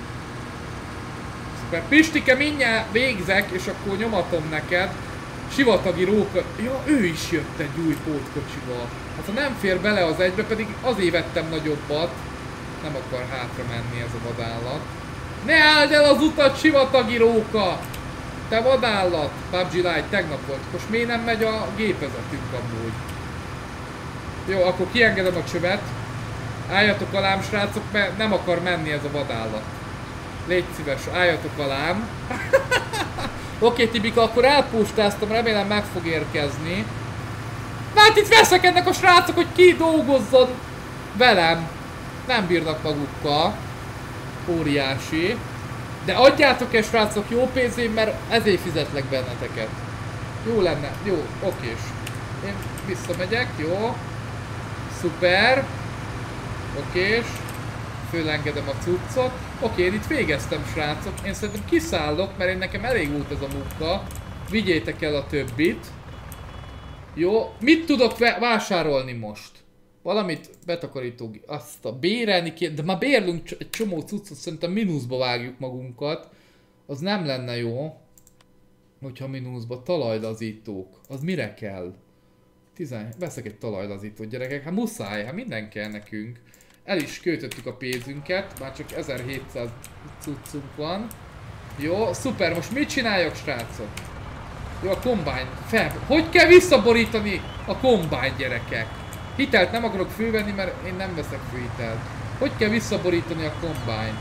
Speaker 1: Szuper. Pistike, mindjárt végzek, és akkor nyomatom neked. Sivatagi róka. Ja, ő is jött egy új pótkocsival. Hát ha nem fér bele az egybe, pedig azért vettem nagyobbat. Nem akar hátra menni ez a vadállat. Ne álld el az utat, sivatagi róka! Te vadállat! pé u bé gé Lite tegnap volt. Most miért nem megy a gépezetünk amúgy? Jó, akkor kiengedem a csövet. Álljatok alám, srácok, mert nem akar menni ez a vadállat. Légy szíves, álljatok alám. Oké, okay, Tibika, akkor elpóstáztam, remélem meg fog érkezni. Hát itt veszekednek a srácok, hogy ki dolgozzon velem. Nem bírnak magukkal. Óriási. De adjátok el, srácok, jó pénzén, mert ezért fizetlek benneteket. Jó lenne, jó, okés. Én visszamegyek, jó. Szuper. Okés. Fölengedem a cuccot. Oké, én itt végeztem, srácok. Én szerintem kiszállok, mert én nekem elég volt ez a munka. Vigyétek el a többit. Jó, mit tudok vásárolni most? Valamit betakarítók, azt a bérelni kéne, de már bérlünk egy csomó cuccot, szerintem mínuszba vágjuk magunkat. Az nem lenne jó, hogyha mínuszba. Talajlazítók, az mire kell? Tizen... Veszek egy talajlazítót, gyerekek, hát muszáj, hát minden kell nekünk. El is költöttük a pénzünket, már csak ezerhétszáz cuccunk van. Jó, szuper, most mit csináljak, srácok? Jó, a combine, fel... Hogy kell visszaborítani a combine, gyerekek? Hitelt nem akarok fölvenni, mert én nem veszek főhitelt. Hogy kell visszaborítani a combine-t?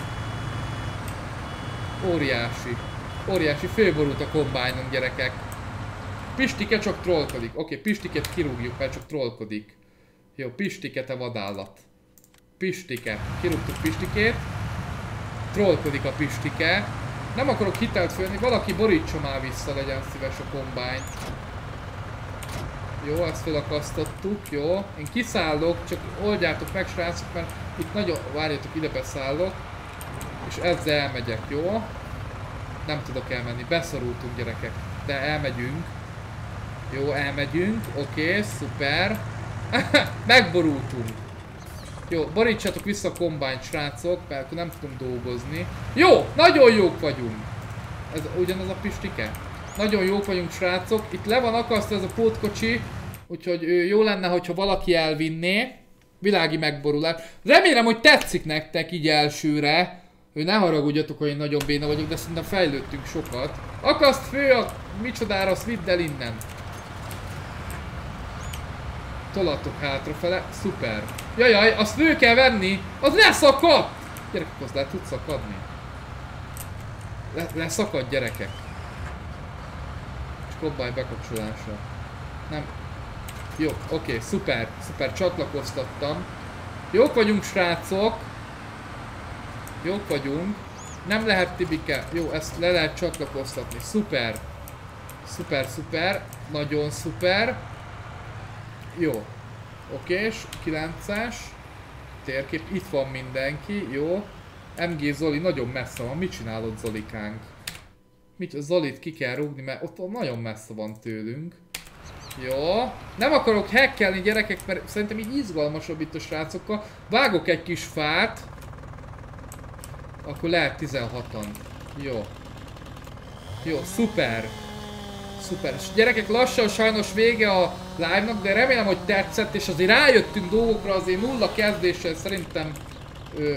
Speaker 1: Óriási. Óriási, fölborult a combine-on, gyerekek. Pistike csak trollkodik. Oké, okay, Pistiket kirúgjuk, mert csak trollkodik. Jó, Pistike, te vadállat. Pistike. Kirúgtuk Pistikét. Trollkodik a Pistike. Nem akarok hitelt fölvenni, valaki borítsa már vissza, legyen szíves a combine-t. Jó, ezt felakasztottuk, jó. Én kiszállok, csak oldjátok meg, srácok, mert itt nagyon... Várjatok, ide beszállok. És ezzel elmegyek, jó? Nem tudok elmenni, beszorultunk, gyerekek. De elmegyünk. Jó, elmegyünk, oké, okay, szuper. Megborultunk. Jó, borítsatok vissza a combine-t, srácok, mert akkor nem tudunk dolgozni. Jó, nagyon jók vagyunk. Ez ugyanaz a Pistike? Nagyon jók vagyunk, srácok. Itt le van akasztva ez a pótkocsi, úgyhogy jó lenne, hogyha valaki elvinné. Világi megborulás. Remélem, hogy tetszik nektek így elsőre. Ő ne haragudjatok, hogy én nagyon béna vagyok, de szerintem fejlődtünk sokat. Akaszt fő a micsodára, azt vidd el innen. Tolatok hátrafele, szuper. Jajaj, azt fő kell venni, az leszakadt! Gyerekek, az le tud szakadni. Le, leszakad, gyerekek. És kobbály bekapcsolása. Nem. Jó, oké, szuper, szuper, csatlakoztattam. Jók vagyunk, srácok. Jók vagyunk. Nem lehet, Tibike. Jó, ezt le lehet csatlakoztatni. Szuper. Szuper, szuper. Nagyon szuper. Jó. Okés, kilences. Térkép, itt van mindenki, jó. em gé Zoli nagyon messze van. Mit csinálod, Zolikánk? Mit, Zolit ki kell rúgni, mert ott nagyon messze van tőlünk. Jó. Nem akarok hackelni, gyerekek, mert szerintem így izgalmasabb itt a srácokkal. Vágok egy kis fát. Akkor lehet tizenhatan. Jó. Jó, szuper. Szuper. És gyerekek, lassan sajnos vége a live-nak, de remélem, hogy tetszett, és azért rájöttünk dolgokra, azért nulla kezdéssel szerintem ö,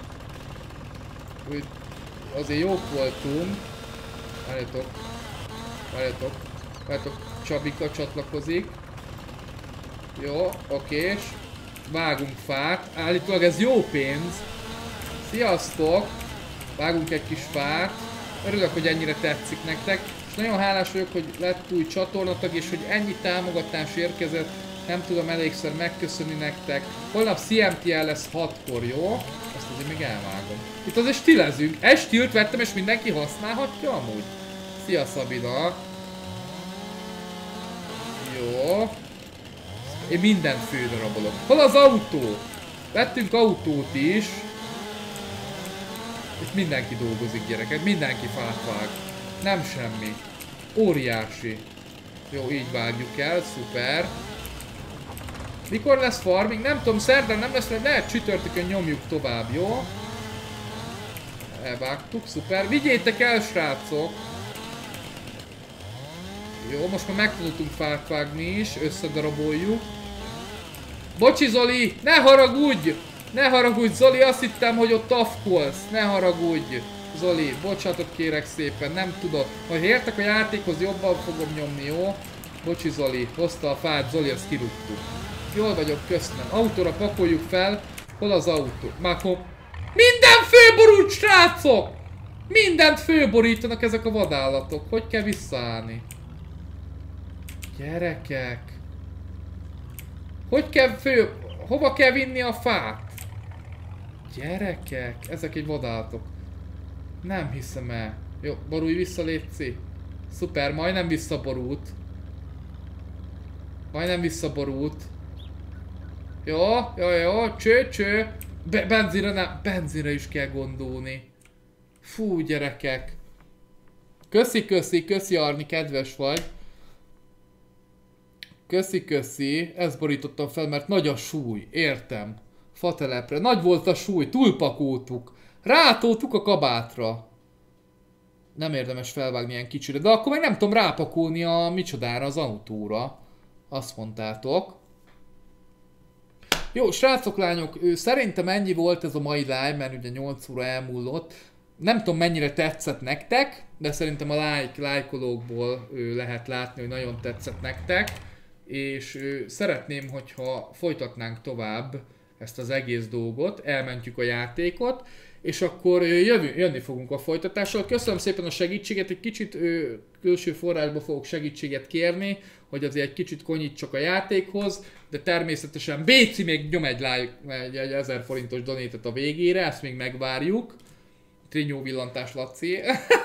Speaker 1: ö, azért jók voltunk. Várjatok. Várjatok. Várjatok. Csabika csatlakozik. Jó, okés. Vágunk fát. Állítólag ez jó pénz. Sziasztok! Vágunk egy kis fát. Örülök, hogy ennyire tetszik nektek. És nagyon hálás vagyok, hogy lett új csatornatag, és hogy ennyi támogatás érkezett. Nem tudom elégszer megköszönni nektek. Holnap cé em té el lesz hatkor, jó? Ezt azért még elvágom. Itt azért stilezünk. Egy stilt vettem, és mindenki használhatja amúgy. Szia, Szabina! Jó. Én mindent fődarabolok. Hol az autó? Vettünk autót is. Itt mindenki dolgozik, gyerekek. Mindenki fát vág. Nem semmi. Óriási. Jó, így vágjuk el. Szuper. Mikor lesz farming? Nem tudom, szerdán nem lesz, mert lehet csütörtökön nyomjuk tovább, jó? Elvágtuk, szuper. Vigyétek el, srácok! Jó, most már megtanultunk fát vágni is, összedaraboljuk. Bocsi, Zoli, ne haragudj! Ne haragudj, Zoli, azt hittem, hogy ott tafkolsz. Ne haragudj, Zoli, bocsánatot kérek szépen, nem tudod. Ha értek a játékhoz, jobban fogom nyomni, jó? Bocsi, Zoli, hozta a fát, Zoli, azt kirúgtuk. Jól vagyok, köszönöm. Autóra pakoljuk fel. Hol az autó? Mákom. Minden főborult, srácok! Mindent főborítanak ezek a vadállatok. Hogy kell visszaállni? Gyerekek. Hogy kell fő... Hova kell vinni a fát? Gyerekek. Ezek egy vadállatok. Nem hiszem el. Jó, borulj vissza, létszi. Szuper, majdnem visszaborult. Majdnem visszaborult. Jó, jó, jó, cső, cső. Be benzinre nem, benzinre is kell gondolni. Fú, gyerekek. Köszi, köszi, köszi, Arni, kedves vagy. Köszi, köszi. Ezt borítottam fel, mert nagy a súly. Értem. Fatelepre. Nagy volt a súly, túlpakoltuk. Rátoltuk a kabátra. Nem érdemes felvágni ilyen kicsire, de akkor meg nem tudom rápakolni a micsodára, az autóra. Azt mondtátok. Jó, srácok, lányok, ő, szerintem ennyi volt ez a mai live, mert ugye nyolc óra elmúlott. Nem tudom, mennyire tetszett nektek, de szerintem a like, lájkolókból ő, lehet látni, hogy nagyon tetszett nektek. És ő, szeretném, hogyha folytatnánk tovább ezt az egész dolgot, elmentjük a játékot, és akkor jövő, jönni fogunk a folytatással. Köszönöm szépen a segítséget, egy kicsit ő, külső forrásba fogok segítséget kérni, hogy azért egy kicsit konyítsak a játékhoz, de természetesen Béci még nyom egy, like, egy, egy ezer forintos donétet a végére, ezt még megvárjuk. Trinyó villantás, Laci.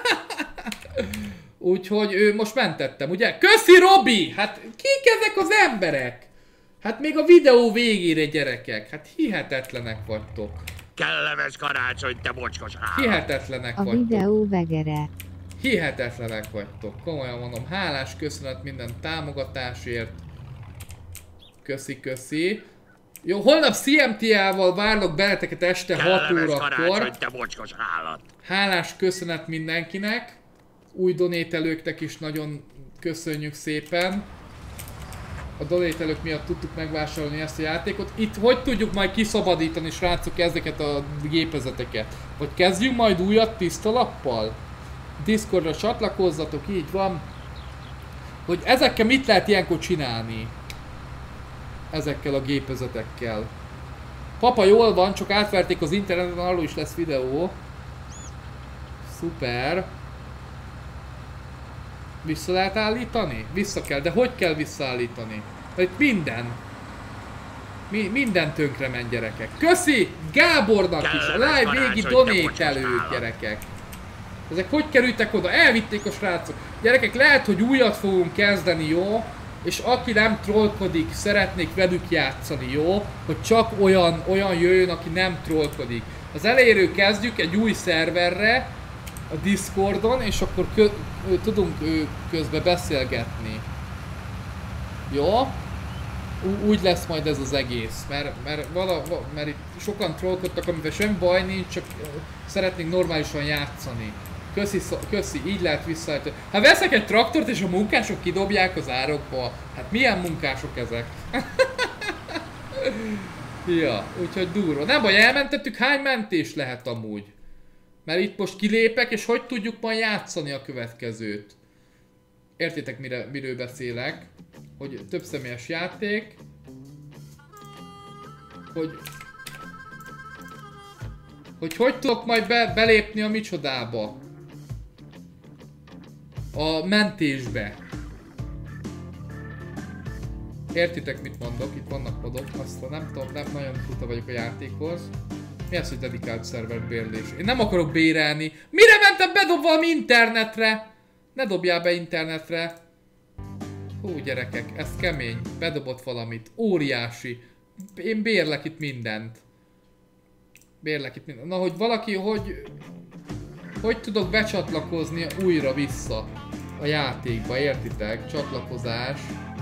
Speaker 1: Úgyhogy ő, most mentettem, ugye? Köszi, Robi! Hát kik ezek az emberek? Hát még a videó végére, gyerekek. Hát hihetetlenek vagytok.
Speaker 2: Kellemes karácsony, te mocskos állat!
Speaker 1: Hihetetlenek
Speaker 3: A
Speaker 1: vagytok.
Speaker 3: videó vegere.
Speaker 1: Hihetetlenek vagytok. Komolyan mondom, hálás köszönet minden támogatásért. Köszi, köszi. Jó, holnap cé em té el-val várlak beleteket este hat órakor.
Speaker 2: Kellemes karácsony, te mocskos állat!
Speaker 1: Hálás köszönet mindenkinek. új donételőknek is nagyon köszönjük szépen. A donételők miatt tudtuk megvásárolni ezt a játékot. Itt hogy tudjuk majd kiszabadítani, srácok, ezeket a gépezeteket? Vagy kezdjünk majd újat tiszta lappal? Discordra csatlakozzatok, így van. Hogy ezekkel mit lehet ilyenkor csinálni? Ezekkel a gépezetekkel. Papa, jól van, csak átverték az interneten, arról is lesz videó. Szuper. Vissza lehet állítani? Vissza kell, de hogy kell visszaállítani? Mert minden. Mi, minden tönkre ment, gyerekek. Köszi Gábornak is, a live végi donételő, gyerekek. Ezek hogy kerültek oda? Elvitték a srácok. Gyerekek, lehet, hogy újat fogunk kezdeni, jó? És aki nem trollkodik, szeretnék velük játszani, jó? Hogy csak olyan, olyan jöjjön, aki nem trollkodik. Az elejéről kezdjük egy új szerverre, a Discordon, és akkor kö tudunk közben beszélgetni. Jó? Ú úgy lesz majd ez az egész, mert, mert, vala, mert itt sokan trollkodtak, amivel semmi baj nincs, csak szeretnénk normálisan játszani. Köszi, köszi, így lehet visszaállítani. Hát veszek egy traktort, és a munkások kidobják az árokba. Hát milyen munkások ezek? Ja, úgyhogy durva. Nem baj, elmentettük, hány mentés lehet amúgy? Mert itt most kilépek, és hogy tudjuk majd játszani a következőt? Értitek, mire, miről beszélek? Hogy több személyes játék. Hogy... Hogy hogy tudok majd be, belépni a micsodába? A mentésbe. Értitek, mit mondok? Itt vannak modok, azt nem tudom, nem nagyon tudta vagyok a játékhoz. Mi az, hogy dedikált szerver bérlés? Én nem akarok bérelni. Mire mentem bedobva valami internetre? Ne dobjál be internetre. Hú, gyerekek, ez kemény. Bedobott valamit. Óriási. Én bérlek itt mindent. Bérlek itt mindent. Na, hogy valaki, hogy... Hogy tudok becsatlakozni újra vissza a játékba, értitek? Csatlakozás.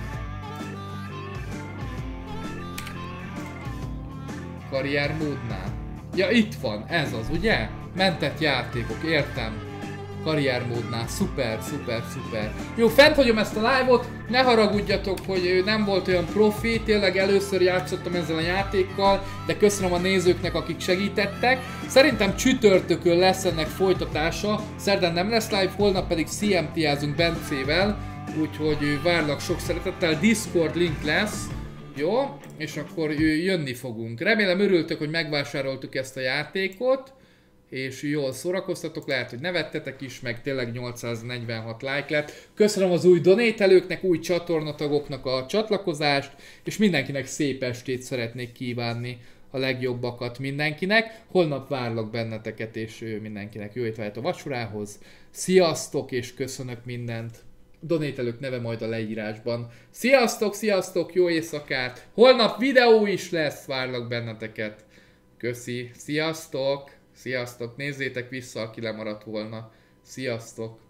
Speaker 1: Karriermódnál. Ja, itt van, ez az, ugye? Mentett játékok, értem. Karriermódnál, szuper, szuper, szuper. Jó, fent hagyom ezt a live-ot, ne haragudjatok, hogy nem volt olyan profi, tényleg először játszottam ezzel a játékkal, de köszönöm a nézőknek, akik segítettek. Szerintem csütörtökön lesz ennek folytatása, szerdán nem lesz live, holnap pedig cé em té-ázunk Bencével, úgyhogy várlak sok szeretettel, Discord link lesz. Jó, és akkor jönni fogunk. Remélem örültök, hogy megvásároltuk ezt a játékot, és jól szórakoztatok, lehet, hogy nevettetek is, meg tényleg nyolcszáznegyvenhat like lett. Köszönöm az új donételőknek, új csatornatagoknak a csatlakozást, és mindenkinek szép estét szeretnék kívánni, a legjobbakat mindenkinek. Holnap várlak benneteket, és mindenkinek jó étvágyat a vacsorához. Sziasztok, és köszönök mindent. Donételők neve majd a leírásban. Sziasztok, sziasztok, jó éjszakát! Holnap videó is lesz, várlak benneteket. Köszi, sziasztok, sziasztok, nézzétek vissza, aki lemaradt volna. Sziasztok!